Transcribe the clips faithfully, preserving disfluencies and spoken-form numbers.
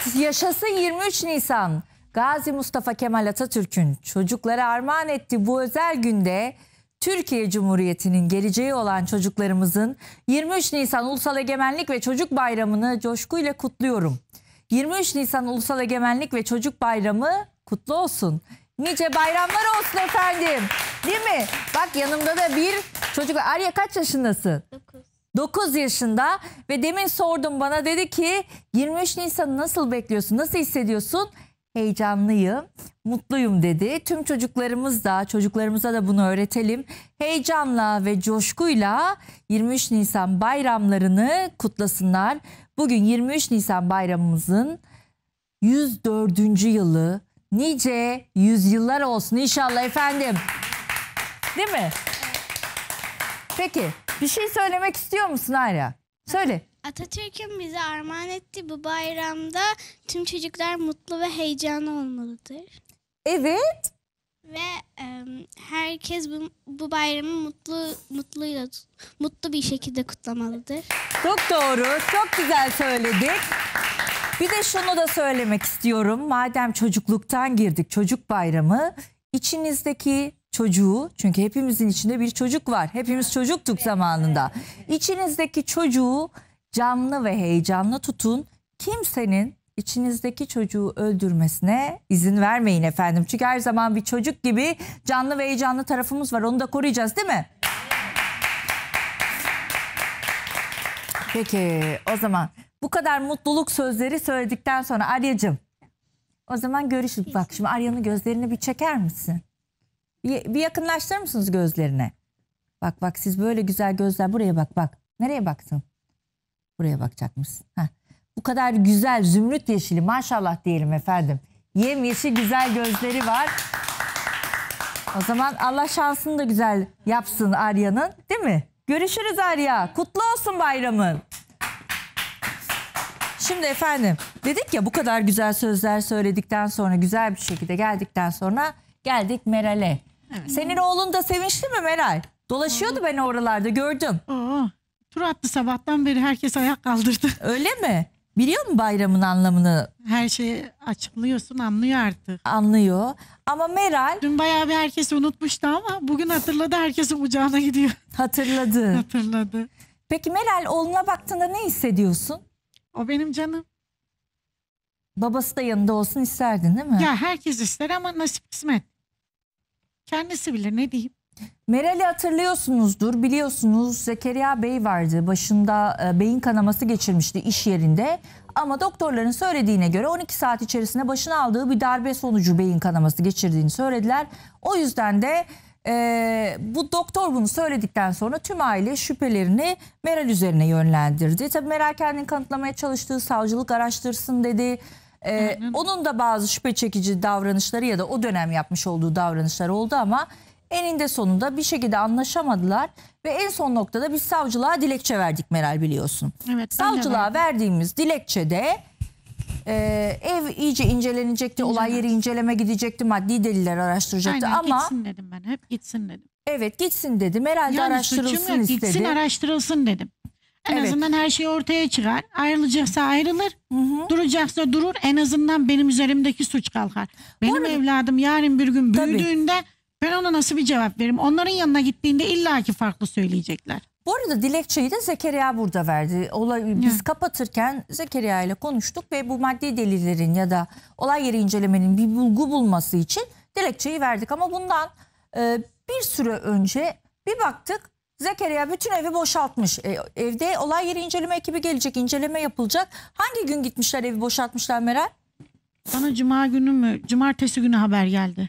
yaşasın yirmi üç Nisan. Gazi Mustafa Kemal Atatürk'ün çocuklara armağan ettiği bu özel günde Türkiye Cumhuriyeti'nin geleceği olan çocuklarımızın yirmi üç Nisan Ulusal Egemenlik ve Çocuk Bayramı'nı coşkuyla kutluyorum. yirmi üç Nisan Ulusal Egemenlik ve Çocuk Bayramı kutlu olsun. Nice bayramlar olsun efendim. Değil mi? Bak yanımda da bir çocuk. Arya kaç yaşındasın? dokuz. dokuz yaşında ve demin sordum, bana dedi ki yirmi üç Nisan'ı nasıl bekliyorsun? Nasıl hissediyorsun? Heyecanlıyım, mutluyum dedi. Tüm çocuklarımız da, çocuklarımıza da bunu öğretelim. Heyecanla ve coşkuyla yirmi üç Nisan bayramlarını kutlasınlar. Bugün yirmi üç Nisan bayramımızın yüz dördüncü yılı. Nice yüzyıllar olsun inşallah efendim. Değil mi? Peki bir şey söylemek istiyor musun Arya? Söyle. Atatürk'ün bize armağan ettiği bu bayramda tüm çocuklar mutlu ve heyecanlı olmalıdır. Evet. Ve e, herkes bu, bu bayramı mutlu mutluyla mutlu bir şekilde kutlamalıdır. Çok doğru, çok güzel söyledik. Bir de şunu da söylemek istiyorum. Madem çocukluktan girdik, çocuk bayramı, içinizdeki çocuğu, çünkü hepimizin içinde bir çocuk var. Hepimiz çocuktuk zamanında. İçinizdeki çocuğu canlı ve heyecanlı tutun. Kimsenin içinizdeki çocuğu öldürmesine izin vermeyin efendim. Çünkü her zaman bir çocuk gibi canlı ve heyecanlı tarafımız var. Onu da koruyacağız, değil mi? Peki o zaman bu kadar mutluluk sözleri söyledikten sonra Arya'cığım, o zaman görüşürüz. Bak şimdi Arya'nın gözlerini bir çeker misin? Bir, bir yakınlaştırır mısınız gözlerine? Bak bak, siz böyle güzel gözler, buraya bak bak. Nereye baksın? Buraya bakacak mısın? Heh. Bu kadar güzel zümrüt yeşili, maşallah diyelim efendim. Yemyeşil güzel gözleri var. O zaman Allah şansını da güzel yapsın Arya'nın, değil mi? Görüşürüz Arya. Kutlu olsun bayramın. Şimdi efendim dedik ya, bu kadar güzel sözler söyledikten sonra, güzel bir şekilde geldikten sonra geldik Meral'e. Evet. Senin oğlun da sevinçli mi Meral? Dolaşıyordu, ben oralarda gördüm. Oo, tur attı sabahtan beri, herkes ayak kaldırdı. Öyle mi? Biliyor mu bayramın anlamını? Her şeyi açıklıyorsun, anlıyor artık. Anlıyor. Ama Meral... Dün bayağı bir herkes unutmuştu ama bugün hatırladı, herkesin kucağına gidiyor. Hatırladı. Hatırladı. Peki Meral, oğluna baktığında ne hissediyorsun? O benim canım. Babası da yanında olsun isterdin, değil mi? Ya herkes ister ama nasip kısmet. Kendisi bilir, ne diyeyim. Meral'i hatırlıyorsunuzdur, biliyorsunuz Zekeriya Bey vardı. Başında e, beyin kanaması geçirmişti iş yerinde. Ama doktorların söylediğine göre on iki saat içerisinde başına aldığı bir darbe sonucu beyin kanaması geçirdiğini söylediler. O yüzden de e, bu doktor bunu söyledikten sonra tüm aile şüphelerini Meral üzerine yönlendirdi. Tabii Meral kendini kanıtlamaya çalıştığı, savcılık araştırsın dedi. Ee, onun da bazı şüphe çekici davranışları ya da o dönem yapmış olduğu davranışlar oldu ama eninde sonunda bir şekilde anlaşamadılar ve en son noktada biz savcılığa dilekçe verdik Meral, biliyorsun. Evet, savcılığa verdiğimiz dilekçede e, ev iyice incelenecekti, İnceler. Olay yeri inceleme gidecekti, maddi deliller araştıracaktı. Aynen, ama gitsin dedim ben, hep gitsin dedim. Evet, gitsin dedi. Meral de yani araştırılsın yok, istedi. Gitsin araştırılsın dedim. En evet. azından her şey ortaya çıkar. Ayrılacaksa ayrılır. Hı hı. Duracaksa durur. En azından benim üzerimdeki suç kalkar. Benim arada, evladım yarın bir gün büyüdüğünde tabii, ben ona nasıl bir cevap veririm? Onların yanına gittiğinde illaki farklı söyleyecekler. Bu arada dilekçeyi de Zekeriya burada verdi. Olay, biz ya. kapatırken Zekeriya ile konuştuk ve bu maddi delillerin ya da olay yeri incelemenin bir bulgu bulması için dilekçeyi verdik. Ama bundan e, bir süre önce bir baktık, Zekeriya bütün evi boşaltmış. E, evde olay yeri inceleme ekibi gelecek, inceleme yapılacak. Hangi gün gitmişler evi boşaltmışlar Meral? Bana cuma günü mü, cumartesi günü haber geldi.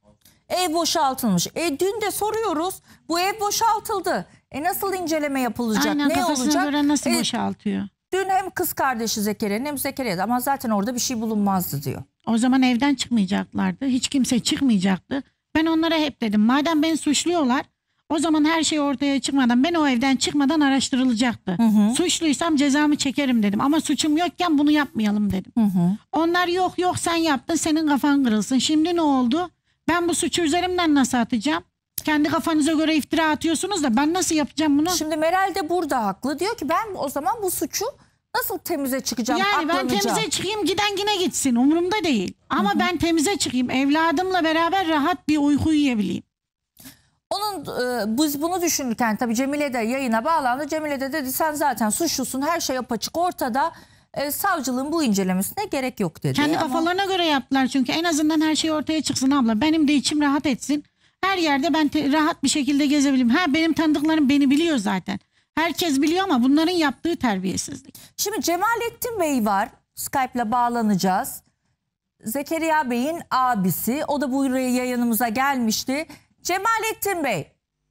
Ev boşaltılmış. E, dün de soruyoruz, bu ev boşaltıldı. E nasıl inceleme yapılacak? Aynen, ne olacak? Göre nasıl e, boşaltıyor? Dün hem kız kardeşi Zekeriya'nın hem Zekeriya'da, ama zaten orada bir şey bulunmazdı diyor. O zaman evden çıkmayacaklardı. Hiç kimse çıkmayacaktı. Ben onlara hep dedim, madem beni suçluyorlar, o zaman her şey ortaya çıkmadan, ben o evden çıkmadan araştırılacaktı. Hı hı. Suçluysam cezamı çekerim dedim. Ama suçum yokken bunu yapmayalım dedim. Hı hı. Onlar yok yok sen yaptın, senin kafan kırılsın. Şimdi ne oldu? Ben bu suçu üzerimden nasıl atacağım? Kendi kafanıza göre iftira atıyorsunuz da ben nasıl yapacağım bunu? Şimdi Meral de burada haklı. Diyor ki ben o zaman bu suçu Nasıl temize çıkacağım, Yani ben aklanacağım? temize çıkayım, giden yine gitsin, umurumda değil. Ama hı hı. ben temize çıkayım, evladımla beraber rahat bir uyku uyuyabileyim. Onun e, biz bunu düşünürken tabii Cemile de yayına bağlandı. Cemile de dedi sen zaten suçlusun, her şey apaçık ortada. E, savcılığın bu incelemesine gerek yok dedi. Kendi Ama... kafalarına göre yaptılar çünkü en azından her şey ortaya çıksın abla. Benim de içim rahat etsin. Her yerde ben te- rahat bir şekilde gezebileyim. Ha, benim tanıdıklarım beni biliyor zaten. Herkes biliyor ama bunların yaptığı terbiyesizlik. Şimdi Cemalettin Bey var. Skype'la bağlanacağız. Zekeriya Bey'in abisi. O da bu yayınımıza gelmişti. Cemalettin Bey.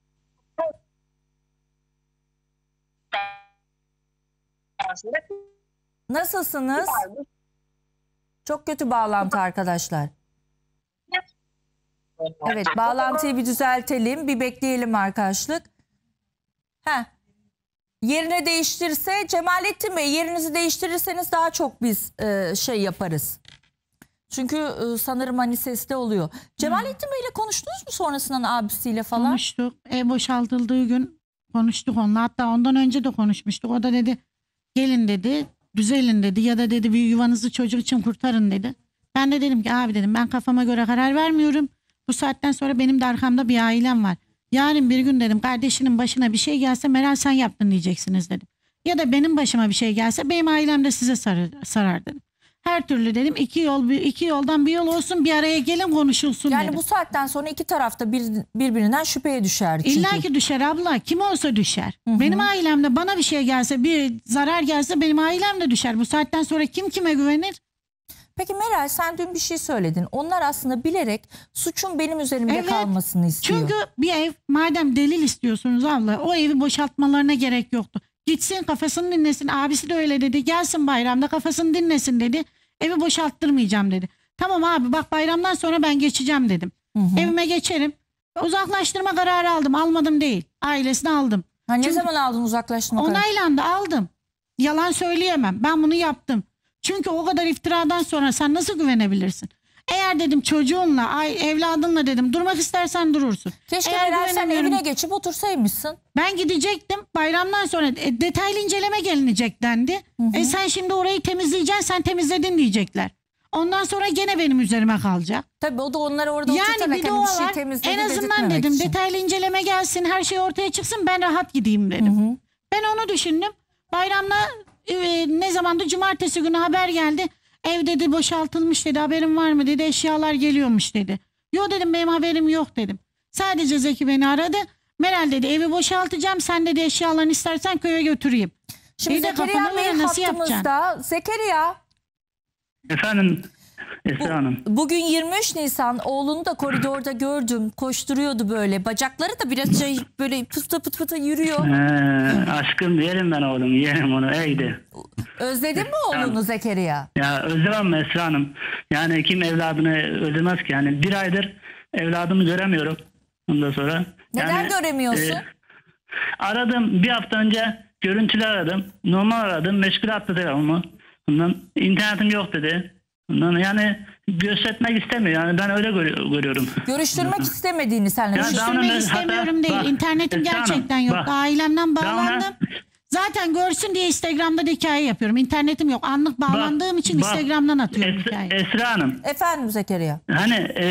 Nasılsınız? Çok kötü bağlantı arkadaşlar. Evet, bağlantıyı bir düzeltelim. Bir bekleyelim arkadaşlık. Heh. Yerine değiştirse Cemalettin Bey, yerinizi değiştirirseniz daha çok biz e, şey yaparız. Çünkü e, sanırım hani seste oluyor. Cemalettin Bey ile konuştunuz mu sonrasından abisiyle falan? Konuştuk. Ev boşaltıldığı gün konuştuk onunla. Hatta ondan önce de konuşmuştuk. O da dedi gelin dedi, düzelin dedi ya da dedi bir yuvanızı çocuk için kurtarın dedi. Ben de dedim ki abi dedim ben kafama göre karar vermiyorum. Bu saatten sonra benim de arkamda bir ailem var. Yarın bir gün dedim kardeşinin başına bir şey gelse Meral sen yaptın diyeceksiniz dedim. Ya da benim başıma bir şey gelse benim ailem de size sarar, sarar dedim. Her türlü dedim iki yol iki yoldan bir yol olsun, bir araya gelin konuşulsun yani dedim. Bu saatten sonra iki tarafta bir, birbirinden şüpheye düşer. Çünkü. İlla ki düşer abla, kim olsa düşer. Hı hı. Benim ailemde bana bir şey gelse, bir zarar gelse benim ailem de düşer. Bu saatten sonra kim kime güvenir? Peki Meral, sen dün bir şey söyledin. Onlar aslında bilerek suçun benim üzerimde evet, kalmasını istiyor. Çünkü bir ev, madem delil istiyorsunuz abla, o evi boşaltmalarına gerek yoktu. Gitsin kafasını dinlesin, abisi de öyle dedi. Gelsin bayramda kafasını dinlesin dedi. Evi boşalttırmayacağım dedi. Tamam abi bak bayramdan sonra ben geçeceğim dedim. Hı hı. Evime geçerim. Uzaklaştırma kararı aldım, almadım değil. Ailesini aldım. Ha, ne Çünkü zaman aldın uzaklaştırma kararı? Onaylandı, aldım. Yalan söyleyemem, ben bunu yaptım. Çünkü o kadar iftiradan sonra sen nasıl güvenebilirsin? Eğer dedim çocuğunla, ay, evladınla dedim durmak istersen durursun. Keşke Eğer Meral sen evine geçip otursaymışsın. Ben gidecektim bayramdan sonra e, detaylı inceleme gelinecek dendi. Hı hı. E sen şimdi orayı temizleyeceksin, sen temizledin diyecekler. Ondan sonra gene benim üzerime kalacak. Tabii o da onları orada yani oturtarak bir de hani o bir şey var. temizledi En azından dedim için. detaylı inceleme gelsin, her şey ortaya çıksın, ben rahat gideyim dedim. Hı hı. Ben onu düşündüm. Bayramda e, ne zamandı, cumartesi günü haber geldi. Ev dedi boşaltılmış dedi, haberin var mı dedi, eşyalar geliyormuş dedi. Yo dedim benim haberim yok dedim. Sadece Zeki beni aradı. Meral dedi evi boşaltacağım, sen dedi eşyalarını istersen köye götüreyim. Şimdi Zekeriya Bey hattımızda. Zekeriya. Efendim Esra Bu, Hanım. Bugün yirmi üç Nisan, oğlunu da koridorda gördüm, koşturuyordu böyle, bacakları da biraz şey böyle pıtı pıtı pıtı yürüyor. Ee, aşkım yerim ben oğlum, yerim onu, eydi. Özledin mi oğlunu Zekeriya? Ya özlemem Esra Hanım. Yani kim evladını özlemez ki? Yani bir aydır evladımı göremiyorum. Ondan sonra. Neden yani, göremiyorsun? E, aradım bir hafta önce, görüntülü aradım. Normal aradım, meşgul attı telefonumu. Ondan internetim yok dedi. Ondan yani göstermek istemiyor. Yani ben öyle gör- görüyorum. Görüştürmek istemediğini seninle. Ya Görüştürmek ben- istemiyorum hatta- değil. bak, İnternetim Esra Hanım, gerçekten yok. bak. Ailemden Ben ona- bağlandım. Zaten görsün diye Instagram'da da hikaye yapıyorum. İnternetim yok. Anlık bağlandığım için bak, Instagram'dan atıyorum Es- hikaye. Esra Hanım. Efendim Zekeriya. Hani e,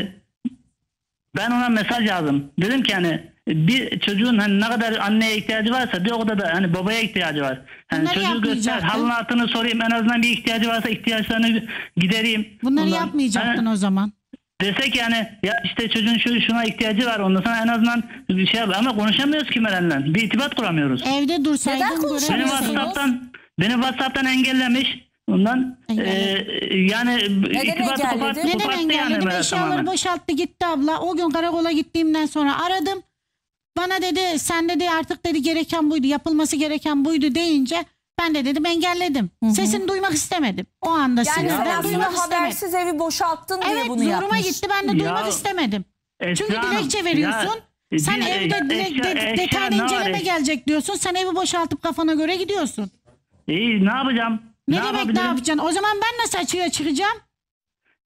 ben ona mesaj yazdım. Dedim ki hani bir çocuğun hani ne kadar anneye ihtiyacı varsa bir o kadar da hani babaya ihtiyacı var. Hani Bunları çocuğu göster, yapmayacaktın. halının altını sorayım, en azından bir ihtiyacı varsa ihtiyaçlarını gidereyim. Bunları Ondan- yapmayacaktın hani o zaman. Desek yani ya işte çocuğun şu şuna ihtiyacı var, ondan sonra en azından bir şey yapar. Ama konuşamıyoruz ki Meren'le. Bir irtibat kuramıyoruz. Evde dursaydın Neden Beni konuşamıyorsunuz? göremeseydin. WhatsApp'tan beni WhatsApp'tan engellemiş. Ondan Engelledi. e, yani irtibatı engelledi? kopart, Neden koparttı yani engelledim? Meral Eşyaları tamamen. boşalttı gitti abla. O gün karakola gittiğimden sonra aradım. Bana dedi sen dedi artık dedi gereken buydu, yapılması gereken buydu deyince ben de dedim engelledim. Hı hı. Sesini duymak istemedim. O anda Yani sen sinirden duymak aslında istemedim. habersiz evi boşalttın diye Evet bunu zoruma yapmış. gitti, ben de duymak Ya, istemedim. Esra Çünkü Hanım, dilekçe veriyorsun. ya, Sen bir- evde dile- eşya- de- eşya detaylı ne var inceleme eş- gelecek diyorsun. Sen evi boşaltıp kafana göre gidiyorsun. İyi, ne yapacağım? Ne, demek yapabilirim? ne yapacaksın? O zaman ben nasıl açığa çıkacağım?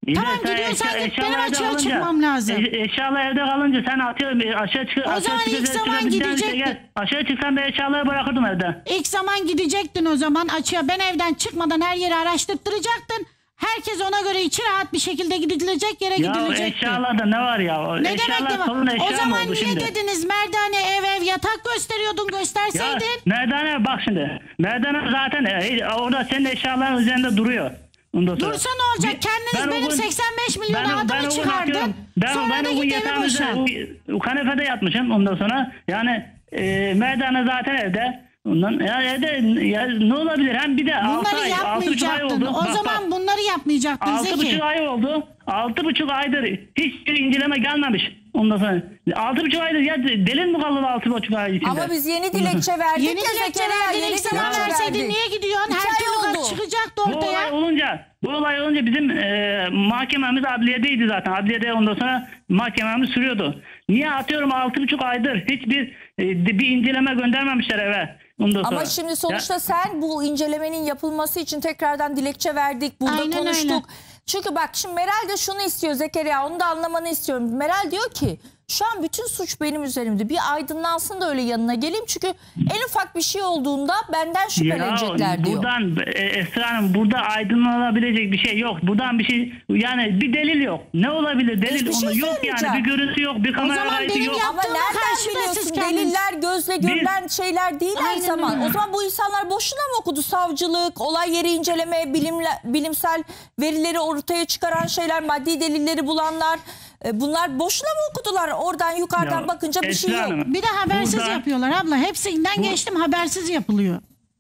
Tamam, sen gidiyorsan eşya- git, eşyalar benim evde açığa kalınca- çıkmam lazım. E, eşyalar evde kalınca sen atıyorum e, aşağı çık. O aşağı zaman çıkacak- ilk zaman çıkabileceğin şey gidecektin. gel. Aşağı çıksan ben eşyaları bırakırdım evde. İlk zaman gidecektin o zaman açığa. Ben evden çıkmadan her yeri araştırttıracaktın. Herkes ona göre içi rahat bir şekilde gidilecek yere Ya gidilecekti. eşyalarda ne var ya? Ne eşyalar demek sorun ki? eşya O mı zaman oldu niye şimdi? dediniz merdane ev ev yatak gösteriyordun, Ya gösterseydin? merdane bak şimdi. Merdane zaten e, orada senin eşyaların üzerinde duruyor. Ondan sonra. Dursa ne olacak? Bir- Kendiniz ben o benim gün- seksen beş milyon ben- ben adamı o gün çıkardın. yatıyorum. Ben, Sonra ben da o gün git evi yatağın boşalt. üzerinde o- o kanepede yatmışım ondan sonra. Yani e, merdane zaten evde. Ondan, ya evde ya, ne olabilir? Hem bir de altı Bunları ay, altı buçuk ay yapmayacaktın. oldu. O Bak, zaman bak. bunları yapmayacaktın Altı Zeki. buçuk ay oldu. Altı buçuk aydır hiçbir inceleme gelmemiş. Ondan sonra altı buçuk aydır ya delil mi kaldı altı buçuk ay içinde? Ama biz yeni dilekçe verdik Yeni ya dilekçe Zekeriya, verdin. yeni İlk zaman dilekçe verseydin verdik. niye gidiyorsun? İki Her ay türlü oldu. kaç çıkacaktı Bu olay ortaya. olunca, bu olay olunca bizim e, mahkememiz adliyedeydi zaten. Adliyede ondan sonra mahkememiz sürüyordu. Niye atıyorum altı buçuk aydır hiçbir e, bir inceleme göndermemişler eve. Ondan sonra. Ama şimdi sonuçta Ya- sen bu incelemenin yapılması için tekrardan dilekçe verdik. Burada Aynen konuştuk. öyle. Çünkü bak şimdi Meral de şunu istiyor Zekeriya, onu da anlamanı istiyorum. Meral diyor ki şu an bütün suç benim üzerimde. Bir aydınlansın da öyle yanına geleyim. Çünkü en ufak bir şey olduğunda benden şüphelenecekler Ya diyor. buradan e, Esra Hanım burada aydınlanabilecek bir şey yok. Buradan bir şey yani bir delil yok. Ne olabilir delil Hiçbir şey onu yok yani. söyleyeceğim. Bir görüntü yok, bir kamera zaman kaydı benim yok. yap- Ama Yaptığına nereden karşı da biliyorsun? siz kendiniz- Deliller gözle görülen şeyler değil her Aynen zaman. öyle. O zaman bu insanlar boşuna mı okudu? Savcılık, olay yeri inceleme, bilimle, bilimsel verileri ortaya çıkaran şeyler, maddi delilleri bulanlar. e, Bunlar boşuna mı okudular? Oradan yukarıdan Ya, bakınca bir şey Esra yok. Hanım, Bir de habersiz burada- yapıyorlar abla. Hepsinden geçtim, habersiz yapılıyor.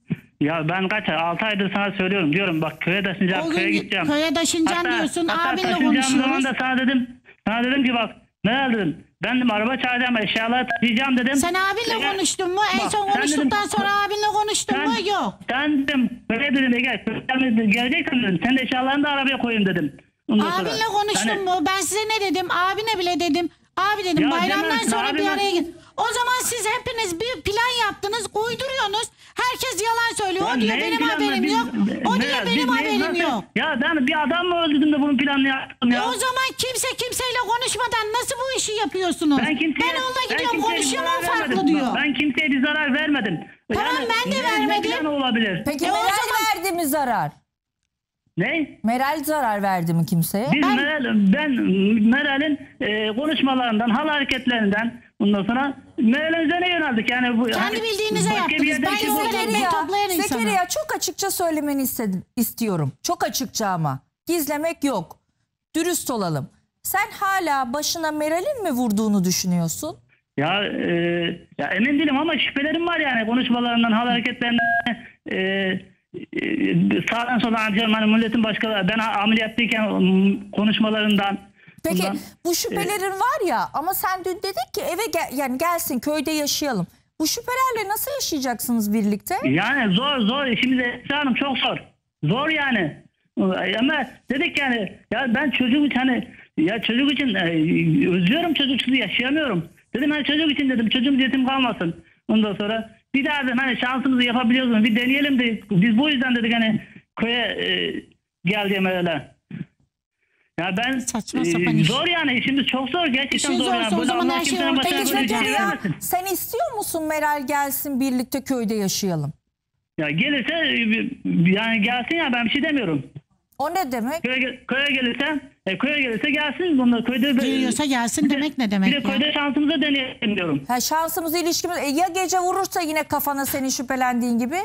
Ya ben kaç ay? altı aydır sana söylüyorum. Diyorum bak köye taşınacağım, O gün köye gideceğim. köye taşınacaksın diyorsun, abinle taşınacağım konuşuyoruz. zaman da sana dedim. Sana dedim ki bak ne dedim. Ben dedim araba çağıracağım, eşyaları taşıyacağım dedim. Sen abinle Eğer- konuştun mu? En Bak, son sen konuştuktan dedim- sonra abinle konuştun Sen, mu? Yok. sen dedim köye dedim Ege, köye geleceksin dedim. Sen de eşyalarını da arabaya koyayım dedim. Ondan sonra- Abinle konuştun Yani- mu? Ben size ne dedim? Abine bile dedim. Abi dedim Ya bayramdan demezsin, sonra bir abine- araya git. O zaman siz hepiniz bir plan yaptınız, uyduruyorsunuz. Herkes yalan söylüyor. Ya O diyor neyin benim planını? haberim Biz- yok. O ne- diyor biz benim neyin- haberim nasıl- yok. Ya ben bir adam mı öldürdüm de bunun planını yaptım E ya? o zaman kimse kimseyle konuşmadan nasıl bu işi yapıyorsunuz? Ben kimseye, ben onunla gidiyorum kimseye bir konuşuyorum, zarar o farklı vermedim. diyor. Ben kimseye bir zarar vermedim. Tamam, ben de ne- vermedim. Ne planı olabilir? Peki E o Meral zaman- verdi mi zarar? Ne? Meral zarar verdi mi kimseye? Biz Meral, ben Meral'in e, konuşmalarından, hal hareketlerinden ondan sonra Meral'in üzerine yöneldik. Yani bu, Kendi hani bildiğinize başka bir yaptınız. yerden Ben şey yolda olmadı. değilim. Zekeriya, toplayan insanı. Zekeriya çok açıkça söylemeni istedim, istiyorum. Çok açıkça ama. Gizlemek yok. Dürüst olalım. Sen hala başına Meral'in mi vurduğunu düşünüyorsun? Ya, e, ya emin değilim ama şüphelerim var yani konuşmalarından, hal hareketlerinden e, e, sağdan soldan harcıyorum. Hani milletin başkaları ben ameliyattayken m, konuşmalarından. Peki bundan- bu şüphelerin var ya ama sen dün dedin ki eve gel, yani gelsin köyde yaşayalım. Bu şüphelerle nasıl yaşayacaksınız birlikte? Yani zor zor işimiz Esra Hanım çok zor. Zor yani. Ama dedik yani ya ben çocuk hani ya çocuk için e, özlüyorum çocuksuz yaşayamıyorum. Dedim hani çocuk için dedim çocuğum yetim kalmasın. Ondan sonra bir daha dedim hani şansımızı yapabiliyoruz mu bir deneyelim de biz bu yüzden dedik hani köye e, gel diye öyle. Ya ben Saçma e, sapan iş. zor yani işimiz çok zor gerçekten İşin zor. zorsa Yani. o Böyle zaman Allah her şey kimsenin ortaya başına Peki böyle bir şey Zekeriya vermesin. sen istiyor musun Meral gelsin birlikte köyde yaşayalım? Ya gelirse e, yani gelsin ya ben bir şey demiyorum. O ne demek? Köye, köye gelirse, e, köye gelirse gelsin. Bunlar köyde Geliyorsa gelsin demek ne demek Bir de ya? köyde şansımızı deneyelim diyorum. Ha, şansımız ilişkimiz e, ya gece vurursa yine kafana senin şüphelendiğin gibi?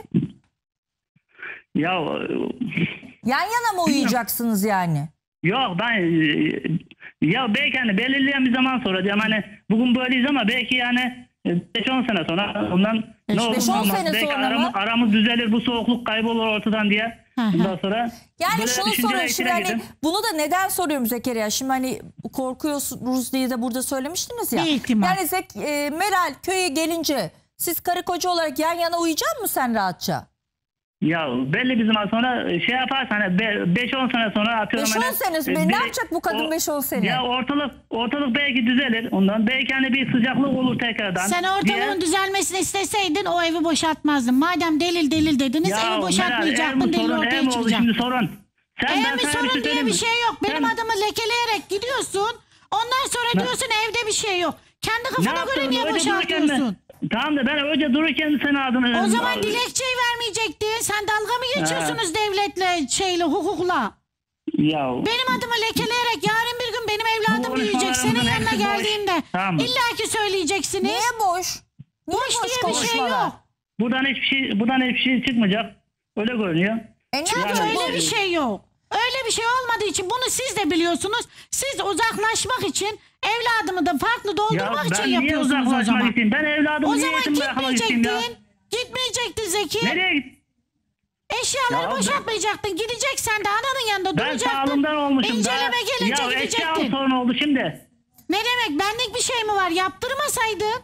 Ya e, Yan yana mı uyuyacaksınız yani? yok ben e, ya belki hani belirleyen bir zaman sonra diyorum hani bugün böyleyiz ama belki yani beş on sene sonra ondan ne olur beş ne on olmaz. sene Belki sonra aramız, mı? aramız düzelir bu soğukluk kaybolur ortadan diye. Hı hı. Ondan sonra Yani böyle şunu düşüncelere soruyorum şimdi hani girdim. bunu da neden soruyorum Zekeriya? Şimdi hani korkuyorsunuz diye de burada söylemiştiniz ya. Bir ihtimal. Yani Zek, e, Meral köye gelince siz karı koca olarak yan yana uyuyacak mısın sen rahatça? Ya belli bir zaman sonra şey yaparsan hani beş on sene sonra atıyorum. beş on hani, sene, e, ne bir- yapacak bu kadın o- beş on sene? Ya ortalık ortalık belki düzelir ondan. Belki hani bir sıcaklık olur tekrardan. Sen diye. ortalığın düzelmesini isteseydin o evi boşaltmazdın. Madem delil delil dediniz Ya evi Meral, ev boşaltmayacaktın, mi delil sorun, ev ortaya mi oldu çıkacak. şimdi sorun. Sen, ben Ev mi sana sorun şey diye söyleyeyim bir mi? şey yok. Benim Sen- adımı lekeleyerek gidiyorsun. Ondan sonra Ben- diyorsun evde bir şey yok. Kendi Ne kafana yaptın? göre niye Önce dururken boşaltıyorsun? de- Tamam da ben önce dururken sen adını... O zaman dilekçeyi vermeyecektin. Sen dalga mı geçiyorsunuz devletle, şeyle, hukukla? Ya... Benim adımı lekeleyerek yarın bir gün benim evladım Bu büyüyecek. Senin konuşmalarımızın yanına hepsi boş. geldiğinde Tamam. illa ki söyleyeceksiniz. Niye boş? Niye Boş diye bir şey konuşmalar? yok. Buradan hiçbir şey, buradan hiçbir şey çıkmayacak. Öyle görünüyor. E ne Yani- yapacak? Öyle bir şey yok. Öyle bir şey olmadığı için bunu siz de biliyorsunuz. Siz uzaklaşmak için evladımı da farklı Ya doldurmak için ben niye yapıyorsunuz o uzaklaşmak zaman. isteyeyim? Ben evladımı O niye zaman yetim bırakmak isteyeyim ya? gitmeyecektin. Gitmeyecektin Zeki. Nereye git? Eşyaları Ya ben- boşaltmayacaktın. Gideceksen de ananın yanında Ben duracaktın. sağlığımdan olmuşum. İnceleme daha. gelince Ya eşya gidecektin. sorun oldu şimdi. Ne demek benlik bir şey mi var? Yaptırmasaydın.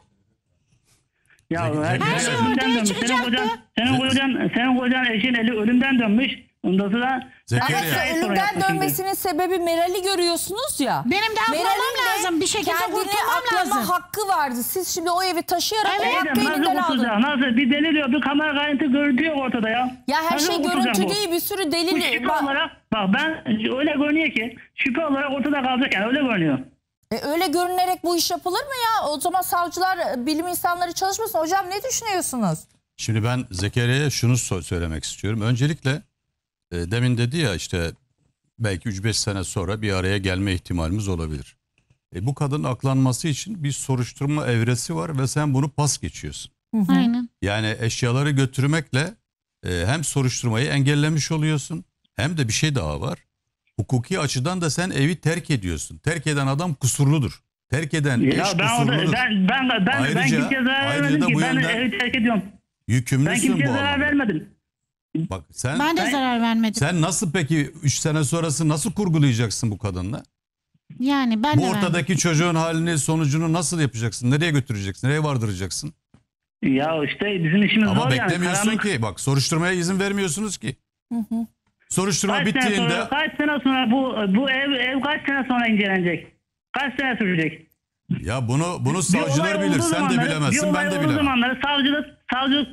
Ya Zeki- her, Zeki- Her her şey ölümden ortaya dönmüş. Senin çıkacaktı. kocan, senin kocan, senin kocan eşin eli ölümden dönmüş. Ondan sonra Zekeriya. Evet, Her şey sorun ölümden yapmış şimdi. dönmesinin sebebi Meral'i görüyorsunuz ya. Benim de aklamam Meral'in de lazım. Bir şekilde kendini kurtulmam aklama lazım. hakkı vardı. Siz şimdi o evi taşıyarak Evet. o Neydi? hakkı Nasıl elinden aldınız. kurtulacak? Nasıl? Bir delil yok. Bir kamera kayıntı görüntü yok ortada ya. Ya her Nasıl şey kurtulacak görüntü bu? değil, bir sürü Bu delil. şüphe Bak- olarak bak ben öyle görünüyor ki şüphe olarak ortada kalacak yani öyle görünüyor. E, öyle görünerek bu iş yapılır mı ya? O zaman savcılar, e, bilim insanları çalışmasın. Hocam ne düşünüyorsunuz? Şimdi ben Zekeriya'ya şunu so- söylemek istiyorum. Öncelikle e, demin dedi ya işte belki üç beş sene sonra bir araya gelme ihtimalimiz olabilir. E, bu kadının aklanması için bir soruşturma evresi var ve sen bunu pas geçiyorsun. Aynen. Yani eşyaları götürmekle e, hem soruşturmayı engellemiş oluyorsun hem de bir şey daha var. Hukuki açıdan da sen evi terk ediyorsun. Terk eden adam kusurludur. Terk eden Ya eş ben orada kusurludur. ben ben ben, ben Ayrıca- kimseye zarar ayrıca vermedim da ki. bu Ben yönden- evi terk ediyorum. Ben Yükümlüsün kimseye bu zarar alanda. vermedim. Bak sen Ben de Ben- zarar vermedim. sen nasıl peki üç sene sonrası nasıl kurgulayacaksın bu kadınla? Yani ben Bu de vermedim. ortadaki çocuğun halini, sonucunu nasıl yapacaksın? Nereye götüreceksin? Nereye vardıracaksın? Ya işte bizim işimiz Ama zor yani. beklemiyorsun Karanlık. ki. Bak soruşturmaya izin vermiyorsunuz ki. Soruşturma Kaç sene bittiğinde sonra, kaç sene sonra bu bu ev ev kaç sene sonra incelenecek? Kaç sene sürecek? ya bunu bunu Bir savcılar olay bilir. olduğu Sen de zamanları- bilemezsin, bir olay ben de olduğu bilemem. zamanları savcılık savcılık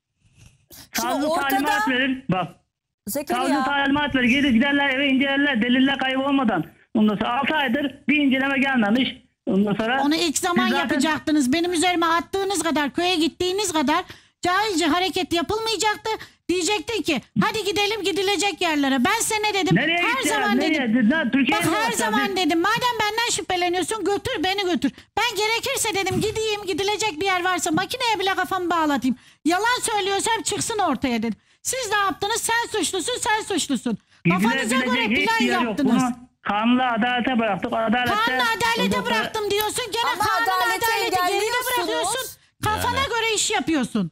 Şimdi savcılık ortada talimat verir. Bak savcılık Zekeriya, talimat verir. Gelir giderler eve incelerler. Deliller kaybolmadan. Ondan sonra altı aydır bir inceleme gelmemiş. Ondan sonra Onu ilk zaman Biz zaten- yapacaktınız. Benim üzerime attığınız kadar, köye gittiğiniz kadar cahilce hareket yapılmayacaktı. Diyecektin ki hadi gidelim gidilecek yerlere. Ben size ne dedim? Nereye her gideceğiz? zaman Nereye? dedim. Ne, Türkiye'ye Bak mi her bakacağız? zaman Biz- dedim. Madem benden şüpheleniyorsun götür beni götür. Ben gerekirse dedim gideyim gidilecek bir yer varsa makineye bile kafamı bağlatayım. Yalan söylüyorsam çıksın ortaya dedim. Siz ne yaptınız? Sen suçlusun sen suçlusun. Kafanıza Gidilebilecek göre hiçbir plan yer yok. yaptınız. Bunu kanunla adalete bıraktık. Adalette, Kanunla adalete ondan sonra- bıraktım diyorsun. Gene Ama kanunla adaleti adaleti geride engelliyorsunuz. bırakıyorsun. Kafana Yani. göre iş yapıyorsun.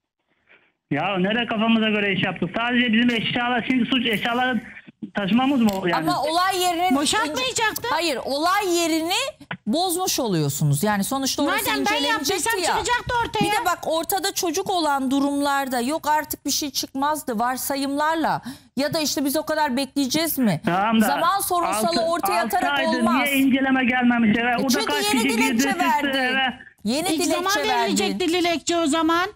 Ya nereye kafamıza göre iş yaptık? Sadece bizim eşyalar, şimdi suç eşyaları taşımamız mı o yani? ama olay yerinin... Boşaltmayacaktı. Hayır, olay yerini bozmuş oluyorsunuz. Yani sonuçta orası Madem ben incelenecekti yaptıysam ya. çıkacaktı ortaya. Bir de bak ortada çocuk olan durumlarda yok artık bir şey çıkmazdı varsayımlarla. Ya da işte biz o kadar bekleyeceğiz mi? Tamam da Zaman sorunsalı altı- ortaya altı atarak aydır olmaz. Niye inceleme gelmemiş eve? E Orada çünkü kaç yeni kişi girdi, dilekçe çıktı verdi. eve? Yeni İlk zaman dilekçe verdi. verilecekti dilekçe o zaman.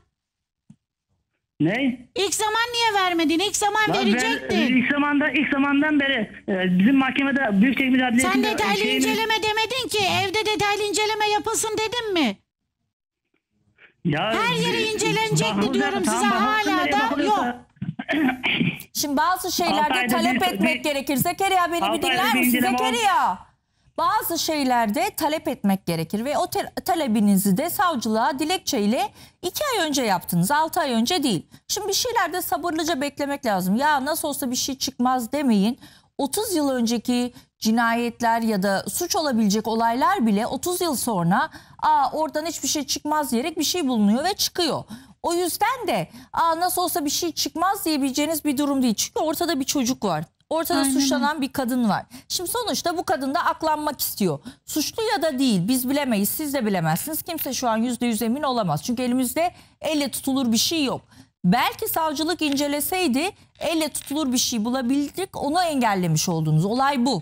Ne? İlk zaman niye vermedin? İlk zaman Lan ben- verecektin. ilk zamanda ilk zamandan beri e, bizim mahkemede Büyükşehir Müdafaa Sen detaylı inceleme demedin ki. Evde detaylı inceleme yapılsın dedin mi? Ya, Her yeri incelenecekti bakılacak, diyorum size, tamam, bakılsın, hala nereye da bakılıyorsa. yok. Şimdi bazı şeylerde Altı ayda talep bir- etmek bir- gerekir. Zekeriya beni bir Altı dinler ayda bir misin? inceleme ol- Zekeriya. Bazı şeylerde talep etmek gerekir ve o te- talebinizi de savcılığa dilekçeyle iki ay önce yaptınız. Altı ay önce değil. Şimdi bir şeylerde sabırlıca beklemek lazım. Ya nasıl olsa bir şey çıkmaz demeyin. otuz yıl önceki cinayetler ya da suç olabilecek olaylar bile otuz yıl sonra aa oradan hiçbir şey çıkmaz diyerek bir şey bulunuyor ve çıkıyor. O yüzden de aa nasıl olsa bir şey çıkmaz diyebileceğiniz bir durum değil. Çünkü ortada bir çocuk var. Ortada Aynen suçlanan bir kadın var. Şimdi sonuçta bu kadın da aklanmak istiyor. Suçlu ya da değil biz bilemeyiz, siz de bilemezsiniz. Kimse şu an yüzde yüz emin olamaz. Çünkü elimizde elle tutulur bir şey yok. Belki savcılık inceleseydi elle tutulur bir şey bulabildik, onu engellemiş oldunuz. Olay bu.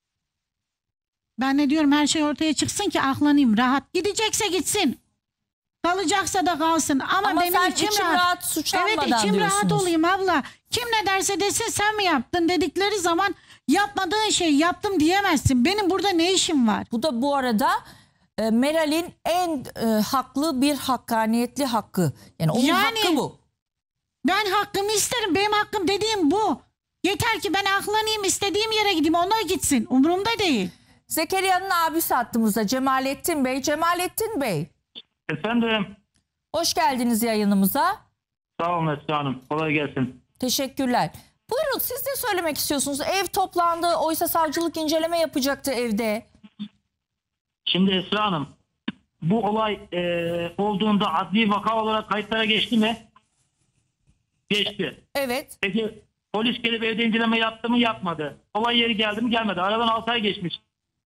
Ben ne diyorum her şey ortaya çıksın ki aklanayım rahat. Gidecekse gitsin. Kalacaksa da kalsın. Ama, Ama benim sen içim, için rahat. rahat, suçlanmadan Evet içim rahat diyorsunuz. olayım abla. Kim ne derse desin sen mi yaptın dedikleri zaman yapmadığın şeyi yaptım diyemezsin. Benim burada ne işim var? Bu da bu arada e, Meral'in en e, haklı bir hakkaniyetli hakkı. Yani onun Yani- hakkı bu. Ben hakkımı isterim. Benim hakkım dediğim bu. Yeter ki ben aklanayım, istediğim yere gideyim, ona gitsin. Umurumda değil. Zekeriya'nın abisi hattımızda Cemalettin Bey. Cemalettin Bey, Efendim. hoş geldiniz yayınımıza. Sağ olun Esra Hanım. Kolay gelsin. Teşekkürler. Buyurun, siz ne söylemek istiyorsunuz? Ev toplandı, oysa savcılık inceleme yapacaktı evde. Şimdi Esra Hanım, bu olay e, olduğunda adli vaka olarak kayıtlara geçti mi? Geçti. Evet. Peki polis gelip evde inceleme yaptı mı? Yapmadı. Olay yeri geldi mi? Gelmedi. Aradan altı ay geçmiş.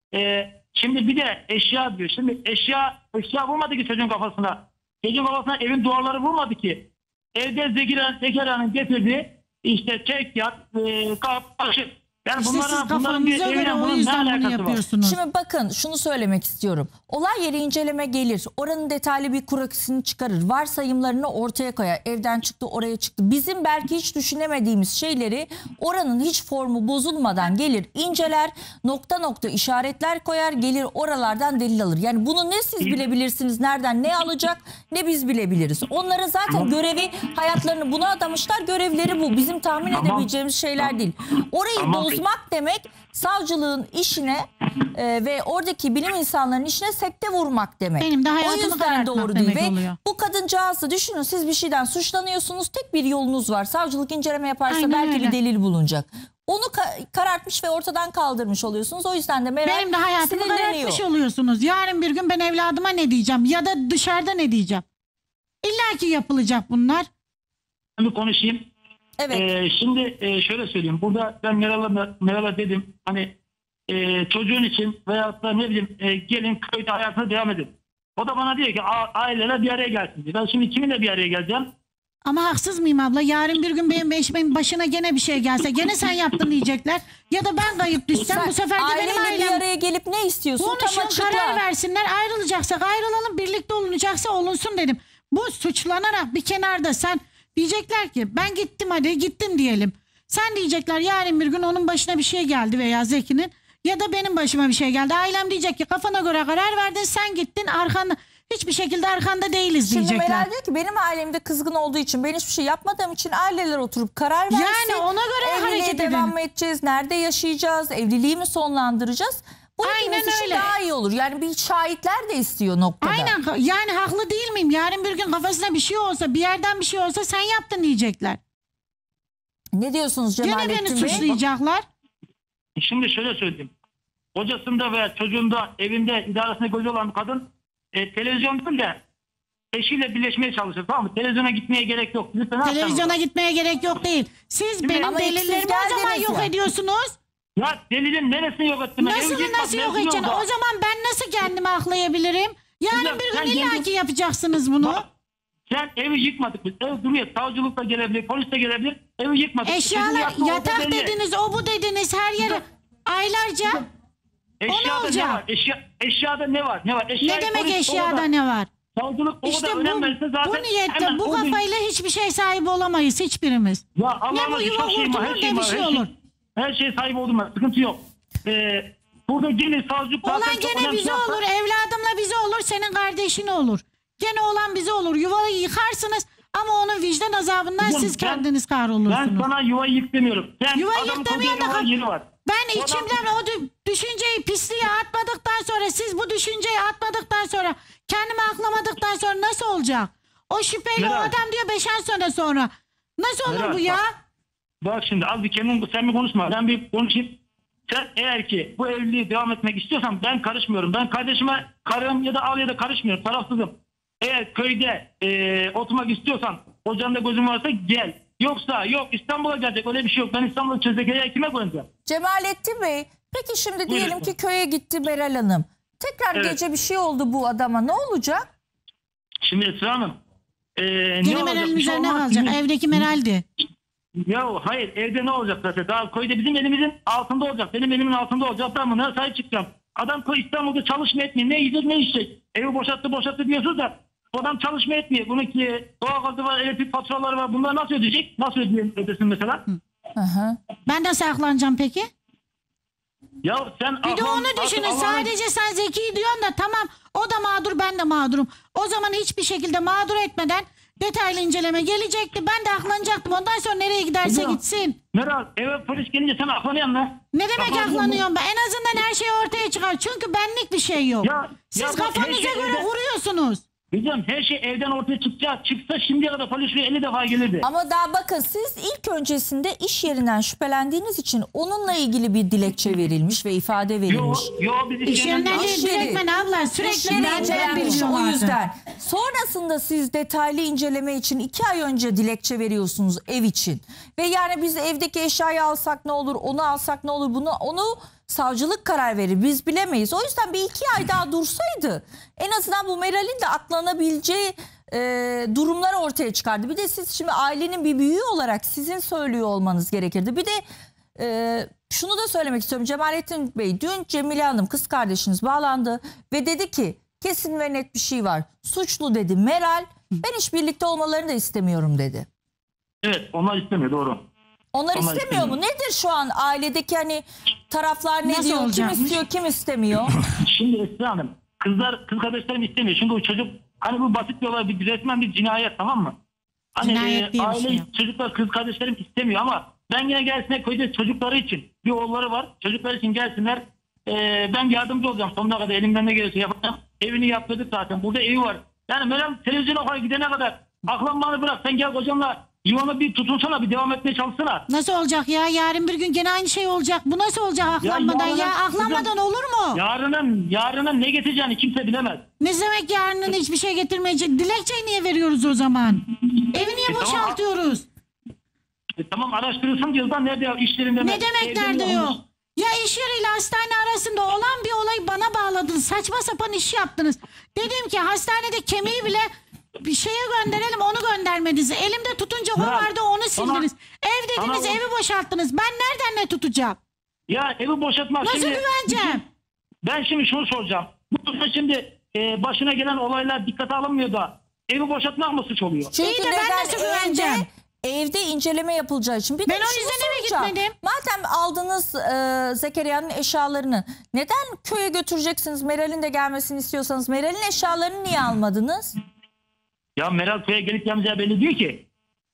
E, şimdi bir de eşya diyor. Şimdi eşya eşya vurmadı ki çocuğun kafasına. Çocuğun kafasına evin duvarları vurmadı ki. Evde Zekeriya, Zekeriya'nın getirdiği işte çek yat, e, kap, kaşık. Yani İşte bunların, siz bunların bir kafanıza göre evine o bunun ne yüzden bunu alakası var? yapıyorsunuz. Şimdi bakın, şunu söylemek istiyorum. Olay yeri inceleme gelir. Oranın detaylı bir kronisini çıkarır. Varsayımlarını ortaya koyar. Evden çıktı, oraya çıktı. Bizim belki hiç düşünemediğimiz şeyleri oranın hiç formu bozulmadan gelir, inceler, nokta nokta işaretler koyar, gelir oralardan delil alır. Yani bunu ne siz bilebilirsiniz, nereden ne alacak, ne biz bilebiliriz. Onların zaten görevi, hayatlarını buna adamışlar. Görevleri bu. Bizim tahmin Tamam. edebileceğimiz şeyler değil. Orayı Tamam. bozmak demek savcılığın işine e, ve oradaki bilim insanlarının işine sekte vurmak demek. Benim de O hayatımı yüzden karartmak doğru değil. demek Ve oluyor. bu kadıncağızı düşünün, siz bir şeyden suçlanıyorsunuz, tek bir yolunuz var. Savcılık inceleme yaparsa Aynen belki öyle. bir delil bulunacak. Onu ka- karartmış ve ortadan kaldırmış oluyorsunuz. O yüzden de Meral Benim de hayatımı sinirleniyor. karartmış oluyorsunuz. Yarın bir gün ben evladıma ne diyeceğim ya da dışarıda ne diyeceğim? İlla ki yapılacak bunlar. Bir konuşayım. Evet. Ee, şimdi e, şöyle söyleyeyim. Burada ben Meral'a Meral'a dedim. Hani e, çocuğun için veyahut da ne bileyim e, gelin köyde hayatına devam edin. O da bana diyor ki a- aileler bir araya gelsin diyor. Ben şimdi kiminle bir araya geleceğim? Ama haksız mıyım abla? Yarın bir gün benim eşimin başına gene bir şey gelse, gene sen yaptın diyecekler. Ya da ben kayıp düşsem Sen bu sefer de benim aileyle bir ailem araya gelip ne istiyorsun? Tam konuşun, açıkla. karar versinler. Ayrılacaksak ayrılalım, birlikte olunacaksa olunsun dedim. Bu suçlanarak bir kenarda sen diyecekler ki ben gittim, hadi gittim diyelim. Sen diyecekler yarın bir gün onun başına bir şey geldi veya Zeki'nin ya da benim başıma bir şey geldi. Ailem diyecek ki kafana göre karar verdin, sen gittin, arkanda hiçbir şekilde arkanda değiliz Şimdi diyecekler. Meral diyor ki benim ailemde kızgın olduğu için, ben hiçbir şey yapmadığım için aileler oturup karar versin. Yani ona göre Evliliğe hareket devam edelim. mı edeceğiz? Nerede yaşayacağız? Evliliği mi sonlandıracağız? Bu Aynen hepimiz için öyle. daha iyi olur. Yani bir şahitler de istiyor noktada. Aynen, yani haklı değil miyim? Yarın bir gün kafasına bir şey olsa, bir yerden bir şey olsa sen yaptın diyecekler. Ne diyorsunuz Gene Cemalettin beni Bey? suçlayacaklar. Şimdi şöyle söyleyeyim. Kocasında veya çocuğunda evinde idaresinde gözü olan bir kadın e, televizyon değil de eşiyle birleşmeye çalışır, tamam mı? Televizyona gitmeye gerek yok. Lütfen ne Televizyona yapacağım? gitmeye gerek yok değil. Siz benim Ama ilk siz delillerimi o zaman geldiniz yok ya. ediyorsunuz. Ya delilin neresini yok ettim? ben? Nasıl Ev yıkmak nasıl yok mevzu edeceksin? yok da. O zaman ben nasıl kendimi aklayabilirim? Yarın Kızım, bir sen gün kendin- illaki yapacaksınız bunu. Bak, sen evi yıkmadık biz. Ev duruyor. Savcılık da gelebilir, polis de gelebilir. Evi yıkmadık. Bizim Eşyalar, yaptığımız yatak belli. dediniz, o bu dediniz, her yere aylarca. Eşyada olacak? ne var? Eşya, eşyada ne var? Ne var? Eşya, Ne demek polis eşyada orada. ne var? Savcılık o İşte da bu, önem verirse zaten bu niyetle, hemen bu o gün- kafayla hiçbir şey sahibi olamayız hiçbirimiz. Ya Ne Allah'ıma bu yuva çok şeyim var. Her kurtulur şeyim ne bir var. şey her olur. Her şey sahibi oldum ben. Sıkıntı yok. Ee, burada yine savcılık Olan zaten çok gene önemli bize yapsa- olur, evladımla bize olur, senin kardeşin olur. Gene olan bize olur. Yuvayı yıkarsınız ama onun vicdan azabından Kızım, siz ben- kendiniz Ben kahrolursunuz. sana yuvayı yık demiyorum. Sen Yuvayı adamın yık demiyorum kocaeli da- olan yeri var. Ben O adam- içimden o dü- düşünceyi, pisliği atmadıktan sonra, siz bu düşünceyi atmadıktan sonra, kendimi aklamadıktan sonra nasıl olacak? O şüpheyle o Meral. adam diyor beşen sene sonra. Nasıl olur Meral, bu ya? Bak şimdi az bir kendin sen bir konuşma. Ben bir konuşayım. Sen eğer ki bu evliliği devam etmek istiyorsan ben karışmıyorum. Ben kardeşime karım ya da al ya da karışmıyorum. Tarafsızım. Eğer köyde e, oturmak istiyorsan ocağında gözün varsa gel. Yoksa yok İstanbul'a gelecek öyle bir şey yok. Ben İstanbul'a çözeceğim kime koyacağım? Cemalettin Bey, peki şimdi diyelim Buyurun. ki köye gitti Meral Hanım. Tekrar Evet. gece bir şey oldu bu adama, ne olacak? Şimdi Esra Hanım. E, ne Gene olacak? Meral'in Bir şey üzerine olmaz. kalacak. Bizim- Evdeki Meral'di. Ya hayır evde ne olacak zaten? Daha köyde bizim elimizin altında olacak. Benim elimin altında olacak. Ben buna sahip çıkacağım. Adam köy İstanbul'da çalışmıyor etmiyor. Ne yiyecek ne içecek. Evi boşalttı boşalttı diyorsunuz da Bu adam çalışma etmiyor. Bununki doğalgazı var, elektrik faturaları var. Bunları nasıl ödeyecek? Nasıl ödeyecek ödesin mesela? Hı hı. Ben de saklanacağım peki. Ya sen Bir de onu düşünün. Sadece sen zeki diyorsun da tamam, o da mağdur, ben de mağdurum. O zaman hiçbir şekilde mağdur etmeden detaylı inceleme gelecekti. Ben de aklanacaktım. Ondan sonra nereye giderse Biliyorum. gitsin. Meral eve polis gelince sen aklanıyorsun lan. Ne demek Aklanıyor aklanıyorum ben? En azından her şey ortaya çıkar. Çünkü benlik bir şey yok. Ya- Siz ya bak, kafanıza her şey göre evden- vuruyorsunuz. Biliyorum her şey evden ortaya çıkacak. Çıksa şimdiye kadar polis şuraya elli defa gelirdi. Ama daha bakın, siz ilk öncesinde iş yerinden şüphelendiğiniz için onunla ilgili bir dilekçe verilmiş ve ifade Yo, verilmiş. yo biz İş yerinden değil. değil, İş yeri. direktmen abla. İş Sürekli yeri benden incelenmiş, o biliyorlardı. yüzden. Sonrasında siz detaylı inceleme için iki ay önce dilekçe veriyorsunuz ev için. Ve yani biz evdeki eşyayı alsak ne olur, onu alsak ne olur, bunu onu savcılık karar verir. Biz bilemeyiz. O yüzden bir iki ay daha dursaydı en azından bu Meral'in de aklanabileceği e, durumlar ortaya çıkardı. Bir de siz şimdi ailenin bir büyüğü olarak sizin söylüyor olmanız gerekirdi. Bir de e, şunu da söylemek istiyorum. Cemalettin Bey, dün Cemile Hanım, kız kardeşiniz, bağlandı ve dedi ki kesin ve net bir şey var. Suçlu dedi Meral. Ben hiç birlikte olmalarını da istemiyorum dedi. Evet onlar istemiyor doğru. Onlar Onlar istemiyor mu? istemiyor. Nedir şu an ailedeki hani taraflar, ne Nasıl diyor? Kim olacakmış? istiyor, kim istemiyor? Şimdi Esra Hanım kızlar kız kardeşlerim istemiyor. Çünkü o çocuk hani bu basit bir olay, bir resmen bir cinayet, tamam mı? Hani Cinayet e, diye bir aile şey yok. çocuklar kız kardeşlerim istemiyor ama ben yine gelsinler köyde çocukları için, bir oğulları var, çocuklar için gelsinler. E, ben yardımcı olacağım sonuna kadar, elimden ne gelirse yapacağım. Evini yaptırdık zaten, burada evi var. Yani Meral televizyona kadar gidene kadar aklanmanı bırak, sen gel kocamla yuvana bir tutunsana, bir devam etmeye çalışsana. Nasıl olacak ya? Yarın bir gün gene aynı şey olacak. Bu nasıl olacak aklanmadan ya? yarın- Aklanmadan kızım, olur mu? Yarının, yarının ne getireceğini kimse bilemez. Ne demek yarının hiçbir şey getirmeyecek? Dilekçeyi niye veriyoruz o zaman? Evi niye E, tamam. boşaltıyoruz? E, tamam araştırılsın diyoruz da nerede ya, işlerinde Ne demek evde nerede mi? yok? Ya iş yeriyle hastane arasında olan bir olayı bana bağladınız. Saçma sapan iş yaptınız. Dedim ki hastanede kemiği bile bir şeye gönderelim, onu göndermediniz. Elimde tutunca o Bırak. vardı, onu sildiniz. Ev dediniz, Tamam. evi boşalttınız. Ben nereden ne tutacağım? Ya evi boşaltmak Nasıl şimdi... güveneceğim? Ben şimdi şunu soracağım. Bu şimdi e, başına gelen olaylar dikkate alınmıyor da evi boşaltmak mı suç oluyor? Çünkü İyi de ben neden nasıl güveneceğim? evde, evde inceleme yapılacağı için. Bir de Ben o şunu yüzden eve soracağım. gitmedim. Madem aldınız e, Zekeriya'nın eşyalarını, neden köye götüreceksiniz? Meral'in de gelmesini istiyorsanız Meral'in eşyalarını niye almadınız? Ya Meral köye gelip gelmeyeceği belli değil ki.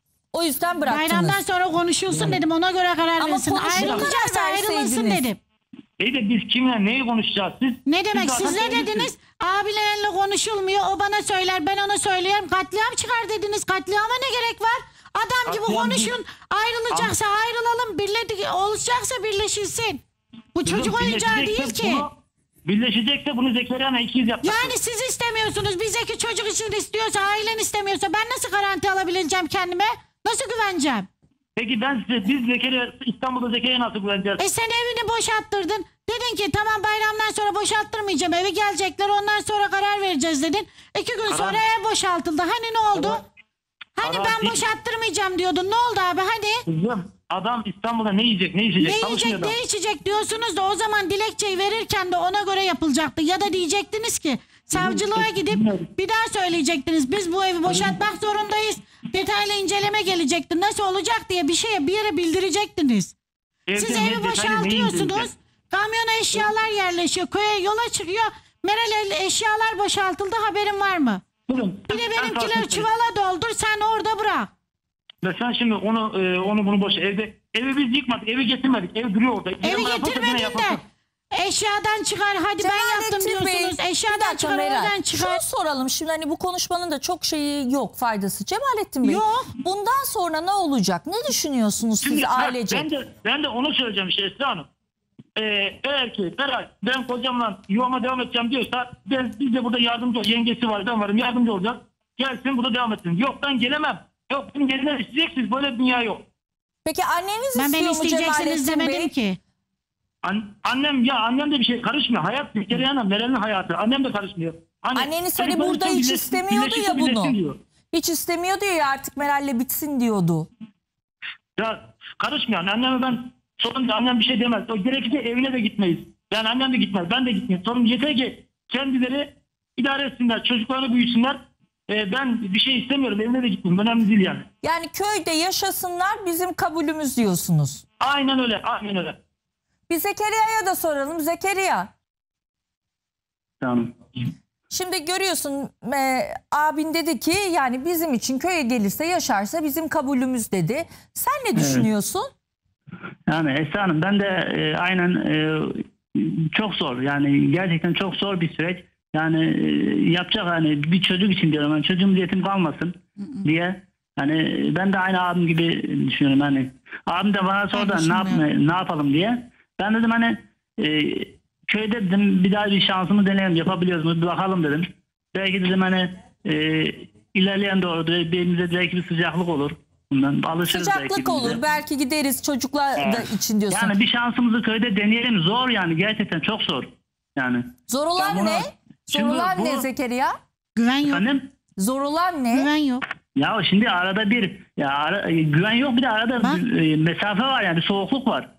O yüzden bıraktınız. Bayramdan sonra konuşulsun dedim, ona göre karar Ama verilsin. konuşulacak Ayrılacaksa ayrılınsın verseydiniz. dedim. İyi de biz kimle neyi konuşacağız? Siz, Ne demek? zaten Siz ne evlisiniz. dediniz? Abilerinle konuşulmuyor. O bana söyler, ben ona söylüyorum. Katliam çıkar dediniz. Katliama ne gerek var? Adam gibi Katliam konuşun. Ayrılacaksa ayrılalım. Birleşik olacaksa birleşilsin. Bu Kızım, çocuk oyuncağı değil birleşecekse ki. bunu- birleşecekse bunu Zekeriya'na ikiz yapacak. Yani siz istemiyorsunuz. Bizdeki çocuk için istiyorsa, ailen istemiyorsa ben nasıl garanti alabileceğim kendime? Nasıl güveneceğim? Peki ben size, biz Zekeriya, İstanbul'da Zekeriya nasıl güveneceğiz? E sen evini boşalttırdın. Dedin ki tamam bayramdan sonra boşalttırmayacağım. Eve gelecekler, ondan sonra karar vereceğiz dedin. İki gün Karar- sonra ev boşaltıldı. Hani ne oldu? Karar- Hani karar ben değil. boşalttırmayacağım diyordun. Ne oldu abi hani? Kızım adam İstanbul'da ne yiyecek ne içecek? Ne Çalışmıyor yiyecek adam. ne içecek diyorsunuz da o zaman dilekçeyi verirken de ona göre yapılacaktı. Ya da diyecektiniz ki savcılığa gidip bir daha söyleyecektiniz. Biz bu evi boşaltmak zorundayız. Detaylı inceleme gelecekti. Nasıl olacak diye bir şeye bir yere bildirecektiniz. Evde Siz ne evi detaylı ne boşaltıyorsunuz. indirecek? Kamyona eşyalar yerleşiyor. Köye yola çıkıyor. Meral eşyalar boşaltıldı, haberin var mı? Kızım, Bir de ben benimkileri kalkayım. çuvala doldur, sen orada bırak. Ve sen şimdi onu e, onu bunu boş evde evi biz yıkmadık, evi getirmedik, ev duruyor orada. Evi Yapılsa gene getirmedin de yapılsın. eşyadan çıkar, hadi ben yaptım Cemalettin Bey, diyorsunuz. bir Eşyadan dakika çıkar, Meral. oradan çıkar. Şunu soralım şimdi, hani bu konuşmanın da çok şeyi yok, faydası. Cemalettin Bey, Yok. bundan sonra ne olacak? Ne düşünüyorsunuz siz Şimdi bak, ailecek? ben de ben de onu söyleyeceğim işte Esra Hanım. Ee, eğer ki Meral ben kocamla yuvama devam edeceğim diyorsa ben, biz de burada yardımcı ol. Yengesi var, ben varım, yardımcı olacağız. Gelsin burada devam etsin. Yok ben gelemem. Yok benim yerine isteyeceksiniz, böyle bir dünya yok. Peki anneniz Ben istiyor beni mu isteyeceksiniz Cemalettin Bey? demedim ki. An- annem ya annem de bir şey karışmıyor. Hayat bir kere yana Meral'in hayatı. Annem de karışmıyor. Hani, Anneniz hani çocuklar burada için hiç birleşsin- istemiyordu birleşirse ya bunu. birleşsin diyor. Hiç istemiyordu ya, artık Meral'le bitsin diyordu. Ya karışmıyor. Yani anneme ben sorun annem bir şey demez. O gerekirse evine de gitmeyiz. Yani annem de gitmez. Ben de gitmeyeyim. Sorun yeter ki kendileri idare etsinler. Çocuklarını büyüsünler. e, ben bir şey istemiyorum. Evine de gittim. Önemli değil yani. Yani köyde yaşasınlar bizim kabulümüz diyorsunuz. Aynen öyle. Aynen öyle. Bir Zekeriya'ya da soralım. Zekeriya. Tamam. Şimdi görüyorsun e, abin dedi ki yani bizim için köye gelirse yaşarsa bizim kabulümüz dedi. Sen ne düşünüyorsun? Yani Esra Hanım ben de e, aynen e, çok zor. Yani gerçekten çok zor bir süreç. Yani e, yapacak hani bir çocuk için diyorum. Yani çocuğum yetim kalmasın diye. Hani ben de aynı abim gibi düşünüyorum. Hani abim de bana sordu ne, yap, ne yapalım diye. Ben dedim hani e, köyde dedim bir daha bir şansımı deneyelim, yapabiliyoruz mu bir bakalım dedim. Belki dedim hani e, ilerleyen doğru birbirimize belki bir sıcaklık olur. Bundan alışırız Sıcaklık belki olur bize. belki gideriz çocuklar da için diyorsun. Yani bir şansımızı köyde deneyelim, zor yani gerçekten çok zor. Yani. Zor olan Ya bunu- ne? Zor Şimdi olan bu- ne Zekeriya? Güven yok. Efendim? Zor olan ne? Güven yok. Ya şimdi arada bir ya ara- e, güven yok, bir de arada Bak. e, mesafe var yani, bir soğukluk var.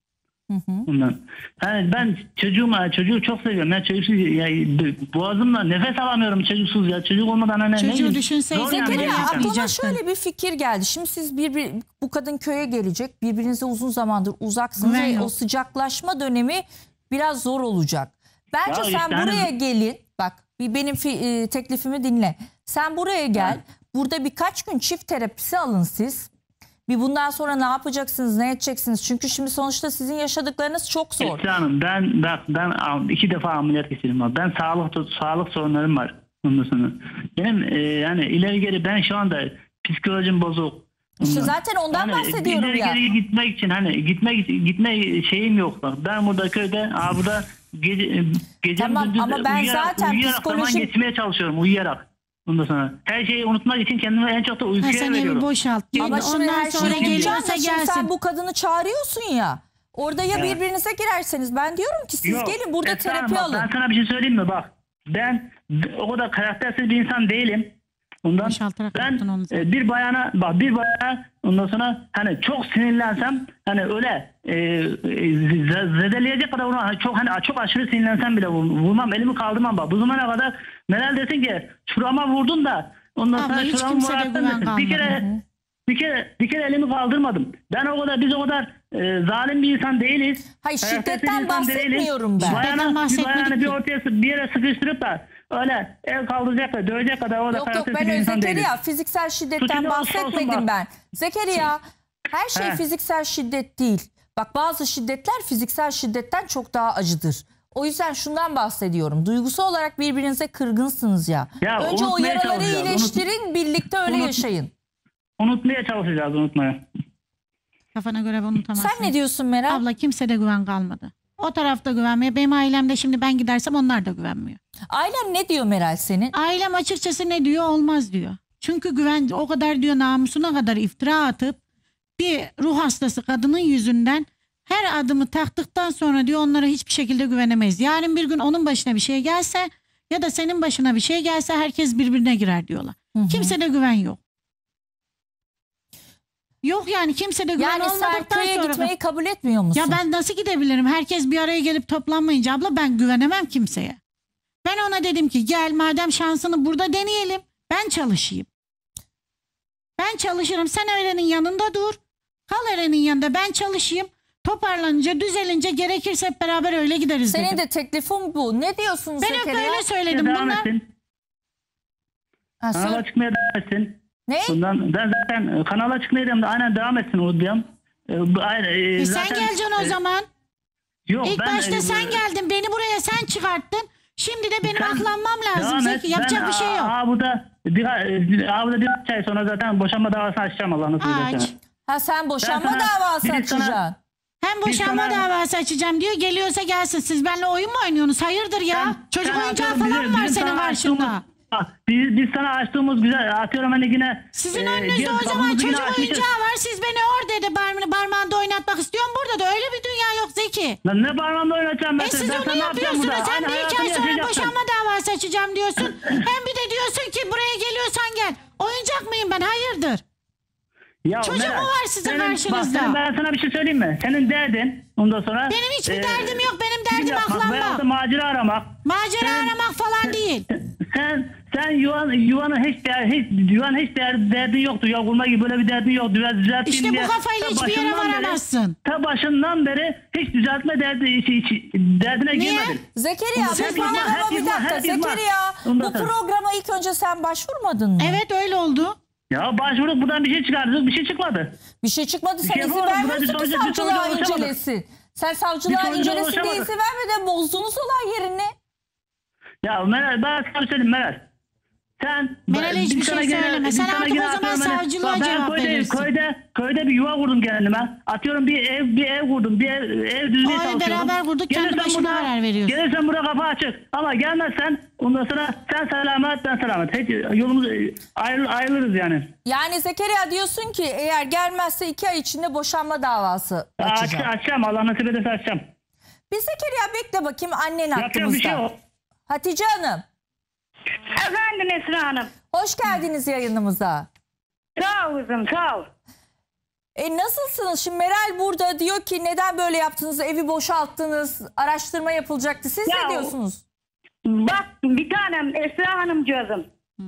Hı hı. Bundan. Yani ben çocuğuma çocuğu çok seviyorum. Ben çocuksuz ya, boğazımla nefes alamıyorum çocuksuz ya. Çocuk olmadan hani Çocuğu ne- düşünseydin zor yani Zekeriya gerçekten. aklıma Yapmayacaktın. şöyle bir fikir geldi. Şimdi siz bir, bir bu kadın köye gelecek. Birbirinize uzun zamandır uzaksınız Güven ve yok. o sıcaklaşma dönemi biraz zor olacak. Bence Ya sen işte hani- buraya gelin. Bak bir benim fi- e, teklifimi dinle. Sen buraya gel. Burada birkaç gün çift terapisi alın siz. Bir bundan sonra ne yapacaksınız, ne edeceksiniz? Çünkü şimdi sonuçta sizin yaşadıklarınız çok zor. Esra Hanım ben bak ben iki defa ameliyat geçirdim. Abi. Ben sağlık sağlık sorunlarım var. Ondan sonra. Benim e, yani ileri geri ben şu anda psikolojim bozuk. İşte Ondan. zaten ondan Yani bahsediyorum ileri ya. geri gitmek için hani gitmek gitme şeyim yok. Bak ben burada köyde abi burada gece gece Tamam, gündüz ama ben uyuyarak, zaten uyuyarak zaman psikolojim- geçirmeye çalışıyorum uyuyarak. Ondan sonra her şeyi unutmak için kendimi en çok da Ha, uykuya sen evi veriyorum. boşalt. Ama Ondan şimdi her sonra şeyi geliyorsa unutacaksın. Şimdi gelsin. sen bu kadını çağırıyorsun ya. Orada ya Evet. birbirinize girerseniz ben diyorum ki siz Yok, gelin burada Esra terapi Hanım, alın. Ben sana bir şey söyleyeyim mi? Bak ben o kadar karaktersiz bir insan değilim. Ondan Boşaltarak ben yaptın onu zaten. e, bir bayana bak bir bayana ondan sonra hani çok sinirlensem hani öyle e, e, z- zedeleyecek kadar vurmam. Hani çok hani çok aşırı sinirlensem bile vur- vurmam, elimi kaldırmam bak. Bu zamana kadar Meral desin ki şurama vurdun da ondan Abla, sonra hiç şuramı kimsede vurattın güven desin. Bir kalmadı. kere bir kere bir kere elimi kaldırmadım. Ben o kadar biz o kadar e, zalim bir insan değiliz. Hayır, Karaktersiz şiddetten bir insan değiliz. bahsetmiyorum ben. Şiddetten Bayana, bir bahsetmedik bayanı bir ki. ortaya bir yere sıkıştırıp da öyle el kaldıracak da dövecek kadar o da Yok yok karaktersiz ben bir öyle insan değiliz. Zekeriya fiziksel şiddetten Suçu ne olursa olsun bahsetmedim bak. ben. Zekeriya her şey He. fiziksel şiddet değil. Bak bazı şiddetler fiziksel şiddetten çok daha acıdır. O yüzden şundan bahsediyorum. Duygusal olarak birbirinize kırgınsınız ya. Ya, Önce o unutmaya yaraları çalışacağız, iyileştirin, birlikte öyle unut- yaşayın. Unutmaya çalışacağız, unutmaya. Kafana göre unutamazsın. Sen ne diyorsun Meral? Abla kimsede güven kalmadı. O tarafta güvenmiyor. Benim ailemde şimdi ben gidersem onlar da güvenmiyor. Ailen ne diyor Meral senin? Ailem açıkçası ne diyor? Olmaz diyor. Çünkü güven o kadar diyor namusuna kadar iftira atıp bir ruh hastası kadının yüzünden her adımı taktıktan sonra diyor onlara hiçbir şekilde güvenemeyiz. Yarın bir gün onun başına bir şey gelse ya da senin başına bir şey gelse herkes birbirine girer diyorlar. Kimsede güven yok. Yok yani kimsede güven Yani sen olmadıktan köye sonra... gitmeyi kabul etmiyor musun? Ya ben nasıl gidebilirim? Herkes bir araya gelip toplanmayınca abla ben güvenemem kimseye. Ben ona dedim ki gel madem şansını burada deneyelim. Ben çalışayım. Ben çalışırım. Sen Eren'in yanında dur. Kal Eren'in yanında ben çalışayım. Toparlanınca düzelince gerekirse hep beraber öyle gideriz Senin dedim. de teklifin bu. Ne diyorsun Ben hep Zekeriya? öyle söyledim. Devam Bunlar etsin. Ha, Kanala söyle- çıkmaya devam etsin. Ne? Bundan, ben zaten e, kanala çıkmaya devam, aynen devam etsin onu diyorum. E, bu- aynen, e, E sen zaten, geleceksin o e, zaman. Yok, İlk ben, başta e, sen geldin. Beni buraya sen çıkarttın. Şimdi de benim sen aklanmam lazım. devam et. Zeki. Yapacak Ben, bir şey yok. Aa, burada bir, aa, burada bir ay sonra zaten boşanma davası açacağım Allah nasip Aç. ederse. Ha sen boşanma Ben sana- davası biri sana- açacaksın. Hem boşanma Biz sana- davası açacağım diyor. Geliyorsa gelsin. Siz benimle oyun mu oynuyorsunuz? Hayırdır ya? Sen- Çocuk sen oyuncağı atıyorum, falan bizim- mı var bizim senin sana karşında? açtığımız- Bak, biz, biz sana açtığımız güzel atıyorum hani yine. Sizin e, önünüzde diğer o zaman kapımızı yine çocuk açmışız. oyuncağı var. Siz beni orada parmağını, parmağında oynatmak istiyorsun. Burada da öyle bir dünya yok Zeki. Lan ne parmağımla oynatacağım ben E seni? siz Ben onu sana ne yapacağım yapıyorsunuz. burada? Sen Aynı bir iki hayatını ay sonra yaşayacaksın. boşanma davası açacağım diyorsun. Hem bir de diyorsun ki buraya geliyorsan gel. Oyuncak mıyım ben? Hayırdır? Ya Çocuk Meral, mu var sizin senin- karşınızda? Bak senin, ben sana bir şey söyleyeyim mi? Senin derdin ondan sonra. Benim hiçbir e, derdim yok. Benim film derdim yapmak veyahut da aklanmak. macera aramak. Macera Sen- aramak falan değil. sen sen yuvan yuvanı hiç değer hiç yuvan hiç değer, derdin yoktu. Ya kurma gibi böyle bir derdin yok. Düz düzelteyim İşte bu diye. kafayla Ta hiçbir yere başından beri- varamazsın. Ta başından beri hiç düzeltme derdi hiç, hiç derdine Niye? girmedin. Zekeriya bu Hep izah, programa hep bir izah, dakika. hep izah. Zekeriya Ondan bu sonra. programa ilk önce sen başvurmadın mı? Evet öyle oldu. Ya başvurup buradan bir şey çıkardık, bir şey çıkmadı. Bir şey çıkmadı. Sen şey izin yapamadım. vermiyorsun Burada ki bir sonuca- bir savcılığa sonuca ulaşamadık. incelesin. Sen Bir savcılığa sonuca incelesin diye ulaşamadık. izin vermeden bozdunuz olay yerini. Ya Meral ben sana söyleyeyim Meral. Sen Meral'e hiçbir bir şey sana gene- söyleme. bir Sen sana artık gene o zaman atıyorum hani- savcılığa Bak ben cevap köyde, verirsin. Köyde, köyde bir yuva kurdum kendime. Atıyorum bir ev bir ev kurdum. Bir ev, ev düzmeye O ev çalışıyorum. beraber kurduk, kendi Gelirsen başına burada- karar veriyorsun. Gelirsen burada kapı açık. Ama gelmezsen ondan sonra sen selamet ben selamet. Hiç yolumuz ayrı, ayrılırız yani. Yani Zekeriya diyorsun ki eğer gelmezse iki ay içinde boşanma davası Aç, açacağım. açacağım Allah nasip ederse açacağım. Bir Zekeriya bekle bakayım annen Yapacak bir şey hakkımızda. yok. Hatice Hanım Efendim Esra Hanım. hoş geldiniz yayınımıza. Sağ ol kızım sağ ol. E nasılsınız? Şimdi Meral burada diyor ki neden böyle yaptınız? Evi boşalttınız. Araştırma yapılacaktı. Siz Ya ne o- diyorsunuz? Bak bir tanem Esra Hanımcığızım.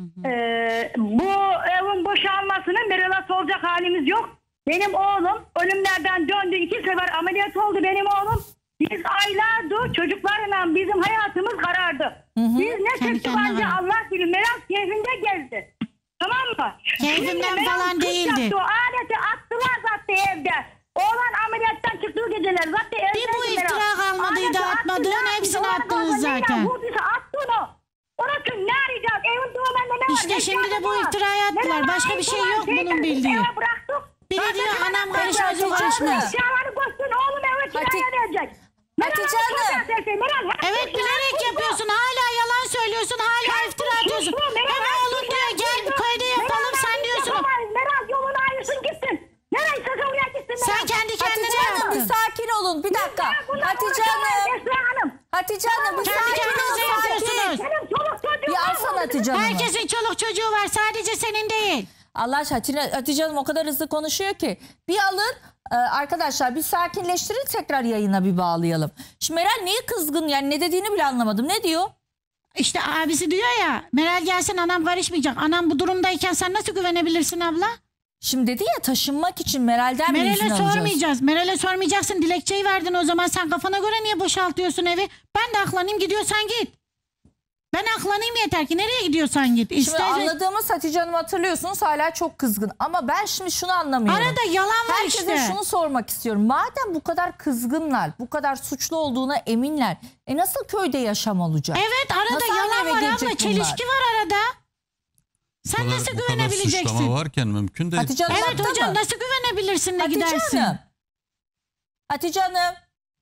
Ee, bu evin boşalmasının Meral'a soracak halimiz yok. Benim oğlum ölümlerden döndü. İki sefer ameliyat oldu benim oğlum. Biz aylardır çocuklarla bizim hayatımız karardı. Biz ne Kendi çıktı kendine bence karar. Allah bilir. Meral keyfinde gezdi. Tamam mı? Keyfimden Şimdi Meral falan kız değildi. yaptı, o aleti attılar zaten evde. Oğlan ameliyattan çıktığı geceler zaten evde. Bir bu iftira kalmadıydı, atmadığın hepsini attınız zaten. Vurduysa attı onu. Onun için ne arayacağız? Evin duvarında ne var? İşte Ne şimdi de ihtiyacı bu var? iftirayı attılar. Neden Başka bir ait şey olan yok bunun şeyleri bildiği. eve bıraktık. Biri Zaten diyor, bana anam koyacak. karışmaz, o Oğlum karışmaz. eşyalarını koysun, oğlum eve kiraya Hati- verecek. Meral Hatice Hanım Hanım. çok derse, Meral, her Evet şey bilerek suçlu. yapıyorsun. Hala yalan söylüyorsun. Hala Sen iftira atıyorsun. suçlu, Meral, Hem her oğlun şey diyor gel suçlu. köyde yapalım Meral, sen biz diyorsun. yapamayız. Meral yolunu ayırsın gitsin. Nereye isterse oraya gitsin. Sen Meral. kendi kendine Hatice Hanım bir yaptın. sakin olun. Bir dakika. Ben bundan Hatice uğraşamayız Hanım. Esra Hanım. Hatice Hanım bir Kendi sakin kendinize olun. yapıyorsunuz. Sakin. Benim çoluk çocuğum Bir var. alsana Hatice Hanım'ı. Herkesin çoluk çocuğu var. Sadece senin değil. Allah aşkına Hatice, Hatice Hanım o kadar hızlı konuşuyor ki. Bir alın e, arkadaşlar bir sakinleştirin tekrar yayına bir bağlayalım. Şimdi Meral niye kızgın yani ne dediğini bile anlamadım. Ne diyor? İşte abisi diyor ya Meral gelsin anam karışmayacak. Anam bu durumdayken sen nasıl güvenebilirsin abla? Şimdi dedi ya taşınmak için Meral'den mi izin Meral'e alacağız? sormayacağız. Meral'e sormayacaksın. Dilekçeyi verdin o zaman sen kafana göre niye boşaltıyorsun evi? Ben de aklanayım gidiyorsan git. Ben aklanayım yeter ki nereye gidiyorsan git. Şimdi İstersen... anladığımız Hatice Hanım hatırlıyorsunuz hala çok kızgın. Ama ben şimdi şunu anlamıyorum. Arada yalan var Herkese işte. şunu sormak istiyorum. Madem bu kadar kızgınlar, bu kadar suçlu olduğuna eminler. E nasıl köyde yaşam olacak? Evet arada Nasıl aynı yalan eve var gelecek abla. Çelişki var arada. Sen Bu kadar- nasıl bu kadar güvenebileceksin? suçlama varken mümkün değil. Hatice Hanım Evet haklı hocam mı? nasıl güvenebilirsin de Hatice gidersin? Hanım. Hatice Hanım.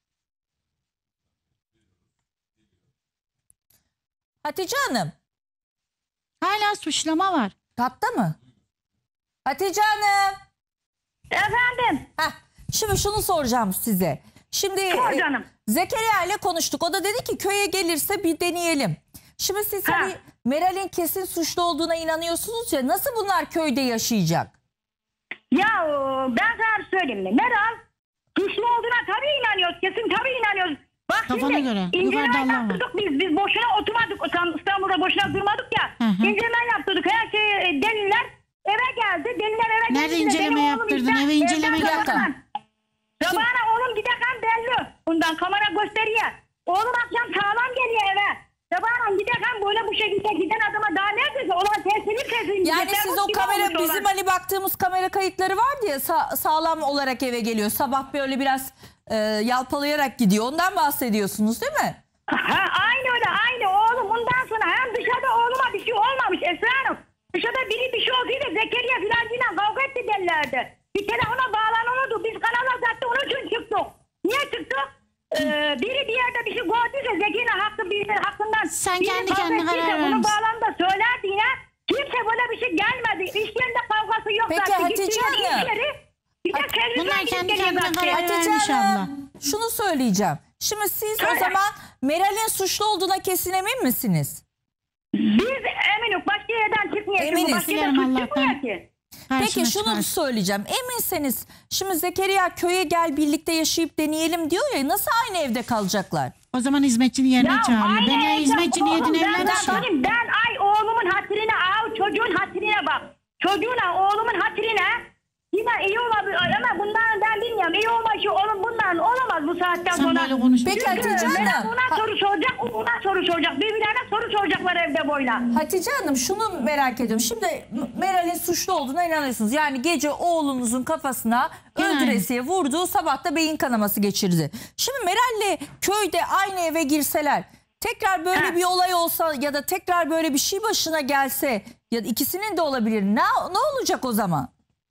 Hatice Hanım. Hala suçlama var. Hatta mı? Hatice Hanım. Efendim. Heh, şimdi şunu soracağım size. Şimdi Sor e, canım. Zekeriya ile konuştuk. O da dedi ki köye gelirse bir deneyelim. Şimdi siz Ha. hani Meral'in kesin suçlu olduğuna inanıyorsunuz ya. Nasıl bunlar köyde yaşayacak? Ya e, ben sana söyleyeyim mi? Meral suçlu olduğuna tabii inanıyoruz. Kesin tabii inanıyoruz. Bak Kafana şimdi göre. inceleme Yukarıda Allah var. yaptırdık biz. Biz boşuna oturmadık. Tam İstanbul'da boşuna durmadık ya. Hı hı. İnceleme yaptırdık. Her şey e, deliller eve geldi. Deliller eve geldi. Nerede Benim inceleme oğlum yaptırdın? işte Eve inceleme evden yaptın. sabahtan. Sabahına oğlum giderken belli. Bundan kamera gösteriyor. Oğlum akşam sağlam geliyor eve. Sabahına giderken böyle bu şekilde giden adama daha neredeyse olan tesiri tesiri. Yani siz o kamera bizim hani baktığımız kamera kayıtları vardı ya sa- sağlam olarak eve geliyor. Sabah böyle biraz e, yalpalayarak gidiyor. Ondan bahsediyorsunuz değil mi? Ha, aynı öyle aynı oğlum. Bundan sonra hem dışarıda oğluma bir şey olmamış Esra Hanım. Dışarıda biri bir şey olduysa Zekeriya filancıyla kavga etti derlerdi. Bir telefona bağlanıyordu. Biz kanala zaten onun için çıktık. Niye çıktık? Ee, biri bir yerde bir şey gördüyse Zekeriya hakkı birinin hakkından Sen biri kendi kavga kendine ettiyse karar Bunu vermişsin. bağlamda söylerdi yine. Kimse böyle bir şey gelmedi. İş yerinde kavgası yok Peki, zaten. Hatice Gittiler iş Hanım. yeri. Bir de Hati- kendisine Bunlar gidip kendi geliyor kendine zaten. karar Hatice vermiş Hanım şunu söyleyeceğim. Şimdi siz o Söyle. zaman Meral'in suçlu olduğuna kesin emin misiniz? Biz eminik başka yerden çıkmıyor. Eminiz. Çünkü başka yerden Dilerim suç çıkmıyor Allah'tan. ki. Peki Karşına şunu çıkar. söyleyeceğim. Eminseniz şimdi Zekeriya köye gel birlikte yaşayıp deneyelim diyor ya nasıl aynı evde kalacaklar? O zaman hizmetçinin yerine Ya çağırıyor. aynı Beni evde hizmetçi oğlum, niyetine ben- evlenmiş ben, ya. benim- ben ay hatırına, aa, çocuğun hatırına bak. Çocuğuna, oğlumun hatırına yine iyi olabilir ama bundan ben bilmiyorum. İyi olmak şu oğlum bundan olamaz bu saatten Sen sonra. böyle konuş. Peki Çünkü Hatice Meral Hanım. ona Ha- soru soracak, o ona soru soracak. Birbirlerine soru soracaklar evde boyla. Hatice Hanım şunu merak ediyorum. Şimdi Meral'in suçlu olduğuna inanıyorsunuz. Yani gece oğlunuzun kafasına Yani. öldüresiye vurdu. Sabah da beyin kanaması geçirdi. Şimdi Meral'le köyde aynı eve girseler, tekrar böyle Ha. bir olay olsa ya da tekrar böyle bir şey başına gelse ya da ikisinin de olabilir. Ne, ne olacak o zaman?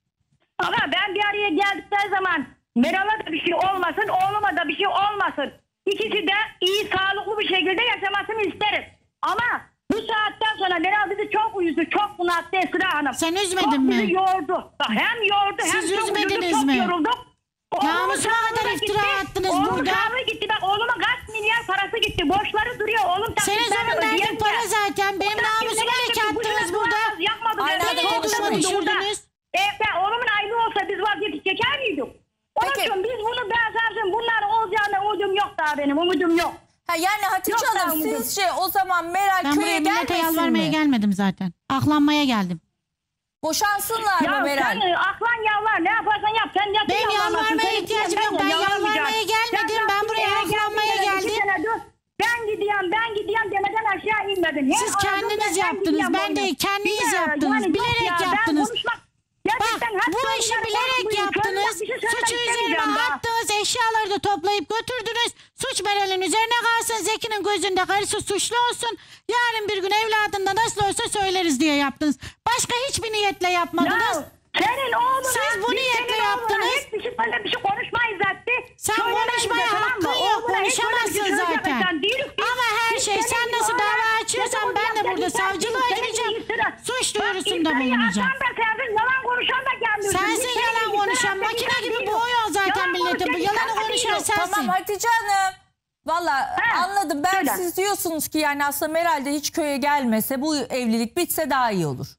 Ama ben bir araya geldikleri zaman Meral'a da bir şey olmasın, oğluma da bir şey olmasın. İkisi de iyi, sağlıklı bir şekilde yaşamasını isterim. Ama bu saatten sonra Meral bizi çok uyudu, çok bunalttı Esra Hanım. Sen üzmedin çok mi? bizi yordu. Bak, hem yordu hem Siz çok uyudu, üzmediniz çok mi? yorulduk. Oğlumun Namusuma sağlığı kadar da iftira gitti. attınız Oğlumun burada. sağlığı gitti. Bak oğlumun kaç milyar parası gitti. Borçları duruyor. Oğlum Senin taksitlerle zaman ödeyemiyor. derdin para zaten. Benim O namusumu taksitleri leke yaptık, attınız bugüne burada. duramaz, yapmadık. Aynen, Evde konuşma oğlum burada. düşürdünüz. Evde oğlumun aylığı olsa biz vaziyeti çeker miydik? Onun Peki. için biz bunu ben zaten bunların olacağına umudum yok daha benim. Umudum yok. Ha, yani Hatice Yok, Hanım ben umudum. sizce o zaman Meral Ben buraya köye millete gelmesin yalvarmaya mi? gelmedim zaten. Aklanmaya geldim. Boşansınlar Ya mı Meral? sen e, aklan yalvar ne yaparsan yap. Sen yap. Benim yalvarmasın. yalvarmaya Sen ihtiyacım isteyen yok. Ben yalvarmayacağım. yalvarmaya gelmedim. Sen Ben buraya eve geldin, aklanmaya iki geldim. sene dur. Ben gidiyorum ben gidiyorum demeden aşağı inmedin. Her Siz aradığımda kendiniz ben yaptınız. gidiyorum Ben de boynum. kendiniz Ya, yaptınız. yok Bilerek ya, ben yaptınız. konuşmak- Bak Gerçekten hatta bu işi bunları bilerek konuşmayın. yaptınız. Söylemek bir şey söylemek Suçu üzerime istemeyeceğim daha. attınız. Eşyaları da toplayıp götürdünüz. Suç Meral'in üzerine kalsın. Zeki'nin gözünde karısı suçlu olsun. Yarın bir gün evladında nasıl olsa söyleriz diye yaptınız. Başka hiçbir niyetle yapmadınız. Ya, senin oğluna, Siz bu biz niyetle senin oğluna yaptınız. Hiçbir şey, böyle bir şey konuşmayız zaten. Sen Söylemeyiz konuşmaya de, tamam mı? hakkın yok. Oğluna hiç böyle bir Konuşamazsın şey zaten. söylemesen değiliz ki. Ama her Biz şey senin sen nasıl oğluna- dava açıyorsan senin ben de oğluna burada sen- savcılığa senin gideceğim. iftira. Suç Bak, duyurusunda iftirayı bulunacağım. atan da sendin, yalan konuşan da kendin. Sensin yalan konuşan. Makine gibi boğuyor zaten milleti. Bu yalanı konuşan sensin. Tamam Hatice Hanım. Valla Ha, anladım. Ben söyle. siz diyorsunuz ki yani aslında Meral de hiç köye gelmese bu evlilik bitse daha iyi olur.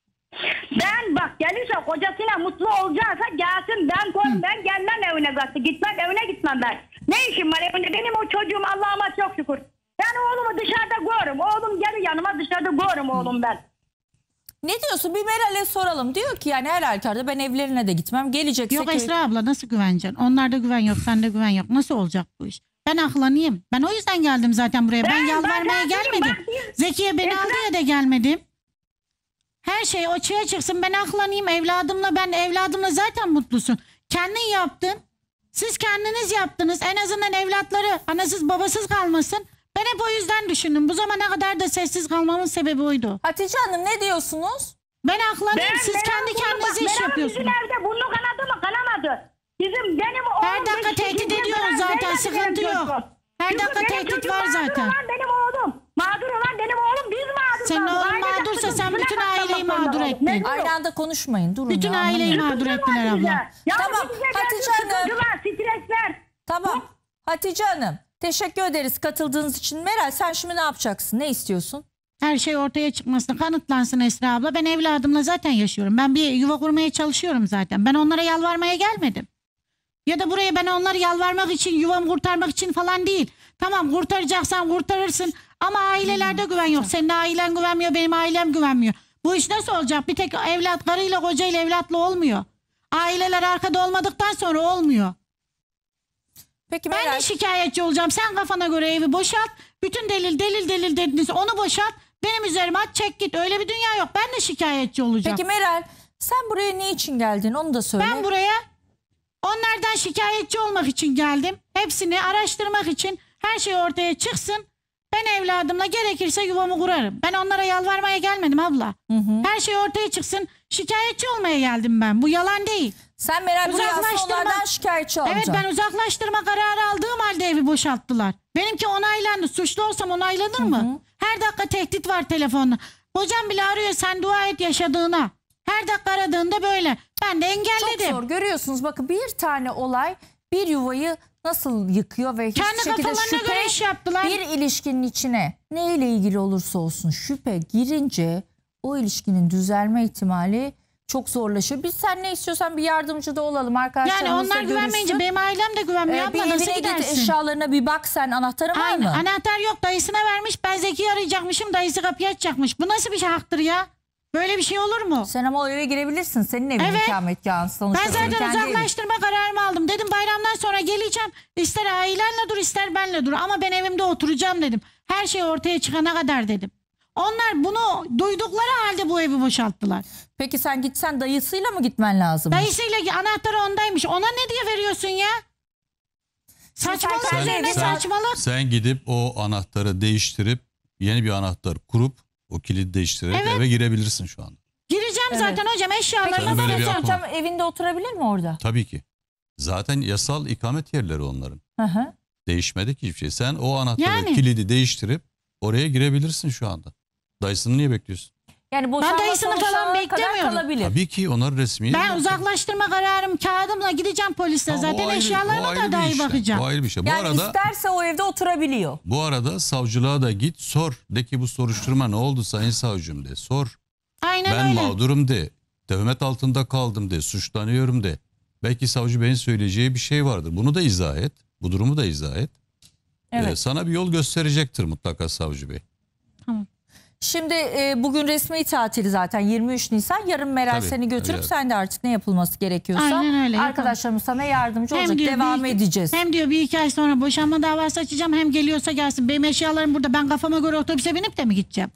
Ben bak gelirse kocasıyla mutlu olacaksa gelsin, ben koyun, ben gelmem evine zaten. Gitmem, evine gitmem ben. Ne işim var evinde? Benim o çocuğum Allah'ıma çok şükür. Ben oğlumu dışarıda görürüm. Oğlum gelir yanıma, dışarıda görürüm oğlum ben. Ne diyorsun? Bir Meral'e soralım. Diyor ki yani her halükarda ben evlerine de gitmem. Gelecekse Yok köy- Esra abla nasıl güveneceksin? Onlarda güven yok, sende güven yok. Nasıl olacak bu iş? Ben aklanayım. Ben o yüzden geldim zaten buraya. Ben, Ben- yalvarmaya ben gelmedim. bak biz- Zekiye beni Esra- aldı ya da gelmedim. Her şey açığa çıksın. Ben aklanayım evladımla. Ben evladımla zaten mutlusun. Kendin yaptın. Siz kendiniz yaptınız. En azından evlatları anasız babasız kalmasın. Ben hep o yüzden düşündüm. Bu zamana kadar da sessiz kalmamın sebebi oydu. Hatice Hanım ne diyorsunuz? Ben aklanayım. Ben- Siz Meral kendi bunu kendinize bak, iş Meral yapıyorsunuz. bizim evde burnu kanadı mı kanamadı. Bizim benim oğlum. Her dakika beş tehdit sekiz ediyorsun yaşında, zaten, benim sıkıntı çocuğum. yok. Her Çünkü dakika benim tehdit çocuğum var mağdur zaten. olan benim oğlum. Mağdur olan benim oğlum, biz mağdur. Senin kaldık. oğlun Ailece mağdursa sen sıkıntısına bütün katlanmak aileyi zorunda mağdur kaldık. ettin. Mecbur. Aynı anda konuşmayın. Durun Bütün ya, aileyi anlamıyorum. mağdur ettiler Sıkıntı var abla. bize. Ya Tamam, bize Hatice geldi Hanım. sıkıntılar, stresler. Tamam. Hatice Hanım teşekkür ederiz katıldığınız için. Meral sen şimdi ne yapacaksın? Ne istiyorsun? Her şey ortaya çıkmasın, kanıtlansın Esra abla. Ben evladımla zaten yaşıyorum. Ben bir yuva kurmaya çalışıyorum zaten. Ben onlara yalvarmaya gelmedim. Ya da buraya ben onları yalvarmak için, yuvamı kurtarmak için falan değil. Tamam kurtaracaksan kurtarırsın ama ailelerde güven yok. Senin ailen güvenmiyor, benim ailem güvenmiyor. Bu iş nasıl olacak? Bir tek evlat, karıyla kocayla evlatla olmuyor. Aileler arkada olmadıktan sonra olmuyor. Peki Ben Meral. de şikayetçi olacağım. Sen kafana göre evi boşalt. Bütün delil delil delil dediniz. Onu boşalt. Benim üzerime at, çek git. Öyle bir dünya yok. Ben de şikayetçi olacağım. Peki Meral sen buraya ne için geldin? Onu da söyle. Ben buraya onlardan şikayetçi olmak için geldim. Hepsini araştırmak için, her şey ortaya çıksın. Ben evladımla gerekirse yuvamı kurarım. Ben onlara yalvarmaya gelmedim abla. Her şey ortaya çıksın. Şikayetçi olmaya geldim ben. Bu yalan değil. Sen Meral buraya aslında Uzaklaştırma- onlardan şikayetçi olacaksın. Evet, ben uzaklaştırma kararı aldığım halde evi boşalttılar. Benimki onaylandı. Suçlu olsam onaylanır mı? Her dakika tehdit var telefonla. Hocam bile arıyor, sen dua et yaşadığına. Her dakika aradığında böyle. Ben de engelledim. Çok zor görüyorsunuz. Bakın bir tane olay bir yuvayı nasıl yıkıyor ve hiçbir Kendi şekilde kafalarına şüphe göre iş yaptılar. bir ilişkinin içine neyle ilgili olursa olsun şüphe girince o ilişkinin düzelme ihtimali çok zorlaşıyor. Biz sen ne istiyorsan bir yardımcı da olalım. Yani Arkadaşlarımızla onlar güvenmeyince görüşsün. benim ailem de güvenmiyor. Ee, bir Abla nasıl evine git, gidersin? eşyalarına bir bak sen. Anahtarın var Aynen. mı? Anahtar yok, dayısına vermiş. Ben Zeki'yi arayacakmışım, dayısı kapıyı açacakmış. Bu nasıl bir şey haktır ya? Böyle bir şey olur mu? Sen ama o eve girebilirsin. Senin evin Evet. ikametgahın sonuçta. Ben senin zaten kendi evin. uzaklaştırma kararımı aldım. Dedim bayramdan sonra geleceğim. İster ailenle dur ister benle dur. Ama ben evimde oturacağım dedim. Her şey ortaya çıkana kadar dedim. Onlar bunu duydukları halde bu evi boşalttılar. Peki sen gitsen dayısıyla mı gitmen lazım? Dayısıyla anahtarı ondaymış. Ona ne diye veriyorsun ya? Saçmalık Sen- üzerine sen- saçmalık. Sen gidip o anahtarı değiştirip yeni bir anahtar kurup o kilidi değiştirerek Evet. eve girebilirsin şu anda. Gireceğim Evet. zaten hocam Peki eşyalarına Sen böyle bir İsmet yapma. Hocam evinde oturabilir mi orada? Tabii ki. Zaten yasal ikamet yerleri onların. Hı hı. Değişmedi ki hiçbir şey. Sen o anahtarı Yani. kilidi değiştirip oraya girebilirsin şu anda. Dayısını niye bekliyorsun? Yani boşanma dayısını falan sonuçlanana kadar beklemiyorum. kalabilir. Tabii ki onlar resmi. Ben uzaklaştırma kararım kağıdımla gideceğim polise Ha, o zaten ayrı- o eşyalarına ayrı da bir dahi işlem. bakacağım. O ayrı bir şey. Bu Yani arada isterse o evde oturabiliyor. bu arada savcılığa da git sor. De ki bu soruşturma ne oldu sayın savcım de. Sor. Aynen Ben öyle. mağdurum de. Töhmet altında kaldım de. Suçlanıyorum de. Belki savcı beyin söyleyeceği bir şey vardır. Bunu da izah et. Bu durumu da izah et. Evet. Ee, sana bir yol gösterecektir mutlaka savcı bey. Şimdi e, bugün resmi tatil zaten yirmi üç Nisan. Yarın Meral Tabii, seni götürüp evet. sen de artık ne yapılması gerekiyorsa Aynen öyle, yapalım. arkadaşlarımız sana yardımcı olacak. diyor Devam bir- edeceğiz. Hem diyor bir iki ay sonra boşanma davası açacağım hem geliyorsa gelsin. Benim eşyalarım burada, ben kafama göre otobüse binip de mi gideceğim?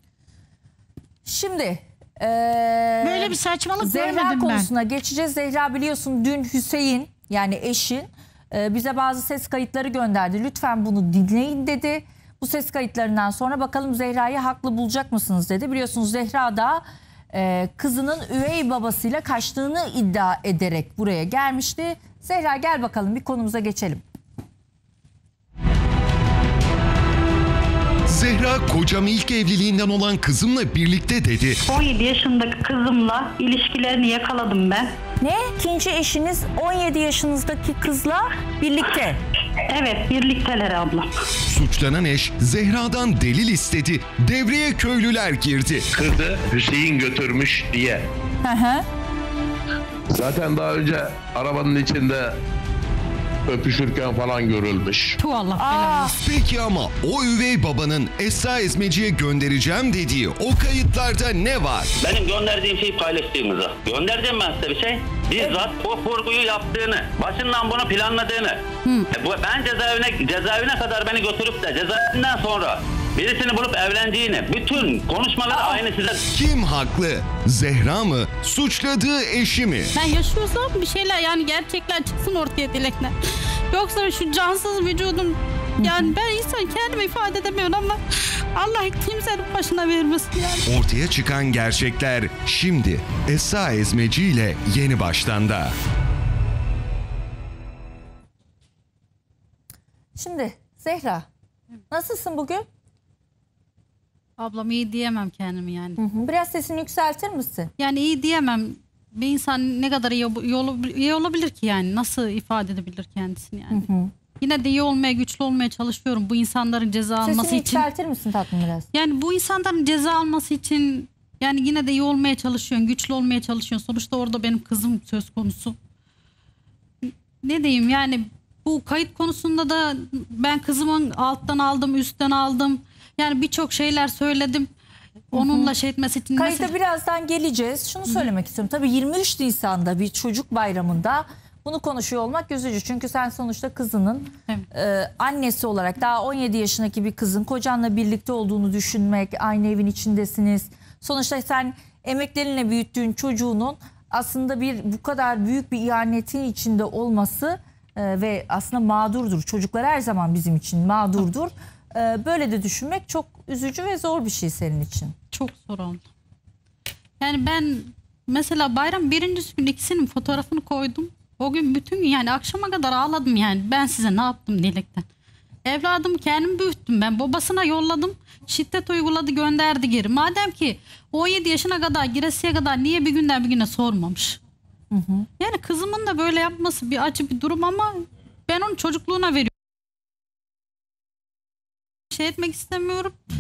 Şimdi e, Böyle bir saçmalık Zehra görmedim ben. konusuna geçeceğiz. Zehra biliyorsun dün Hüseyin yani eşin e, bize bazı ses kayıtları gönderdi. Lütfen bunu dinleyin dedi. Bu ses kayıtlarından sonra bakalım Zehra'yı haklı bulacak mısınız dedi. Biliyorsunuz Zehra da e, kızının üvey babasıyla kaçtığını iddia ederek buraya gelmişti. Zehra gel bakalım bir konumuza geçelim. Zehra kocam ilk evliliğinden olan kızımla birlikte dedi. on yedi yaşındaki kızımla ilişkilerini yakaladım ben. Ne? İkinci eşiniz on yedi yaşınızdaki kızla birlikte. Evet, birlikteler abla. Suçlanan eş Zehra'dan delil istedi. Devreye köylüler girdi. Kızı Hüseyin götürmüş diye. Hı hı. Zaten daha önce arabanın içinde öpüşürken falan görülmüş. Tu Allah belanı. Peki ama o üvey babanın Esra Ezmeci'ye göndereceğim dediği o kayıtlarda ne var? Benim gönderdiğim şeyi paylaştığımızda. Gönderdim ben size bir şey. Bizzat o kurguyu yaptığını, başından bunu planladığını. E, bu, ben cezaevine cezaevine kadar beni götürüp de cezaevinden sonra birisini bulup evlendiğini, bütün konuşmaları aynı size. Kim haklı? Zehra mı? Suçladığı eşi mi? Ben yaşıyorsam bir şeyler yani gerçekler çıksın ortaya dilekler. Yoksa şu cansız vücudum yani ben insan kendimi ifade edemiyorum ama Allah kimsenin başına vermesin yani. Ortaya çıkan gerçekler şimdi Esra Ezmeci ile Yeni Baştan'da. Şimdi Zehra nasılsın bugün? Ablam iyi diyemem kendimi yani. Hı hı. Biraz sesini yükseltir misin? Yani iyi diyemem. Bir insan ne kadar iyi, iyi, ol- iyi olabilir ki yani? Nasıl ifade edebilir kendisini yani? Yine de iyi olmaya, güçlü olmaya çalışıyorum bu insanların ceza alması Sesini için. yükseltir misin tatlım biraz? Yani bu insanların ceza alması için yani yine de iyi olmaya çalışıyorsun, güçlü olmaya çalışıyorsun. Sonuçta orada benim kızım söz konusu. Ne diyeyim yani bu kayıt konusunda da ben kızımın alttan aldım, üstten aldım. Yani birçok şeyler söyledim. Onunla şey etmesi için. Kayıta mesela- birazdan geleceğiz. Şunu söylemek istiyorum. Tabii yirmi üç Nisan'da bir çocuk bayramında bunu konuşuyor olmak üzücü. Çünkü sen sonuçta kızının Evet. e, annesi olarak daha on yedi yaşındaki bir kızın kocanla birlikte olduğunu düşünmek, aynı evin içindesiniz. Sonuçta sen emeklerinle büyüttüğün çocuğunun aslında bir bu kadar büyük bir ihanetin içinde olması e, ve aslında mağdurdur. Çocuklar her zaman bizim için mağdurdur. E, böyle de düşünmek çok üzücü ve zor bir şey senin için. Çok zor oldu. Yani ben mesela bayram birinci gün ikisinin fotoğrafını koydum. O gün bütün gün yani akşama kadar ağladım yani. Ben size ne yaptım dilekten. Evladımı kendim büyüttüm ben. Babasına yolladım. Şiddet uyguladı gönderdi geri. Madem ki on yedi yaşına kadar giresiye kadar niye bir günden bir güne sormamış. Hı hı. Yani kızımın da böyle yapması bir acı bir durum ama ben onun çocukluğuna veriyorum. Şey etmek istemiyorum.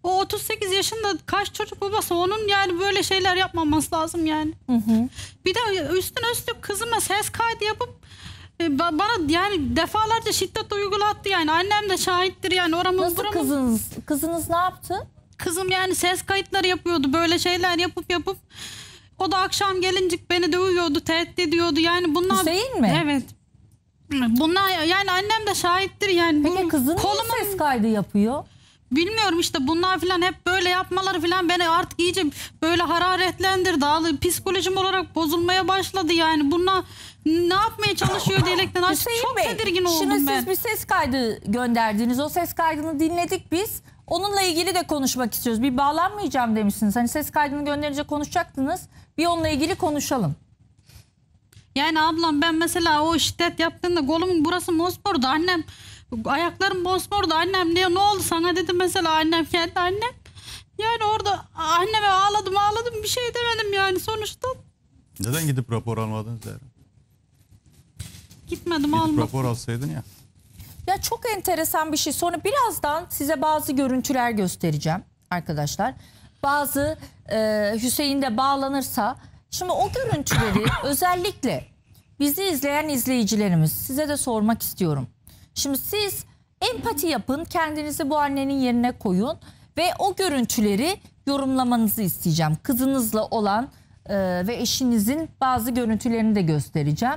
O otuz sekiz yaşında kaç çocuk babası, onun yani böyle şeyler yapmaması lazım yani. Hı hı. Bir de üstüne üstlük kızıma ses kaydı yapıp e, ba- bana yani defalarca şiddet uygulattı yani. Annem de şahittir yani. Oramın, Nasıl buramın- kızınız? Kızınız ne yaptı? Kızım yani ses kayıtları yapıyordu, böyle şeyler yapıp yapıp o da akşam gelince beni dövüyordu, tehdit ediyordu yani. Bunlar Hüseyin mi? Evet. Bunlar yani annem de şahittir yani. Peki Bu kızın niye kolumun- ses kaydı yapıyor? Bilmiyorum işte, bunlar falan hep böyle yapmaları falan beni artık iyice böyle hararetlendirdi. Ağlı- Psikolojim olarak bozulmaya başladı yani. Bunlar ne yapmaya çalışıyor diyerekten artık Hüseyin çok Bey, tedirgin şimdi oldum ben. siz bir ses kaydı gönderdiniz. O ses kaydını dinledik biz. Onunla ilgili de konuşmak istiyoruz. Bir bağlanmayacağım demişsiniz. Hani ses kaydını gönderince konuşacaktınız. Bir onunla ilgili konuşalım. Yani ablam, ben mesela o şiddet yaptığında kolumun burası mosmordu. Annem, ayaklarım mosmordu. Annem diyor, ne oldu sana dedi mesela, annem kendi annem. Yani orada anneme ağladım ağladım, bir şey demedim yani sonuçta. Neden gidip rapor almadın Zehra? Gitmedim, Gidip almadım. rapor alsaydın ya. Ya çok enteresan bir şey. Sonra birazdan size bazı görüntüler göstereceğim arkadaşlar. Bazı e, Hüseyin de bağlanırsa. Şimdi o görüntüleri özellikle bizi izleyen izleyicilerimiz, size de sormak istiyorum. Şimdi siz empati yapın, kendinizi bu annenin yerine koyun ve o görüntüleri yorumlamanızı isteyeceğim. Kızınızla olan e, ve eşinizin bazı görüntülerini de göstereceğim.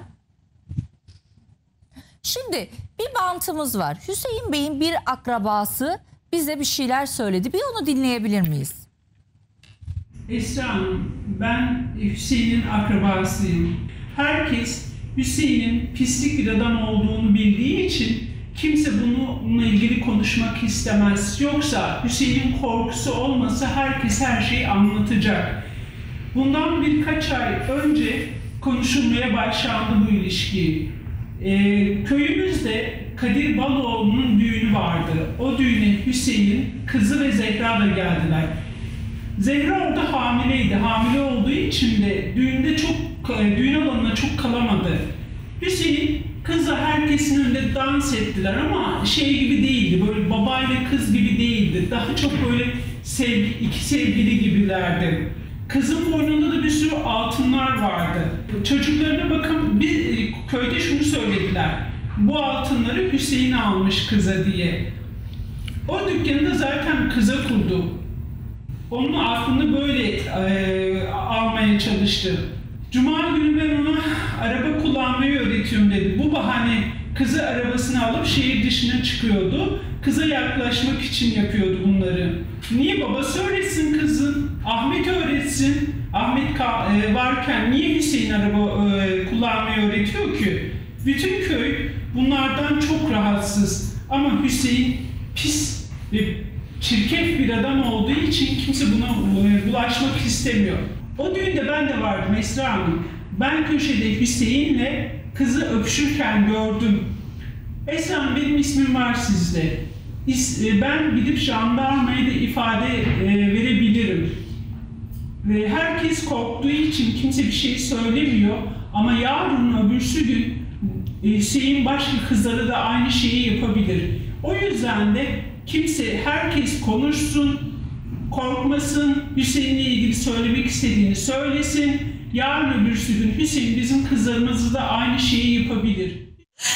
Şimdi bir bantımız var. Hüseyin Bey'in bir akrabası bize bir şeyler söyledi. Bir onu dinleyebilir miyiz? Esra Hanım, ben Hüseyin'in akrabasıyım. Herkes Hüseyin'in pislik bir adam olduğunu bildiği için kimse bununla ilgili konuşmak istemez. Yoksa Hüseyin'in korkusu olmasa herkes her şeyi anlatacak. Bundan birkaç ay önce konuşulmaya başlandı bu ilişki. Ee, köyümüzde Kadir Baloğlu'nun düğünü vardı. O düğüne Hüseyin, kızı ve Zehra da geldiler. Zehra orada hamileydi. Hamile olduğu için de düğünde çok, düğün alanına çok kalamadı. Hüseyin, kızla herkesin önünde dans ettiler ama şey gibi değildi. Böyle babayla kız gibi değildi. Daha çok böyle sevgi, iki sevgili gibilerdi. Kızın boynunda da bir sürü altınlar vardı. Çocuklarına bakın, bir köyde şunu söylediler. Bu altınları Hüseyin almış kıza diye. O dükkanı da zaten kıza kurdu. Onun aklını böyle e, almaya çalıştı. Cuma günü ben ona araba kullanmayı öğretiyorum dedi. Bu bahane kızı arabasını alıp şehir dışına çıkıyordu. Kıza yaklaşmak için yapıyordu bunları. Niye babası öğretsin kızın? Ahmet öğretsin. Ahmet varken niye Hüseyin araba e, kullanmayı öğretiyor ki? Bütün köy bunlardan çok rahatsız. Ama Hüseyin pis ve çirkef bir adam olduğu için kimse buna bulaşmak istemiyor. O düğünde ben de vardım Esra Hanım. Ben köşede Hüseyin'le kızı öpüşürken gördüm. Esra Hanım, benim ismim var sizde. Ben gidip jandarmaya da ifade verebilirim. Ve herkes korktuğu için kimse bir şey söylemiyor. Ama yarın öbürsü gün Hüseyin başka kızları da aynı şeyi yapabilir. O yüzden de kimse, herkes konuşsun, korkmasın, Hüseyin'le ilgili söylemek istediğini söylesin. Yarın öbürsü gün Hüseyin bizim kızlarımızı da aynı şeyi yapabilir.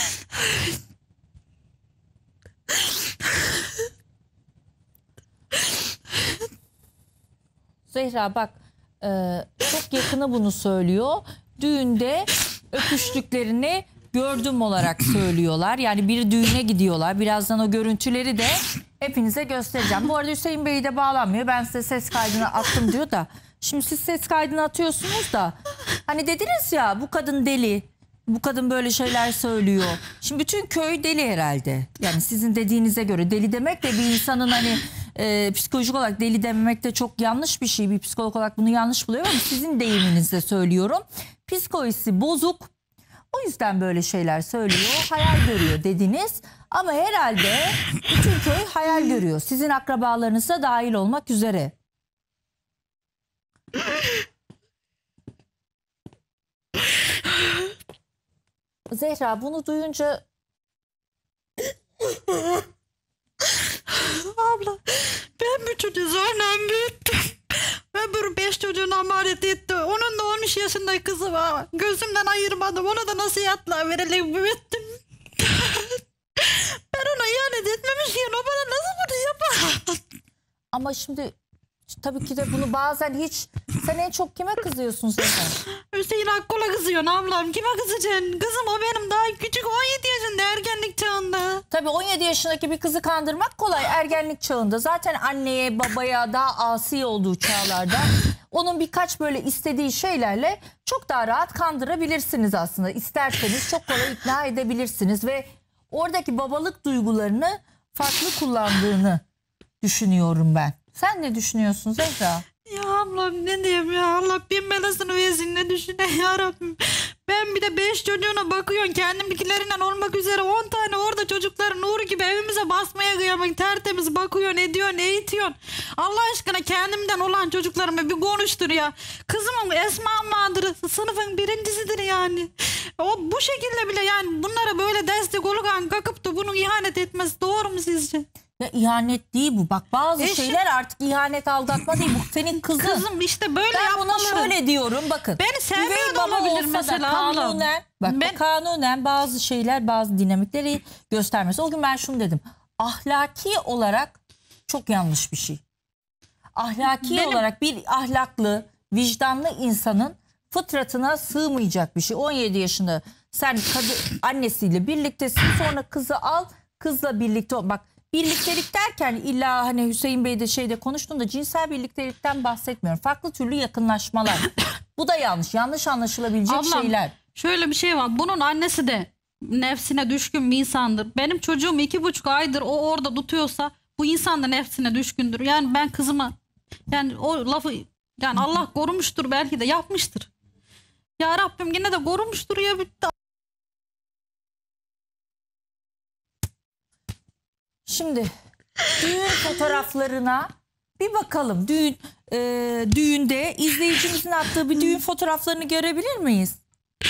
Zehra bak, e, çok yakını bunu söylüyor. Düğünde öpüştüklerini gördüm olarak söylüyorlar. Yani bir düğüne gidiyorlar. Birazdan o görüntüleri de hepinize göstereceğim. Bu arada Hüseyin Bey de bağlanmıyor. Ben size ses kaydını attım diyor da. Şimdi siz ses kaydını atıyorsunuz da. Hani dediniz ya, bu kadın deli. Bu kadın böyle şeyler söylüyor. Şimdi bütün köy deli herhalde. Yani sizin dediğinize göre deli demek de bir insanın hani e, psikolojik olarak deli dememek de çok yanlış bir şey. Bir psikolog olarak bunu yanlış buluyor ama sizin deyiminizle söylüyorum. Psikolojisi bozuk. O yüzden böyle şeyler söylüyor, hayal görüyor dediniz. Ama herhalde bütün köy hayal görüyor. Sizin akrabalarınız da dahil olmak üzere. Zehra, bunu duyunca Abla ben bu çocuğu zorla büyüttüm. Öbür beş çocuğunu emanet etti. Onun da on üç yaşında kızı var. Gözümden ayırmadım. Onu da nasihatla vererek büyüttüm. Ben ona ihanet etmemişken o bana nasıl bunu yapar? Ama şimdi tabii ki de bunu bazen hiç... Sen en çok kime kızıyorsun Zehra? Hüseyin Akkol'a kızıyorsun ablam. Kime kızacaksın? Kızım o benim daha küçük, on yedi yaşında, ergenlik çağında. Tabii on yedi yaşındaki bir kızı kandırmak kolay ergenlik çağında. Zaten anneye babaya daha asi olduğu çağlarda onun birkaç böyle istediği şeylerle çok daha rahat kandırabilirsiniz aslında. İsterseniz çok kolay ikna edebilirsiniz ve oradaki babalık duygularını farklı kullandığını düşünüyorum ben. Sen ne düşünüyorsun Zehra? Ya ablam ne diyeyim ya, Allah bin belasını versin, ne düşüneyim ya Rabbim. Ben bir de beş çocuğuna bakıyorum, kendimdikilerinden olmak üzere on tane orada çocukların nuru gibi evimize basmaya kıyamak, tertemiz bakıyorsun, ediyorsun, eğitiyorsun. Allah aşkına kendimden olan çocuklarıma bir konuştur ya. Kızımın Esma vardır, sınıfın birincisidir yani. O bu şekilde bile yani bunlara böyle destek olukan kakıp da bunu ihanet etmesi doğru mu sizce? Ya ihanet değil bu. Bak bazı Eşim, şeyler artık ihanet, aldatma değil. Bu senin kızın. Kızım işte böyle ben yapmaları. Ben buna şöyle diyorum bakın. Beni sevmiyor Üvey da baba olabilir olsa mesela. da kanunen, bak ben... kanunen bazı şeyler, bazı dinamikleri göstermesi. O gün ben şunu dedim. Ahlaki olarak çok yanlış bir şey. Ahlaki Benim... olarak bir ahlaklı, vicdanlı insanın fıtratına sığmayacak bir şey. on yedi yaşında sen kadı, annesiyle birliktesin, sonra kızı al, kızla birlikte ol. Bak birliktelik derken illa hani Hüseyin Bey de şeyde konuştuğunda cinsel birliktelikten bahsetmiyorum. Farklı türlü yakınlaşmalar. Bu da yanlış. Yanlış anlaşılabilecek Ablam, şeyler. Şöyle bir şey var. Bunun annesi de nefsine düşkün bir insandır. Benim çocuğum iki buçuk aydır o orada tutuyorsa bu insan da nefsine düşkündür. Yani ben kızıma yani o lafı yani Allah korumuştur, belki de yapmıştır. Ya Rabbim yine de korumuştur ya. Bitti. Şimdi düğün fotoğraflarına bir bakalım. Düğün e, düğünde izleyicimizin attığı bir düğün fotoğraflarını görebilir miyiz?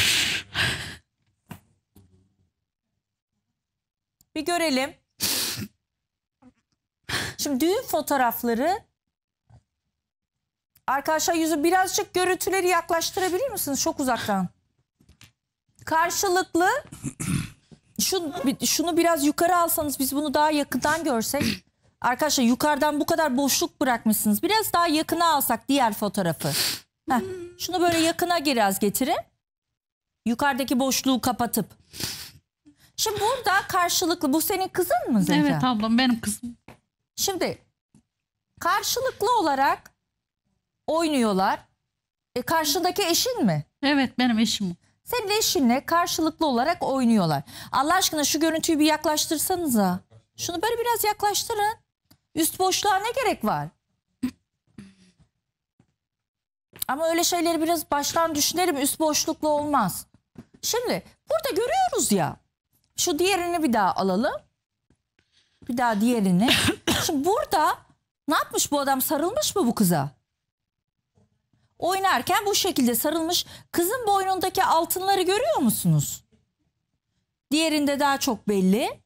Bir görelim. Şimdi düğün fotoğrafları, arkadaşlar yüzü birazcık görüntüleri yaklaştırabilir misiniz? Çok uzaktan. Karşılıklı. Şu, şunu biraz yukarı alsanız, biz bunu daha yakından görsek. Arkadaşlar yukarıdan bu kadar boşluk bırakmışsınız. Biraz daha yakına alsak diğer fotoğrafı. Heh, şunu böyle yakına biraz getirin. Yukarıdaki boşluğu kapatıp. Şimdi burada karşılıklı, bu senin kızın mı Zehra? Evet ablam, benim kızım. Şimdi karşılıklı olarak oynuyorlar. E, karşıdaki eşin mi? Evet, benim eşim. Senin eşinle karşılıklı olarak oynuyorlar. Allah aşkına şu görüntüyü bir yaklaştırsanıza. Şunu böyle biraz yaklaştırın. Üst boşluğa ne gerek var? Ama öyle şeyleri biraz baştan düşünelim. Üst boşluklu olmaz. Şimdi burada görüyoruz ya. Şu diğerini bir daha alalım. Bir daha diğerini. Şimdi burada ne yapmış bu adam? Sarılmış mı bu kıza? Oynarken bu şekilde sarılmış. Kızın boynundaki altınları görüyor musunuz? Diğerinde daha çok belli.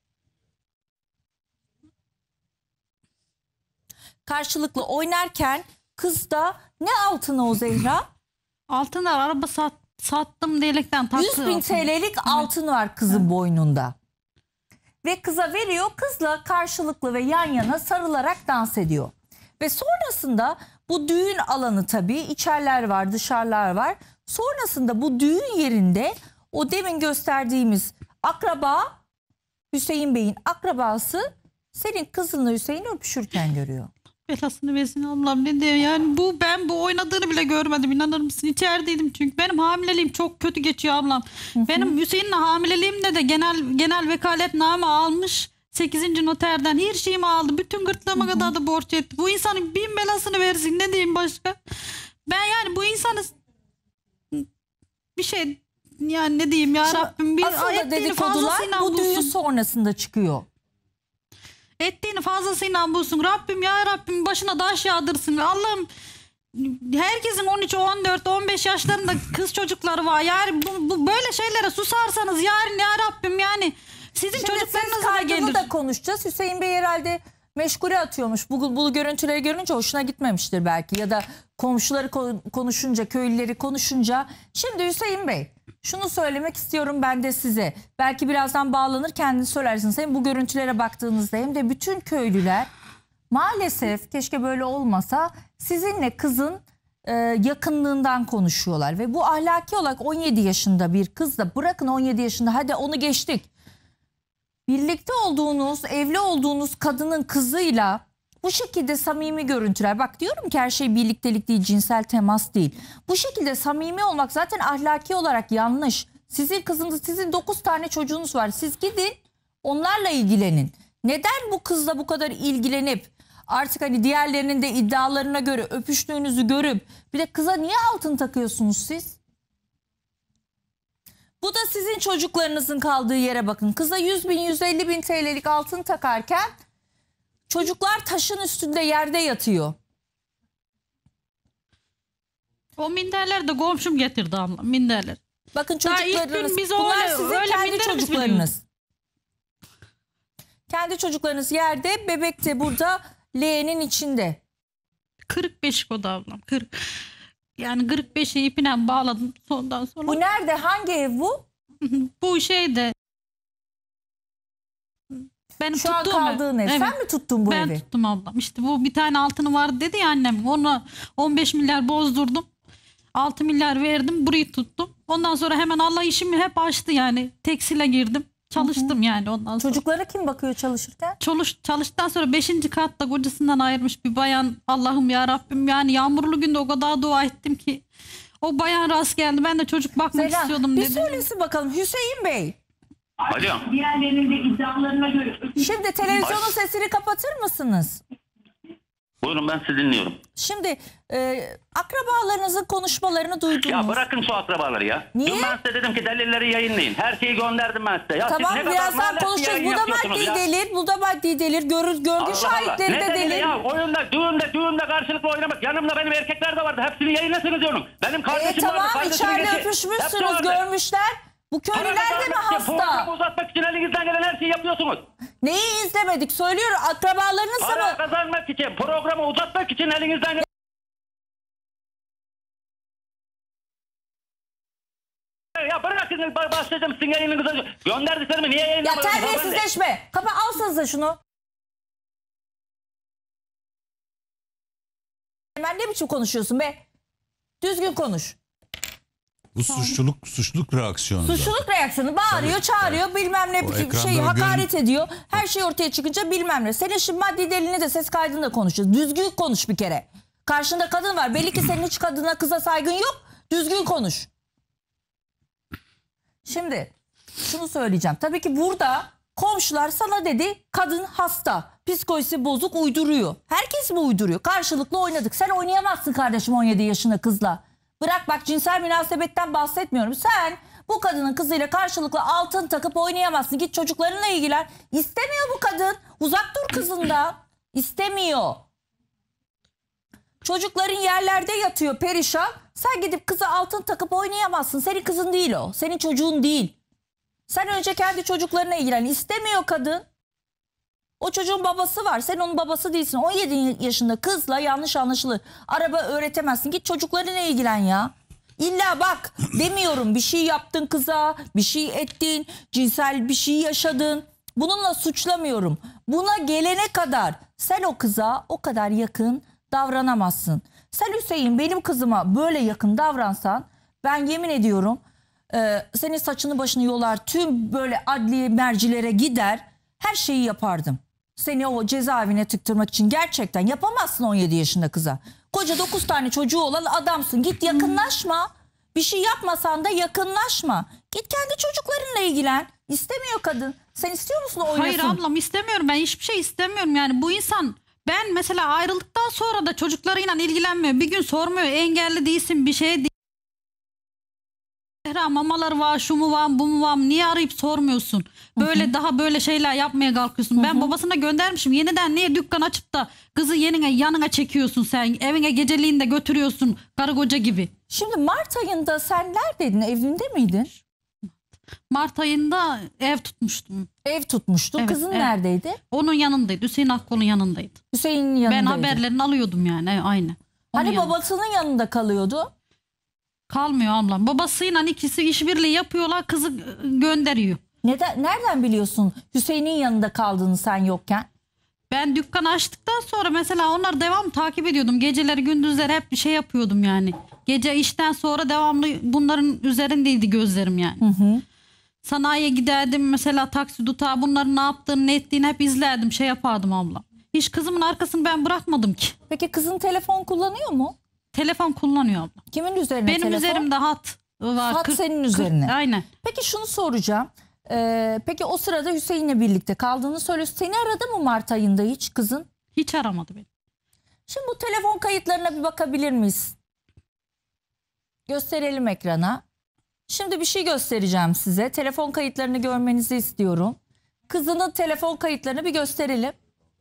Karşılıklı oynarken kız da ne altını o Zehra? Altınlar, araba sat, sattım diyerekten taktı. yüz bin T L'lik altın var kızın boynunda. Ve kıza veriyor. Kızla karşılıklı ve yan yana sarılarak dans ediyor. Ve sonrasında bu düğün alanı, tabii içeriler var, dışarılar var. Sonrasında bu düğün yerinde o demin gösterdiğimiz akraba, Hüseyin Bey'in akrabası senin kızınla Hüseyin'i öpüşürken görüyor. Belasını versin ablam, ne diyor yani, bu ben bu oynadığını bile görmedim, inanır mısın? İçerideydim çünkü benim hamileliğim çok kötü geçiyor ablam. Hı hı. Benim Hüseyin'le hamileliğimde de genel genel vekaletname almış. sekizinci noterden her şeyimi aldı. Bütün gırtlağıma kadar da borç etti. Bu insanın bin belasını versin, ne diyeyim başka? Ben yani bu insanı bir şey yani ne diyeyim ya Rabbim, bir aslında dedikodular bu düğün sonrasında çıkıyor. Ettiğini fazlasıyla bulsun. Rabbim ya Rabbim başına taş yağdırsın. Allah'ım, herkesin on üç, on dört, on beş yaşlarında kız çocukları var. Yani bu, bu böyle şeylere susarsanız yarın ya Rabbim yani sizin şimdi çocuklarınız da gelir. da konuşacağız. Hüseyin Bey herhalde meşgule atıyormuş. Bu, bu görüntüleri görünce hoşuna gitmemiştir belki. Ya da komşuları konuşunca, köylüleri konuşunca. Şimdi Hüseyin Bey, şunu söylemek istiyorum ben de size. Belki birazdan bağlanır, kendiniz söylersiniz. Hem bu görüntülere baktığınızda hem de bütün köylüler maalesef, keşke böyle olmasa, sizinle kızın e, yakınlığından konuşuyorlar. Ve bu ahlaki olarak on yedi yaşında bir kız da, bırakın on yedi yaşında, hadi onu geçtik. Birlikte olduğunuz, evli olduğunuz kadının kızıyla bu şekilde samimi görüntüler. Bak diyorum ki her şey birliktelik değil, cinsel temas değil. Bu şekilde samimi olmak zaten ahlaki olarak yanlış. Sizin kızınız, sizin dokuz tane çocuğunuz var. Siz gidin onlarla ilgilenin. Neden bu kızla bu kadar ilgilenip artık hani diğerlerinin de iddialarına göre öpüştüğünüzü görüp bir de kıza niye altın takıyorsunuz siz? Bu da sizin çocuklarınızın kaldığı yere bakın. Kıza yüz bin yüz elli bin T L'lik altın takarken çocuklar taşın üstünde yerde yatıyor. O minderler de komşum getirdi abla, minderler. Bakın Daha ilk gün çocuklarınız, biz bunlar öyle- sizin öyle kendi minderimiz çocuklarınız. Kendi çocuklarınız yerde, bebek de burada leğenin içinde. kırk beş o da ablam. kırk Yani kırk beşi ipine bağladım sondan sonra. Bu nerede? Hangi ev bu? Bu şeyde. Benim Şu an tuttuğum kaldığın ev. Sen mi tuttun bu ben evi? Ben tuttum ablam. İşte bu bir tane altını vardı dedi ya annem. Ona on beş milyar bozdurdum. altı milyar verdim. Burayı tuttum. Ondan sonra hemen Allah işimi hep açtı yani. Tekstile girdim. Çalıştım yani ondan sonra. Çocuklara kim bakıyor çalışırken? Çalış, çalıştıktan sonra beşinci katta kocasından ayrılmış bir bayan. Allah'ım ya Rabbim, yani yağmurlu günde o kadar dua ettim ki o bayan rast geldi. Ben de çocuk bakmak Zehra, istiyordum bir dedi. söylesin bakalım Hüseyin Bey. Alo. Diğerlerinin de iddialarına göre. Şimdi televizyonun sesini kapatır mısınız? Buyurun, ben sizi dinliyorum. Şimdi e, akrabalarınızın konuşmalarını duydunuz. Ya bırakın şu akrabaları ya. Niye? Dün ben size dedim ki delilleri yayınlayın. Her şeyi gönderdim ben size. Ya Tamam, siz ne kadar birazdan maalesef konuşacağız. yayın Bu da yapıyorsunuz maddi ya. delil, bu da maddi delil. Görür, görgü Allah Allah. şahitleri Ne de delili delil. ya? Oyunda, düğünde, düğünde karşılıklı oynamak. Yanımda benim erkekler de vardı. Hepsini yayınlasınız diyorum. Benim E kardeşim tamam, vardı. kardeşimin içeride eşi. Hepsi öpüşmüşsünüz, vardı. görmüşler. Bu köylüler de mi Para kazanmak için, Programı hasta? uzatmak için elinizden gelen her şeyi yapıyorsunuz. Neyi izlemedik? Söylüyorum, akrabalarınızla Para mı? kazanmak için, programı uzatmak için elinizden gelen... Ya bırakın, bahsedeceğim sizin yayınınıza. Gönderdiklerimi niye Ya yayınlamadınız? terbiyesizleşme. Kapa, alsanıza şunu. Hemen ne biçim konuşuyorsun be? Düzgün konuş. Bu suçluluk suçluluk reaksiyonu. zaten. Suçluluk reaksiyonu, bağırıyor, Tabii, çağırıyor, evet. bilmem ne O şey ekranda hakaret ediyor. Her şey ortaya çıkınca bilmem ne. Senin şimdi maddi delilini de ses kaydını da konuşacağız. Düzgün konuş bir kere. Karşında kadın var. Belli ki senin hiç kadına, kıza saygın yok. Düzgün konuş. Şimdi şunu söyleyeceğim. Tabii ki burada komşular sana dedi kadın hasta, psikolojisi bozuk, uyduruyor. Herkes mi uyduruyor? Karşılıklı oynadık. Sen oynayamazsın kardeşim on yedi yaşında kızla. Bırak, bak cinsel münasebetten bahsetmiyorum. Sen bu kadının kızıyla karşılıklı altın takıp oynayamazsın. Git çocuklarınla ilgilen. İstemiyor bu kadın. Uzak dur kızından. İstemiyor. Çocukların yerlerde yatıyor perişan. Sen gidip kıza altın takıp oynayamazsın. Senin kızın değil o. Senin çocuğun değil. Sen önce kendi çocuklarına ilgilen. İstemiyor kadın. O çocuğun babası var. Sen onun babası değilsin. on yedi yaşında kızla yanlış anlaşılır. Araba öğretemezsin. Git çocuklarına ilgilen ya. İlla bak demiyorum, bir şey yaptın kıza, bir şey ettin, cinsel bir şey yaşadın. Bununla suçlamıyorum. Buna gelene kadar sen o kıza o kadar yakın davranamazsın. Sen Hüseyin benim kızıma böyle yakın davransan, ben yemin ediyorum e, senin saçını başını yolar, tüm böyle adli mercilere gider, her şeyi yapardım. Seni o cezaevine tıktırmak için. Gerçekten yapamazsın on yedi yaşında kıza. Koca dokuz tane çocuğu olan adamsın. Git yakınlaşma. Bir şey yapmasan da yakınlaşma. Git kendi çocuklarınla ilgilen. İstemiyor kadın. Sen istiyor musun o oynasın? Hayır ablam, istemiyorum. Ben hiçbir şey istemiyorum. Yani bu insan, ben mesela ayrıldıktan sonra da çocuklarıyla ilgilenmiyor. Bir gün sormuyor. Engelli değilsin, bir şey değil. Zehra mamalar var, şu mu var, bu mu var? Niye arayıp sormuyorsun? Böyle, hı hı, daha böyle şeyler yapmaya kalkıyorsun. Hı hı. Ben babasına göndermişim. Yeniden niye dükkan açıp da kızı yenine, yanına çekiyorsun sen? Evine geceliğini de götürüyorsun karı koca gibi. Şimdi Mart ayında sen neredeydin? Evinde miydin? Mart ayında ev tutmuştum. Ev tutmuştu. Evet, Kızın evet. neredeydi? Onun yanındaydı. Hüseyin Akkol'un yanındaydı. Hüseyin'in yanındaydı. Ben haberlerini alıyordum yani aynı. Onun Hani yanında. babasının yanında kalıyordu? Kalmıyor ablam. Babasıyla ikisi işbirliği yapıyorlar. Kızı gönderiyor. Neden, nereden biliyorsun Hüseyin'in yanında kaldığını sen yokken? Ben dükkanı açtıktan sonra mesela onlar devam takip ediyordum. Geceleri gündüzleri hep bir şey yapıyordum yani. Gece işten sonra devamlı bunların üzerindeydi gözlerim yani. Hı hı. Sanayiye giderdim mesela, taksi tutağı, bunların ne yaptığını ne ettiğini hep izlerdim, şey yapardım abla. Hiç kızımın arkasını ben bırakmadım ki. Peki kızın telefon kullanıyor mu? Telefon kullanıyor abla. Kimin üzerine Benim telefon? üzerimde hat var. Hat Kırk- senin kırk- üzerine. Aynen. Peki şunu soracağım. Ee, peki o sırada Hüseyin'le birlikte kaldığını söylüyorsun. Seni aradı mı Mart ayında hiç kızın? Hiç aramadı beni. Şimdi bu telefon kayıtlarına bir bakabilir miyiz? Gösterelim ekrana. Şimdi bir şey göstereceğim size. Telefon kayıtlarını görmenizi istiyorum. Kızının telefon kayıtlarını bir gösterelim.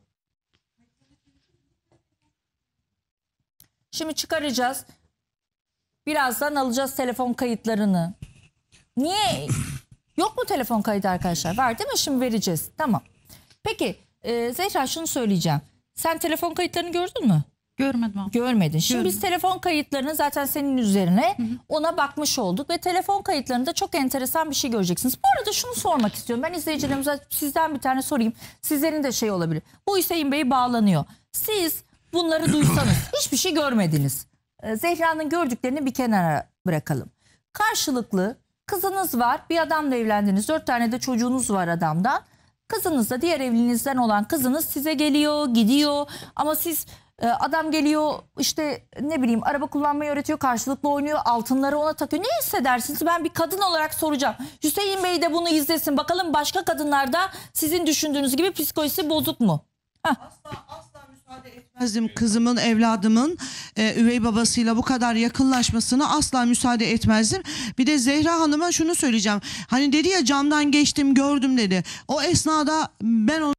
Şimdi çıkaracağız. Birazdan alacağız telefon kayıtlarını. Niye? Yok mu telefon kaydı arkadaşlar? Var değil mi? Şimdi vereceğiz. Tamam. Peki e, Zehra şunu söyleyeceğim. Sen telefon kayıtlarını gördün mü? Görmedim abla. Görmedin. Şimdi Görmedim. biz telefon kayıtlarını zaten senin üzerine ona bakmış olduk ve telefon kayıtlarında çok enteresan bir şey göreceksiniz. Bu arada şunu sormak istiyorum. Ben izleyicilerimize sizden bir tane sorayım. Sizlerin de şey olabilir. Bu Hüseyin Bey bağlanıyor. Siz bunları duysanız hiçbir şey görmediniz. Ee, Zehra'nın gördüklerini bir kenara bırakalım. Karşılıklı kızınız var. Bir adamla evlendiniz. Dört tane de çocuğunuz var adamdan. Kızınız da diğer evliliğinizden olan kızınız size geliyor, gidiyor. Ama siz e, adam geliyor işte ne bileyim araba kullanmayı öğretiyor, karşılıklı oynuyor, altınları ona takıyor. Ne hissedersiniz? Ben bir kadın olarak soracağım. Hüseyin Bey de bunu izlesin. Bakalım başka kadınlarda sizin düşündüğünüz gibi psikolojisi bozuk mu? Heh. Etmezdim kızımın, evladımın e, üvey babasıyla bu kadar yakınlaşmasına asla müsaade etmezdim. Bir de Zehra Hanım'a şunu söyleyeceğim. Hani dedi ya camdan geçtim gördüm dedi. O esnada ben onu...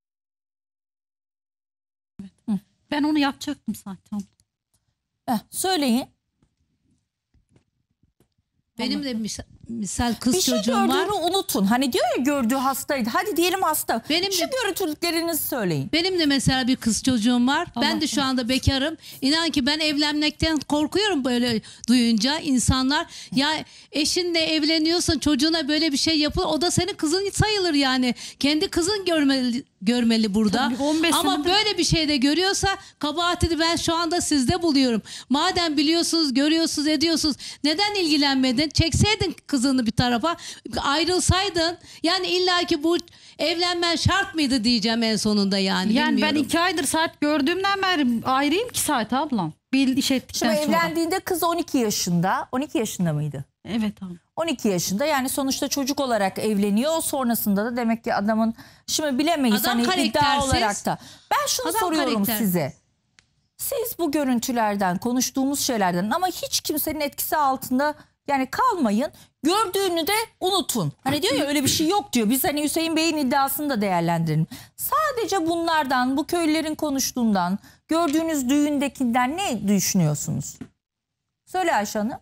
Ben onu yapacaktım zaten. Heh, söyleyin. Benim de misal, misal kız bir şey çocuğum var. gördüğünü unutun. Hani diyor ya gördüğü hastaydı. Hadi diyelim hasta. Benim Şu de, görüntülerinizi söyleyin. Benim de mesela bir kız çocuğum var. Allah ben de şu anda bekarım. İnan ki ben evlenmekten korkuyorum böyle duyunca insanlar. Ya eşinle evleniyorsan çocuğuna böyle bir şey yapılır. O da senin kızın sayılır yani. Kendi kızın görmeli görmeli burada. Ama senedir... böyle bir şey de görüyorsa kabahatini ben şu anda sizde buluyorum. Madem biliyorsunuz, görüyorsunuz, ediyorsunuz. Neden ilgilenmedin? Çekseydin kızını bir tarafa. Ayrılsaydın. Yani illaki bu evlenmen şart mıydı diyeceğim en sonunda yani. Yani bilmiyorum. ben iki aydır saat gördüğümden beri ayrıyım ki saat ablam. Bir iş ettikten Şimdi sonra. evlendiğinde kız on iki yaşında. on iki yaşında mıydı? Evet abi. on iki yaşında yani sonuçta çocuk olarak evleniyor. Sonrasında da demek ki adamın şimdi bilemeyiz Adam hani iddia karaktersiz. olarak da. Ben şunu Adam soruyorum karaktersiz. size. Siz bu görüntülerden, konuştuğumuz şeylerden ama hiç kimsenin etkisi altında yani kalmayın. Gördüğünü de unutun. Hani diyor ya öyle bir şey yok diyor. Biz hani Hüseyin Bey'in iddiasını da değerlendirelim. Sadece bunlardan, bu köylülerin konuştuğundan, gördüğünüz düğündekinden ne düşünüyorsunuz? Söyle Ayşe Hanım.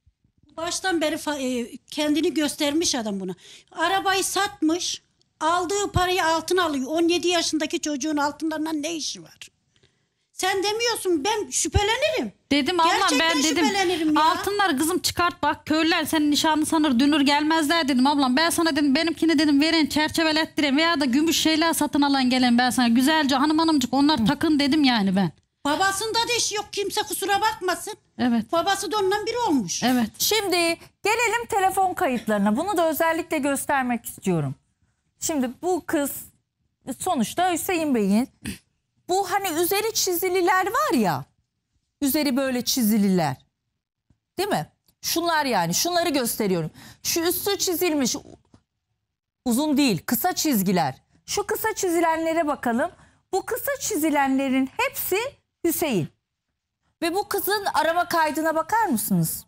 Baştan beri fa- e, kendini göstermiş adam buna. Arabayı satmış, aldığı parayı altın alıyor. on yedi yaşındaki çocuğun altınlarından ne işi var? Sen demiyorsun, ben şüphelenirim. Dedim ablam Gerçekten ben dedim şüphelenirim ya. altınları kızım çıkart bak köylüler senin nişanlı sanır dünür gelmezler dedim ablam. Ben sana dedim benimkini dedim verin çerçevelettirin veya da gümüş şeyler satın alan gelen ben sana güzelce hanım hanımcık onlar Hı. takın dedim yani ben. Babasında da iş yok, kimse kusura bakmasın. Evet. Babası da ondan biri olmuş. Evet. Şimdi gelelim telefon kayıtlarına. Bunu da özellikle göstermek istiyorum. Şimdi bu kız sonuçta Hüseyin Bey'in bu hani üzeri çizililer var ya. Üzeri böyle çizililer. Değil mi? Şunlar yani. Şunları gösteriyorum. Şu üstü çizilmiş. Uzun değil. Kısa çizgiler. Şu kısa çizilenlere bakalım. Bu kısa çizilenlerin hepsi Hüseyin. Ve bu kızın arama kaydına bakar mısınız?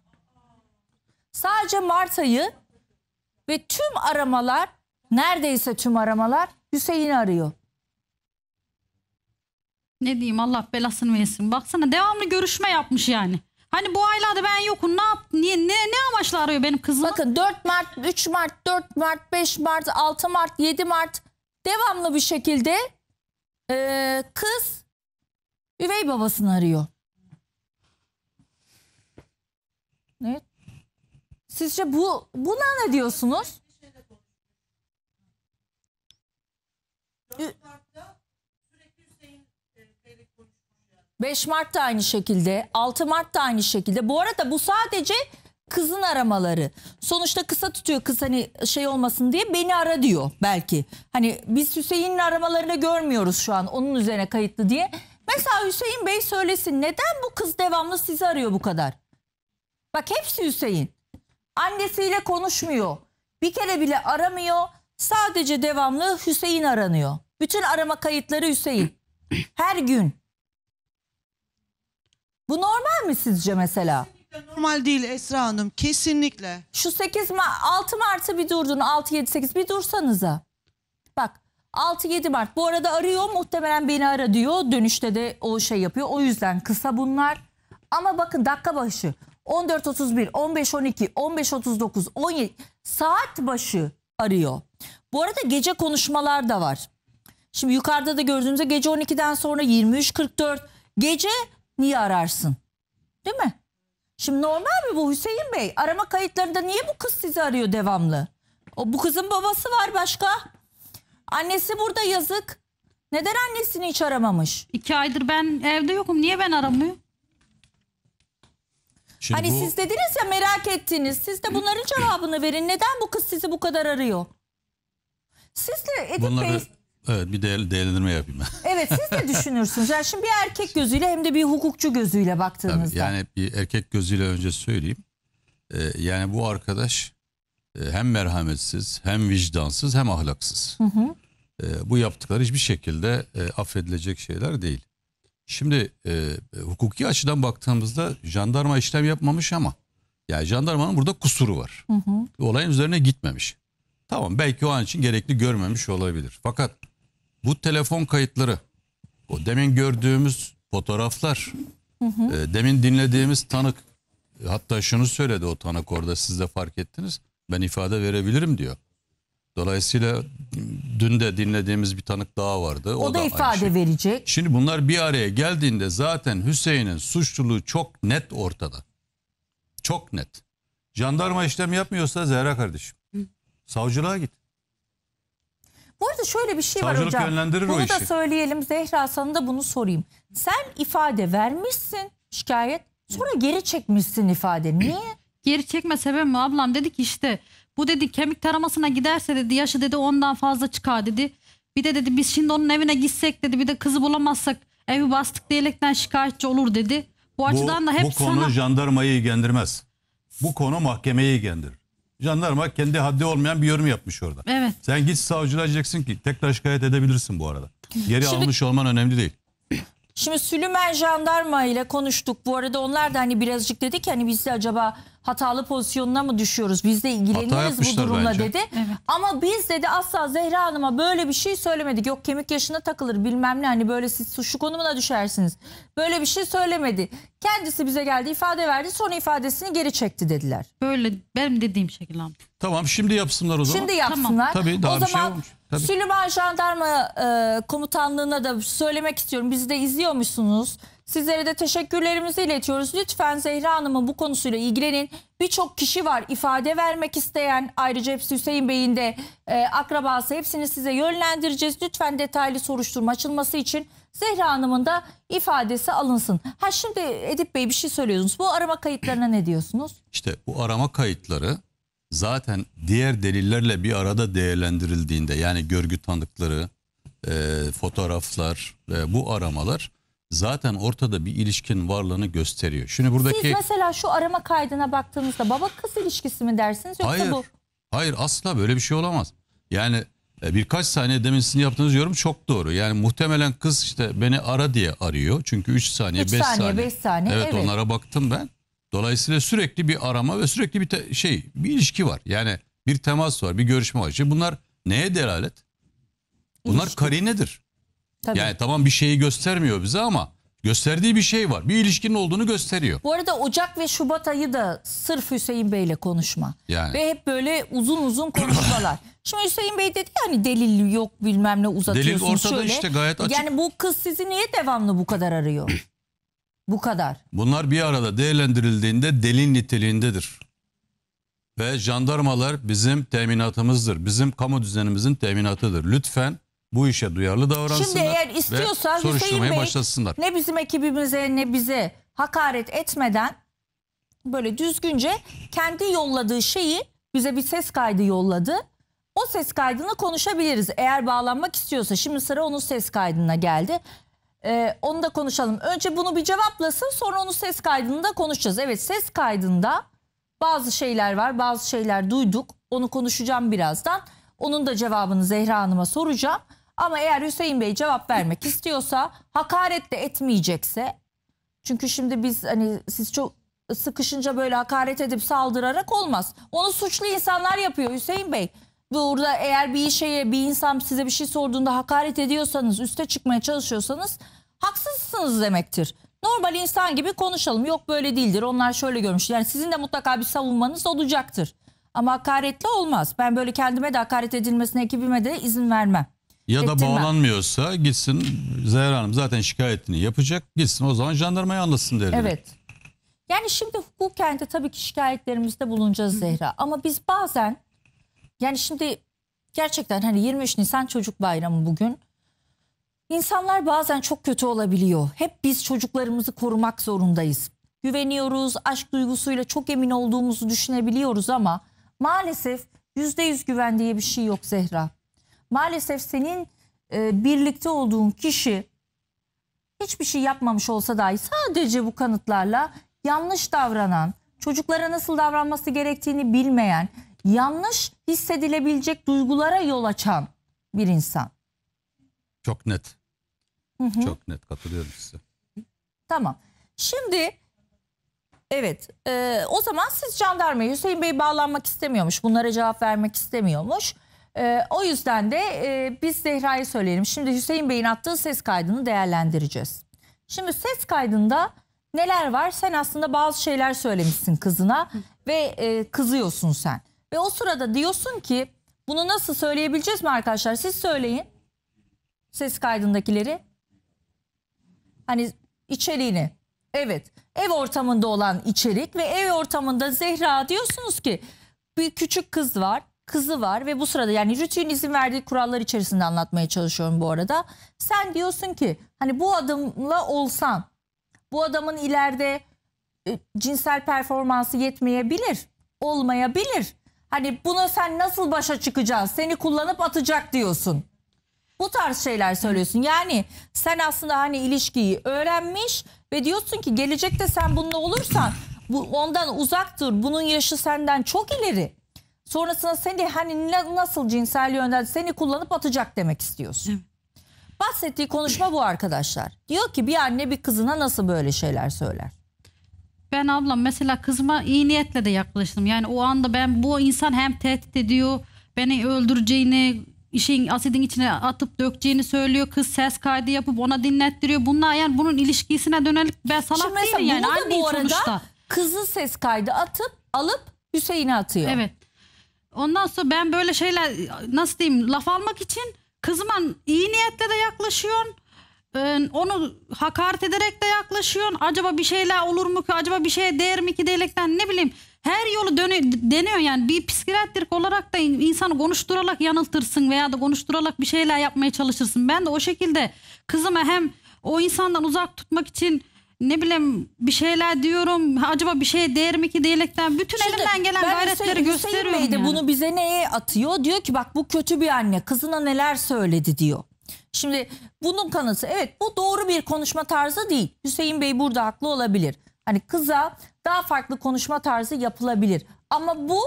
Sadece Mart ayı ve tüm aramalar, neredeyse tüm aramalar Hüseyin'i arıyor. Ne diyeyim Allah belasını versin. Baksana devamlı görüşme yapmış yani. Hani bu aylarda ben yokum. Ne yap niye ne ne amaçla arıyor benim kızım? Bakın dört Mart, üç Mart, dört Mart, beş Mart, altı Mart, yedi Mart devamlı bir şekilde e, kız üvey babasını arıyor. Evet. Sizce bu buna ne diyorsunuz? beş Mart da aynı şekilde, altı Mart da aynı şekilde. Bu arada bu sadece kızın aramaları. Sonuçta kısa tutuyor kız, hani şey olmasın diye beni ara diyor belki. Hani biz Hüseyin'in aramalarını görmüyoruz şu an, onun üzerine kayıtlı diye. Mesela Hüseyin Bey söylesin, neden bu kız devamlı sizi arıyor bu kadar? Bak hepsi Hüseyin. Annesiyle konuşmuyor. Bir kere bile aramıyor. Sadece devamlı Hüseyin aranıyor. Bütün arama kayıtları Hüseyin. Her gün. Bu normal mi sizce mesela? Normal değil Esra Hanım, kesinlikle. Şu sekiz Mart, altı Mart'ı bir durdun, altı yedi sekiz bir dursanıza. Bak altı yedi Mart bu arada arıyor, muhtemelen beni ara diyor. Dönüşte de o şey yapıyor. O yüzden kısa bunlar. Ama bakın dakika başı on dört otuz bir, on beş on iki, on beş otuz dokuz, on yedi saat başı arıyor. Bu arada gece konuşmalar da var. Şimdi yukarıda da gördüğünüzde gece on ikiden sonra yirmi üç kırk dört gece niye ararsın? Değil mi? Şimdi normal mi bu Hüseyin Bey? Arama kayıtlarında niye bu kız sizi arıyor devamlı? O bu kızın babası var başka. Annesi burada, yazık. Neden annesini hiç aramamış? İki aydır ben evde yokum. Niye ben aramıyor? Şimdi hani bu... siz dediniz ya, merak ettiniz. Siz de bunların cevabını verin. Neden bu kız sizi bu kadar arıyor? Siz de Edip Bunları... Bey... Evet, bir değer, değerlendirme yapayım ben. Evet, siz de düşünürsünüz. Yani şimdi bir erkek gözüyle hem de bir hukukçu gözüyle baktığınızda. Tabii, yani bir erkek gözüyle önce söyleyeyim. Ee, yani bu arkadaş e, hem merhametsiz, hem vicdansız, hem ahlaksız. Hı hı. E, bu yaptıkları hiçbir şekilde e, affedilecek şeyler değil. Şimdi e, hukuki açıdan baktığımızda jandarma işlem yapmamış ama yani jandarmanın burada kusuru var. Hı hı. Olayın üzerine gitmemiş. Tamam, belki o an için gerekli görmemiş olabilir. Fakat bu telefon kayıtları, o demin gördüğümüz fotoğraflar, hı hı. E, demin dinlediğimiz tanık, hatta şunu söyledi o tanık orada, siz de fark ettiniz. Ben ifade verebilirim diyor. Dolayısıyla dün de dinlediğimiz bir tanık daha vardı. O, o da, da ifade şey. verecek. Şimdi bunlar bir araya geldiğinde zaten Hüseyin'in suçluluğu çok net ortada. Çok net. Jandarma işlem yapmıyorsa Zehra kardeşim, hı. savcılığa git. Bu arada şöyle bir şey Savcılık var hocam. Yönlendirir bunu o da işi. söyleyelim. Zehra, sana da bunu sorayım. Sen ifade vermişsin, şikayet. Sonra geri çekmişsin ifade. Niye? Geri çekme sebebi mi ablam? Dedi ki işte bu dedi kemik taramasına giderse dedi yaşı dedi ondan fazla çıkar dedi. Bir de dedi biz şimdi onun evine gitsek dedi, bir de kızı bulamazsak evi bastık diyerekten şikayetçi olur dedi. Bu, bu açıdan da hep Bu konu sana... jandarmayı ilgilendirmez. Bu konu mahkemeyi ilgilendirir. Jandarma kendi haddi olmayan bir yorum yapmış orada. Evet. Sen git savcılığa diyeceksin ki tekrar şikayet edebilirsin bu arada. Geri şimdi, almış olman önemli değil. Şimdi Süleyman Jandarma ile konuştuk. Bu arada onlar da hani birazcık dedi ki hani biz de acaba hatalı pozisyonuna mı düşüyoruz? Biz de ilgileniriz bu durumla bence. dedi. Evet. Ama biz dedi asla Zehra Hanım'a böyle bir şey söylemedik. Yok kemik yaşına takılır bilmem ne, hani böyle siz suçlu konumuna düşersiniz. Böyle bir şey söylemedi. Kendisi bize geldi, ifade verdi, sonra ifadesini geri çekti dediler. Böyle benim dediğim şekilde. Tamam, şimdi yapsınlar o zaman. Şimdi yapsınlar. Tamam. Tabii daha o bir zaman şey olmuş. Tabii. Süleyman Jandarma e, Komutanlığı'na da söylemek istiyorum. Bizi de izliyormuşsunuz. Sizlere de teşekkürlerimizi iletiyoruz. Lütfen Zehra Hanım'ın bu konusuyla ilgilenin. Birçok kişi var ifade vermek isteyen. Ayrıca hepsi Hüseyin Bey'in de e, akrabası. Hepsini size yönlendireceğiz. Lütfen detaylı soruşturma açılması için Zehra Hanım'ın da ifadesi alınsın. Ha şimdi Edip Bey bir şey söylüyorsunuz. Bu arama kayıtlarına ne diyorsunuz? İşte bu arama kayıtları zaten diğer delillerle bir arada değerlendirildiğinde, yani görgü tanıkları, e, fotoğraflar ve bu aramalar zaten ortada bir ilişkinin varlığını gösteriyor. Şimdi buradaki... Siz mesela şu arama kaydına baktığınızda baba kız ilişkisi mi dersiniz yoksa hayır, bu? Hayır, asla böyle bir şey olamaz. Yani e, birkaç saniye demin sizin yaptığınız yorum çok doğru. Yani muhtemelen kız işte beni ara diye arıyor. Çünkü üç saniye, beş saniye. beş saniye. Evet, evet, onlara baktım ben. Dolayısıyla sürekli bir arama ve sürekli bir te- şey, bir ilişki var. Yani bir temas var, bir görüşme var. Şimdi bunlar neye delalet? Bunlar İlişki. Karinedir. Tabii. Yani tamam bir şeyi göstermiyor bize ama Gösterdiği bir şey var. Bir ilişkinin olduğunu gösteriyor. Bu arada Ocak ve Şubat ayı da sırf Hüseyin Bey'le konuşma. Yani. Ve hep böyle uzun uzun konuşmalar. Şimdi Hüseyin Bey dedi ya hani delil yok bilmem ne uzatıyorsun. Delil ortada şöyle. işte gayet açık. Yani bu kız sizi niye devamlı bu kadar arıyor? Bu kadar. Bunlar bir arada değerlendirildiğinde delil niteliğindedir. Ve jandarmalar bizim teminatımızdır. Bizim kamu düzenimizin teminatıdır. Lütfen bu işe duyarlı davransınlar. Şimdi eğer istiyorsa ve Hüseyin soruşturmaya Bey başlasınlar. ne bizim ekibimize ne bize hakaret etmeden böyle düzgünce kendi yolladığı şeyi bize bir ses kaydı yolladı. O ses kaydını konuşabiliriz eğer bağlanmak istiyorsa. Şimdi sıra onun ses kaydına geldi. Ee, onu da konuşalım. Önce bunu bir cevaplasın, sonra onun ses kaydını da konuşacağız. Evet, ses kaydında bazı şeyler var, bazı şeyler duyduk. Onu konuşacağım birazdan. Onun da cevabını Zehra Hanım'a soracağım. Ama eğer Hüseyin Bey cevap vermek istiyorsa, hakaret de etmeyecekse, çünkü şimdi biz hani siz çok sıkışınca böyle hakaret edip saldırarak olmaz. Onu suçlu insanlar yapıyor Hüseyin Bey. Burada eğer bir şeye, bir insan size bir şey sorduğunda hakaret ediyorsanız, üste çıkmaya çalışıyorsanız haksızsınız demektir. Normal insan gibi konuşalım. Yok böyle değildir, onlar şöyle görmüş. Yani sizin de mutlaka bir savunmanız olacaktır. Ama hakaretle olmaz. Ben böyle kendime de hakaret edilmesine, ekibime de izin vermem. Ya da Ettirmem. bağlanmıyorsa gitsin, Zehra Hanım zaten şikayetini yapacak. Gitsin o zaman jandarmaya anlatsın derler. Evet. Yani şimdi hukuken de tabii ki şikayetlerimizde bulunacağız Zehra. Ama biz bazen, yani şimdi gerçekten hani yirmi üç Nisan Çocuk Bayramı bugün. İnsanlar bazen çok kötü olabiliyor. Hep biz çocuklarımızı korumak zorundayız. Güveniyoruz, aşk duygusuyla çok emin olduğumuzu düşünebiliyoruz ama maalesef yüzde yüz güven diye bir şey yok Zehra. Maalesef senin e, birlikte olduğun kişi hiçbir şey yapmamış olsa dahi sadece bu kanıtlarla yanlış davranan, çocuklara nasıl davranması gerektiğini bilmeyen, yanlış hissedilebilecek duygulara yol açan bir insan. Çok net. Hı hı. Çok net katılıyorum size. Tamam. Şimdi evet e, o zaman siz jandarmaya, Hüseyin Bey bağlanmak istemiyormuş. Bunlara cevap vermek istemiyormuş. E, o yüzden de e, biz Zehra'ya söyleyelim. Şimdi Hüseyin Bey'in attığı ses kaydını değerlendireceğiz. Şimdi ses kaydında neler var? Sen aslında bazı şeyler söylemişsin kızına ve e, kızıyorsun sen. Ve o sırada diyorsun ki bunu nasıl söyleyebileceğiz mi arkadaşlar? Siz söyleyin ses kaydındakileri. Hani içeriğini. Evet, ev ortamında olan içerik ve ev ortamında Zehra diyorsunuz ki bir küçük kız var, kızı var ve bu sırada yani Rütü'nün izin verdiği kurallar içerisinde anlatmaya çalışıyorum bu arada. Sen diyorsun ki hani bu adamla olsan, bu adamın ileride e, cinsel performansı yetmeyebilir, olmayabilir. Hani buna sen nasıl başa çıkacaksın? Seni kullanıp atacak diyorsun. Bu tarz şeyler söylüyorsun. Yani sen aslında hani ilişkiyi öğrenmiş ve diyorsun ki gelecekte sen bununla olursan bu ondan uzak dur. Bunun yaşı senden çok ileri. Sonrasında seni hani nasıl cinsel yönden seni kullanıp atacak demek istiyorsun. Bahsettiği konuşma bu arkadaşlar. Diyor ki bir anne bir kızına nasıl böyle şeyler söyler? Ben ablam mesela kızıma iyi niyetle de yaklaştım. Yani o anda ben bu insan hem tehdit ediyor, beni öldüreceğini, işin asidin içine atıp dökeceğini söylüyor. Kız ses kaydı yapıp ona dinlettiriyor. Bunlar yani bunun ilişkisine dönelik ben salak değilim yani. Bunu da Anneyim bu arada sonuçta. kızı ses kaydı atıp alıp Hüseyin'e atıyor. Evet. Ondan sonra ben böyle şeyler nasıl diyeyim laf almak için kızıma iyi niyetle de yaklaşıyorsun. Ee, onu hakaret ederek de yaklaşıyorsun. Acaba bir şeyler olur mu ki? Acaba bir şeye değer mi ki diyerekten ne bileyim. Her yolu dönüyor, deniyor yani bir psikiyatrik olarak da insanı konuşturarak yanıltırsın veya da konuşturarak bir şeyler yapmaya çalışırsın. Ben de o şekilde kızıma hem o insandan uzak tutmak için ne bileyim bir şeyler diyorum. Acaba bir şeye değer mi ki diyerekten bütün Şimdi elimden gelen ben gayretleri Hüseyin, gösteriyorum. Hüseyin Bey de yani. bunu bize neye atıyor? Diyor ki bak bu kötü bir anne, kızına neler söyledi diyor. Şimdi bunun kanıtı evet bu doğru bir konuşma tarzı değil. Hüseyin Bey burada haklı olabilir. Hani kıza daha farklı konuşma tarzı yapılabilir. Ama bu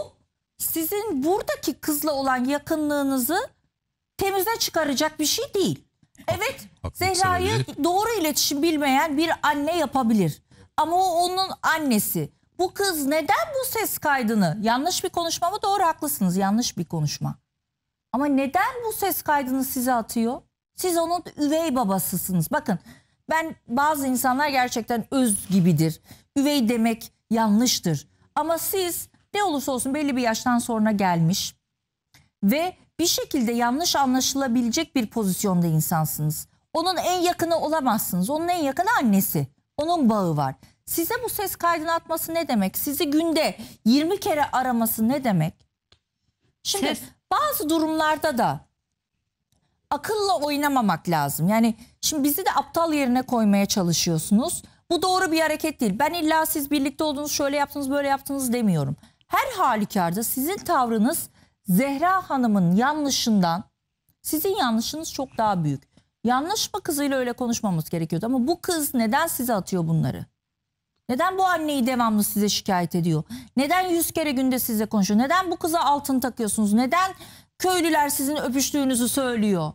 sizin buradaki kızla olan yakınlığınızı temize çıkaracak bir şey değil. Evet, Zehra'yı doğru iletişim bilmeyen bir anne yapabilir. Ama o onun annesi. Bu kız neden bu ses kaydını? Yanlış bir konuşma mı? Doğru, haklısınız, yanlış bir konuşma. Ama neden bu ses kaydını size atıyor? Siz onun üvey babasısınız. Bakın Ben bazı insanlar gerçekten öz gibidir. Üvey demek yanlıştır. Ama siz ne olursa olsun belli bir yaştan sonra gelmiş ve bir şekilde yanlış anlaşılabilecek bir pozisyonda insansınız. Onun en yakını olamazsınız. Onun en yakını annesi. Onun bağı var. Size bu ses kaydını atması ne demek? Sizi günde yirmi kere araması ne demek? Şimdi ses... bazı durumlarda da akılla oynamamak lazım. Yani şimdi bizi de aptal yerine koymaya çalışıyorsunuz. Bu doğru bir hareket değil. Ben illa siz birlikte oldunuz, şöyle yaptınız, böyle yaptınız demiyorum. Her halükarda sizin tavrınız Zehra Hanım'ın yanlışından, sizin yanlışınız çok daha büyük. Yanlış mı kızıyla öyle konuşmamız gerekiyordu ama bu kız neden size atıyor bunları? Neden bu anneyi devamlı size şikayet ediyor? Neden yüz kere günde size konuşuyor? Neden bu kıza altın takıyorsunuz? Neden köylüler sizin öpüştüğünüzü söylüyor?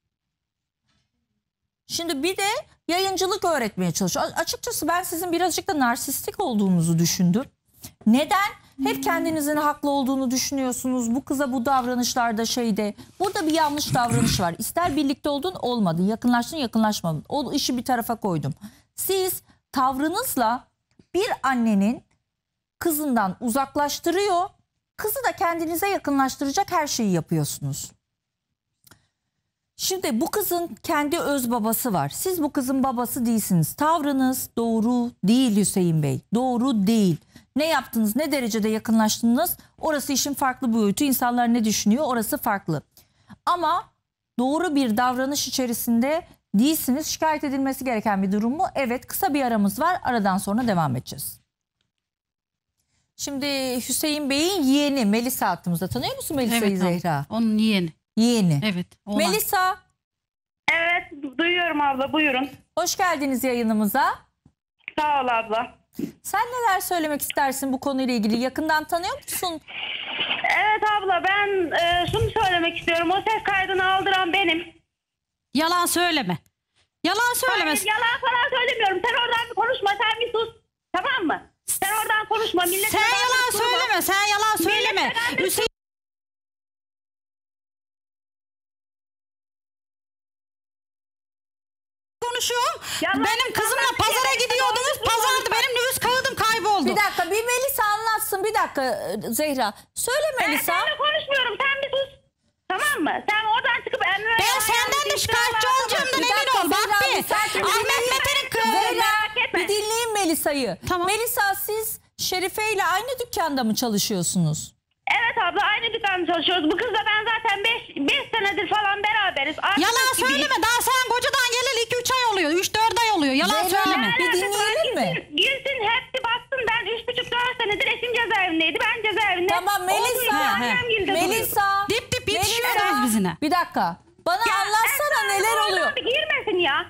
Şimdi bir de yayıncılık öğretmeye çalışıyor. Açıkçası ben sizin birazcık da narsistik olduğunuzu düşündüm. Neden? Hep kendinizin haklı olduğunu düşünüyorsunuz. Bu kıza bu davranışlarda şeyde. Burada bir yanlış davranış var. İster birlikte oldun olmadı. Yakınlaştın yakınlaşmadın. O işi bir tarafa koydum. Siz tavrınızla bir annenin kızından uzaklaştırıyor. Kızı da kendinize yakınlaştıracak her şeyi yapıyorsunuz. Şimdi bu kızın kendi öz babası var. Siz bu kızın babası değilsiniz. Tavrınız doğru değil Hüseyin Bey. Doğru değil. Ne yaptınız, ne derecede yakınlaştınız? Orası işin farklı boyutu. İnsanlar ne düşünüyor? Orası farklı. Ama doğru bir davranış içerisinde değilsiniz. Şikayet edilmesi gereken bir durum mu? Evet, kısa bir aramız var. Aradan sonra devam edeceğiz. Şimdi Hüseyin Bey'in yeğeni Melisa hattımızda. Tanıyor musun Melisa'yı evet, Zehra? Onun yeğeni. Yeğeni. Evet. Olan. Melisa. Evet, duyuyorum abla, buyurun. Hoş geldiniz yayınımıza. Sağ ol abla. Sen neler söylemek istersin bu konuyla ilgili? Yakından tanıyor musun? Evet abla, ben e, şunu söylemek istiyorum. O ses kaydını aldıran benim. Yalan söyleme. Yalan söyleme. Hayır, yalan falan söylemiyorum. Sen oradan bir konuşma, sen bir sus. Tamam mı? Sen oradan konuşma. Millet sen yalan söyleme, sen yalan söyleme. Hüseyin... konuşuyorum. Yalan, benim kızımla pazara gidiyordunuz. Pazarda benim nüfus kağıdım kayboldu. Bir dakika, bir Melisa anlatsın. Bir dakika Zehra. Söyle Melisa. Ben seninle konuşmuyorum. Sen bir sus. Tamam mı? Sen oradan çıkıp emri... Ben senden de şikayetçi olacağımdan emin ol. Bak bir. Ahmet Mete'nin kızı. Bir dinleyin Melisa'yı. Tamam. Melisa, siz Şerife ile aynı dükkanda mı çalışıyorsunuz? Evet abla, aynı dükkanda çalışıyoruz. Bu kızla ben zaten beş senedir falan beraberiz. Arkadaş yalan gibiyiz. söyleme. Daha sen kocadan geleli iki üç ay oluyor. üç dört ay oluyor. Yalan Zehra, söyleme. bir dinleyelim mi? Girsin hepsi baksın. Ben üç buçuk dört senedir eşim cezaevindeydi. Ben cezaevinde. Tamam Melisa. Melisa. Dip dip yetişiyoruz bizine. Bir dakika. Bana ya, anlatsana neler oluyor. Bir girmesin ya.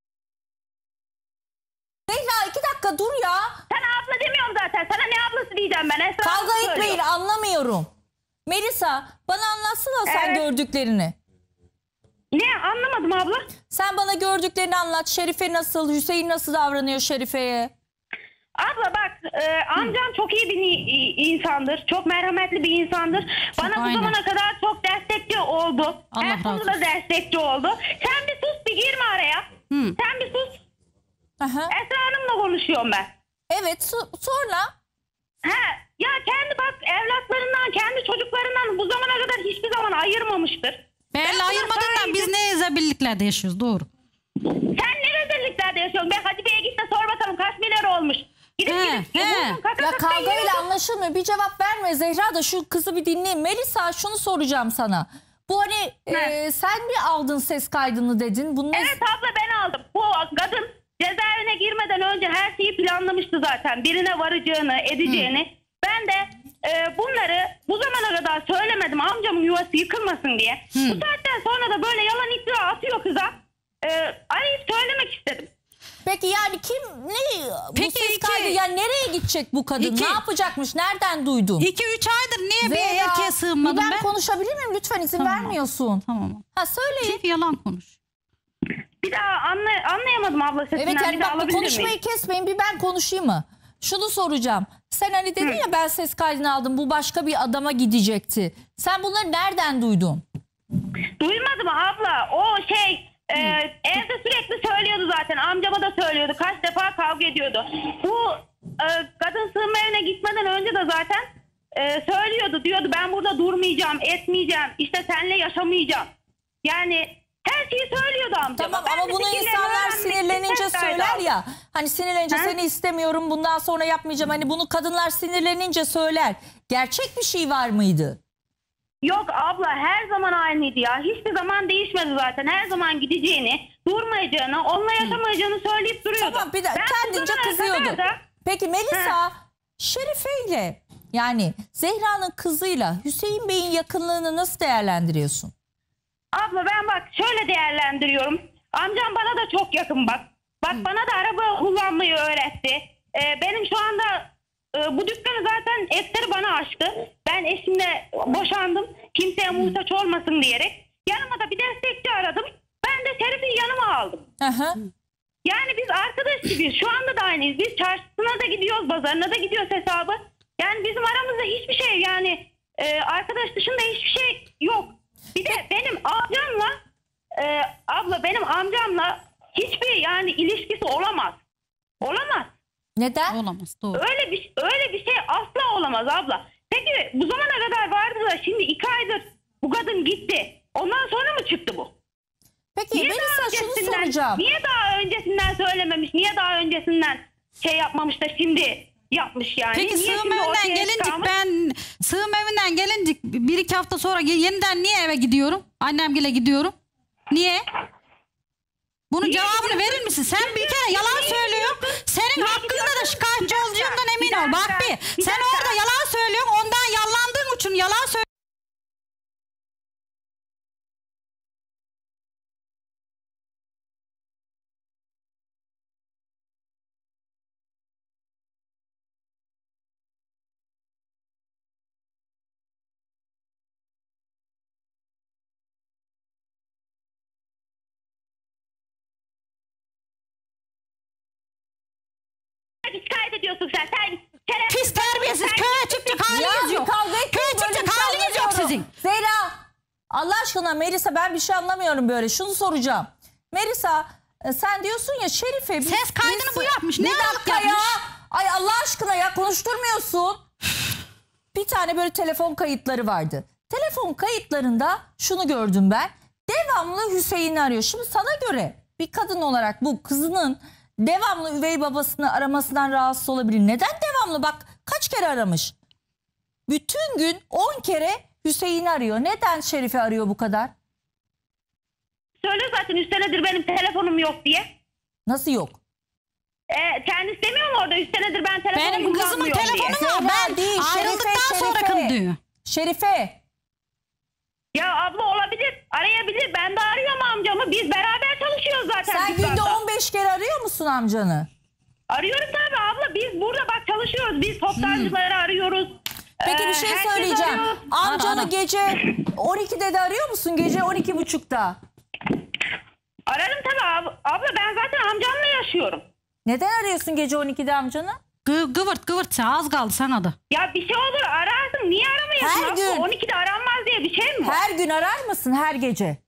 Zehra iki dakika dur ya. Sen abla demiyorum zaten. Sana ne ablası diyeceğim ben. Esra kavga etmeyin, anlamıyorum. Melisa, bana anlatsana sen evet. gördüklerini. Ne, anlamadım abla? Sen bana gördüklerini anlat. Şerife nasıl, Hüseyin nasıl davranıyor Şerife'ye? Abla bak, e, amcam çok iyi bir insandır. Çok merhametli bir insandır. Bana çok bu aynen. zamana kadar çok destekçi oldu. Allah Her konuda destekçi oldu. Sen bir sus, bir girme araya. Hmm. Sen bir sus. Aha. Esra Hanım'la konuşuyorum ben. Evet, so sonra? He, ya kendi bak evlatlarından, kendi çocuklarından bu zamana kadar hiçbir zaman ayırmamıştır. Belli ayırmadığından biz ne rezilliklerde yaşıyoruz, doğru. Sen ne rezilliklerde yaşıyorsun? Ben Hacı Bey'e git de sor bakalım kaç milyar olmuş. Gidip he, gidip he. Ya kavgayla anlaşılmıyor. Bir cevap verme Zehra da şu kızı bir dinleyin. Melisa, şunu soracağım sana. Bu hani e, sen mi aldın ses kaydını dedin? Bunu evet abla, ben aldım. Bu kadın cezaevine girmeden önce her şeyi planlamıştı zaten. Birine varacağını, edeceğini. Hı. Ben de e, bunları bu zamana kadar söylemedim. Amcamın yuvası yıkılmasın diye. Hı. Bu saatten sonra da böyle yalan iftira atıyor kıza. E, arayıp söylemek istedim. Peki yani kim ne Peki, bu ses iki, kaydı ya nereye gidecek bu kadın? İki, ne yapacakmış? Nereden duydun? iki üç aydır niye Zehra, bir erkeğe sığınmadım ben? Ben konuşabilir miyim? Lütfen izin tamam. vermiyorsun. Tamam. Ha söyleyin. Hep yalan konuş. Bir daha anlay anlayamadım abla sesinden. Evet yani bir bak bu konuşmayı miyim? kesmeyin, bir ben konuşayım mı? Şunu soracağım. Sen hani dedin Hı. ya ben ses kaydını aldım, bu başka bir adama gidecekti. Sen bunları nereden duydun? Duymadım abla. O şey e, evde sürekli söylüyordu zaten. Amcama da söylüyordu. Kaç defa kavga ediyordu. Bu e, kadın sığınma evine gitmeden önce de zaten e, söylüyordu. Diyordu ben burada durmayacağım, etmeyeceğim. İşte seninle yaşamayacağım. Yani her şeyi söylüyordu amcama. Tamam Ben ama de bunu fikirlerini insanlar öğrenmek sinirlenince için söyler aldım. ya. Hani sinirlenince Ha? seni istemiyorum, bundan sonra yapmayacağım. Hani bunu kadınlar sinirlenince söyler. Gerçek bir şey var mıydı? Yok abla, her zaman aynıydı ya. Hiçbir zaman değişmedi zaten. Her zaman gideceğini, durmayacağını, onunla yaşamayacağını söyleyip duruyordu. Tamam, bir de Ben kendince bu zamana kızıyordu. kadar da- Peki Melisa, Şerife ile yani Zehra'nın kızıyla Hüseyin Bey'in yakınlığını nasıl değerlendiriyorsun? Abla ben bak şöyle değerlendiriyorum. Amcam bana da çok yakın bak. Bak bana da araba kullanmayı öğretti. Ee, benim şu anda e, bu dükkanı zaten eşleri bana açtı. Ben eşimle boşandım. Kimseye muhtaç olmasın diyerek. Yanıma da bir destekçi aradım. Ben de Şerif'i yanıma aldım. Aha. Yani biz arkadaş gibiyiz. Şu anda da aynıyız. Biz çarşısına da gidiyoruz, pazarına da gidiyoruz hesabı. Yani bizim aramızda hiçbir şey, yani e, arkadaş dışında hiçbir şey yok. Bir de benim amcamla e, abla benim amcamla hiçbir yani ilişkisi olamaz. Olamaz. Neden? Olamaz, doğru. Öyle bir öyle bir şey asla olamaz abla. Peki bu zamana kadar vardı da şimdi iki aydır bu kadın gitti. Ondan sonra mı çıktı bu? Peki Niye Melisa daha şunu öncesinden- soracağım. Niye daha öncesinden söylememiş? Niye daha öncesinden şey yapmamış da şimdi yapmış yani? Peki Niye sığım şimdi evinden ortaya gelincik çıkarmış? ben sığım evinden gelincik bir iki hafta sonra ye- yeniden niye eve gidiyorum? Annemgile gidiyorum. Niye? Bunun Niye cevabını gidiyorsun? verir misin? Sen bir kere Niye yalan gidiyorsun? söylüyorsun. Senin Niye hakkında da gidiyorsun? şikayetçi Bir dakika, olacağımdan emin bir ol. Bak dakika, bir. bir Sen dakika. orada yalan söylüyorsun. Ondan yalanladığın için yalan söylüyorsun. Şikayet ediyorsun sen. Sen şerefsiz- Pis terbiyesiz. Sen- Köye çıkacak haliniz Ya yok. kavga etmeyin, Köye böyle çıkacak bir şey haliniz yok anlamıyorum. sizin. Zehra, Allah aşkına Melisa, ben bir şey anlamıyorum böyle. Şunu soracağım. Melisa, e, sen diyorsun ya Şerife. biz- Ses kaydını biz- bu yapmış. Ne Bir aralık dakika ya. yapmış? Ay Allah aşkına ya, konuşturmuyorsun. Bir tane böyle telefon kayıtları vardı. Telefon kayıtlarında şunu gördüm ben. Devamlı Hüseyin'i arıyor. Şimdi sana göre bir kadın olarak bu kızının devamlı üvey babasını aramasından rahatsız olabilir. Neden devamlı? Bak kaç kere aramış. Bütün gün on kere Hüseyin'i arıyor. Neden Şerife arıyor bu kadar? Söyle zaten üç senedir benim telefonum yok diye. Nasıl yok? Ee, kendisi demiyor mu orada üç senedir ben telefon Benim kızımın kullanmıyorum diye. telefonu var. Ben değil, ayrıldıktan Şerife, sonra Şerife. kın diyor. Şerife. Ya abla olabilir, arayabilir. Ben de arıyorum amcamı. Biz beraber çalışıyoruz zaten. Sen dükkanda. günde on beş kere arıyor musun amcanı? Arıyorum tabii abla. Biz burada bak çalışıyoruz. Biz toptancıları arıyoruz. Peki Ee, bir şey herkes söyleyeceğim. arıyor. Amcanı Ara, ara. gece on ikide de arıyor musun? Gece on iki buçukta. Ararım tabii ab- abla. Ben zaten amcamla yaşıyorum. Neden arıyorsun gece on ikide amcanı? Gı gıvırt gıvırt sen az kaldı sana da. Ya bir şey olur ararsın. Niye aramıyorsun Her abla? gün. on ikide aranmaz diye bir şey mi var? Her gün arar mısın, her gece?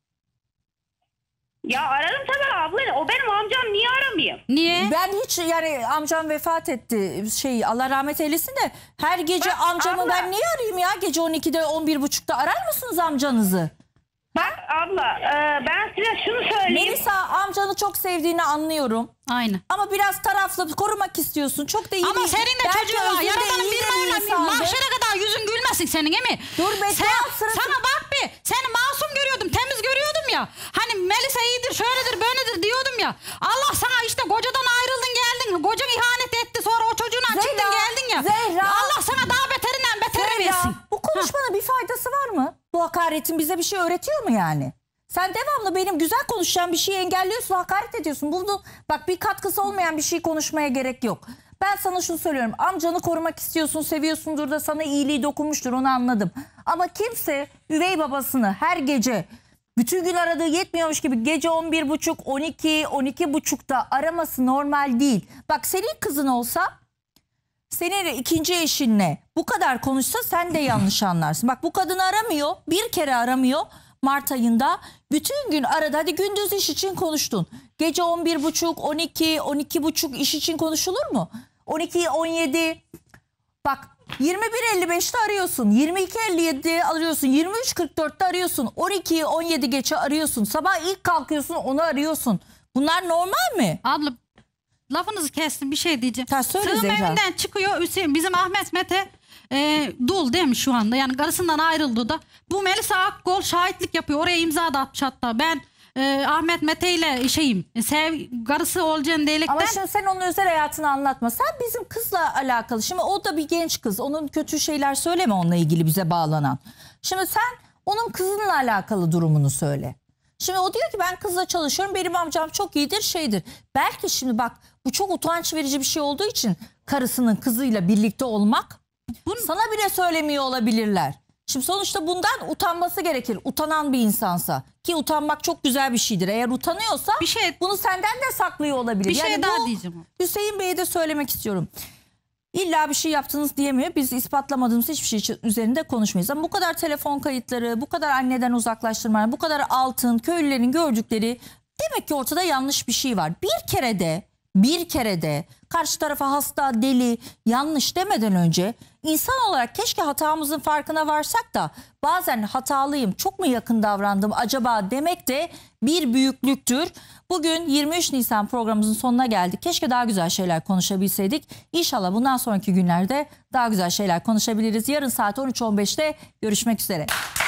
Ya ararım tabii abla. O benim amcam, niye aramayayım? Niye? Ben hiç yani amcam vefat etti, şey Allah rahmet eylesin de her gece Bak, amcamı abla. ben niye arayayım ya? Gece on ikide on bir buçukta arar mısınız amcanızı? Bak abla e, ben size şunu söyleyeyim. Melisa, amcanı çok sevdiğini anlıyorum. Aynen. Ama biraz taraflı korumak istiyorsun. Çok da iyi Ama değil. senin de Belki çocuğun var. özünde Yaradanın iyi bir de bir ayına insandı. mahşere kadar yüzün gülmesin senin, değil mi? Dur bekle, Sen, sırası- sana bak bir. Seni masum görüyordum, temiz görüyordum ya. Hani Melisa iyidir, şöyledir, böyledir diyordum ya. Allah sana işte kocadan ayrıldın geldin. Kocan ihanet etti, sonra o çocuğuna Zehra, çıktın geldin ya. Zehra. Allah sana daha beterinden beterini Zehra, versin. bu konuşmanın bir faydası var mı? Bu hakaretin bize bir şey öğretiyor mu yani? Sen devamlı benim güzel konuşacağım bir şeyi engelliyorsun, hakaret ediyorsun. Bunu, bak bir katkısı olmayan bir şey konuşmaya gerek yok. Ben sana şunu söylüyorum. Amcanı korumak istiyorsun, seviyorsundur da sana iyiliği dokunmuştur, onu anladım. Ama kimse üvey babasını her gece bütün gün aradığı yetmiyormuş gibi gece on bir buçuk, on iki, on iki buçukta araması normal değil. Bak senin kızın olsa, senin ikinci eşinle bu kadar konuşsa sen de yanlış anlarsın. Bak bu kadını aramıyor, bir kere aramıyor Mart ayında. Bütün gün aradı, hadi gündüz iş için konuştun. Gece on bir buçuk, on iki, on iki buçuk iş için konuşulur mu? on iki, on yedi. Bak yirmi bir elli beşte arıyorsun. yirmi iki elli yedide arıyorsun. yirmi üç kırk dörtte arıyorsun. on iki on yedi geçe arıyorsun. Sabah ilk kalkıyorsun, onu arıyorsun. Bunlar normal mi? Abla lafınızı kestim, bir şey diyeceğim. Ha, söyle Sığınma Zehra. evinden çıkıyor Hüseyin. Bizim Ahmet Mete e, dul değil mi şu anda? Yani karısından ayrıldı da. Bu Melisa Akgol şahitlik yapıyor. Oraya imza da atmış hatta. Ben e, Ahmet Mete ile şeyim, sev, karısı olacağını diyerekten. Ama şimdi sen onun özel hayatını anlatma. Sen bizim kızla alakalı. Şimdi o da bir genç kız. Onun kötü şeyler söyleme onunla ilgili bize bağlanan. Şimdi sen onun kızınla alakalı durumunu söyle. Şimdi o diyor ki ben kızla çalışıyorum. Benim amcam çok iyidir, şeydir. Belki şimdi bak bu çok utanç verici bir şey olduğu için karısının kızıyla birlikte olmak bunu sana bile söylemiyor olabilirler. Şimdi sonuçta bundan utanması gerekir. Utanan bir insansa. Ki utanmak çok güzel bir şeydir. Eğer utanıyorsa bir şey, bunu senden de saklıyor olabilir. Bir şey yani daha bu, diyeceğim. Hüseyin Bey'e de söylemek istiyorum. İlla bir şey yaptınız diyemiyor. Biz ispatlamadığımız hiçbir şey üzerinde konuşmayız. Ama bu kadar telefon kayıtları, bu kadar anneden uzaklaştırma, bu kadar altın, köylülerin gördükleri demek ki ortada yanlış bir şey var. Bir kere de, bir kere de karşı tarafa hasta, deli, yanlış demeden önce insan olarak keşke hatamızın farkına varsak da bazen hatalıyım, çok mu yakın davrandım acaba demek de bir büyüklüktür. Bugün yirmi üç Nisan programımızın sonuna geldik. Keşke daha güzel şeyler konuşabilseydik. İnşallah bundan sonraki günlerde daha güzel şeyler konuşabiliriz. Yarın saat on üç on beşte görüşmek üzere.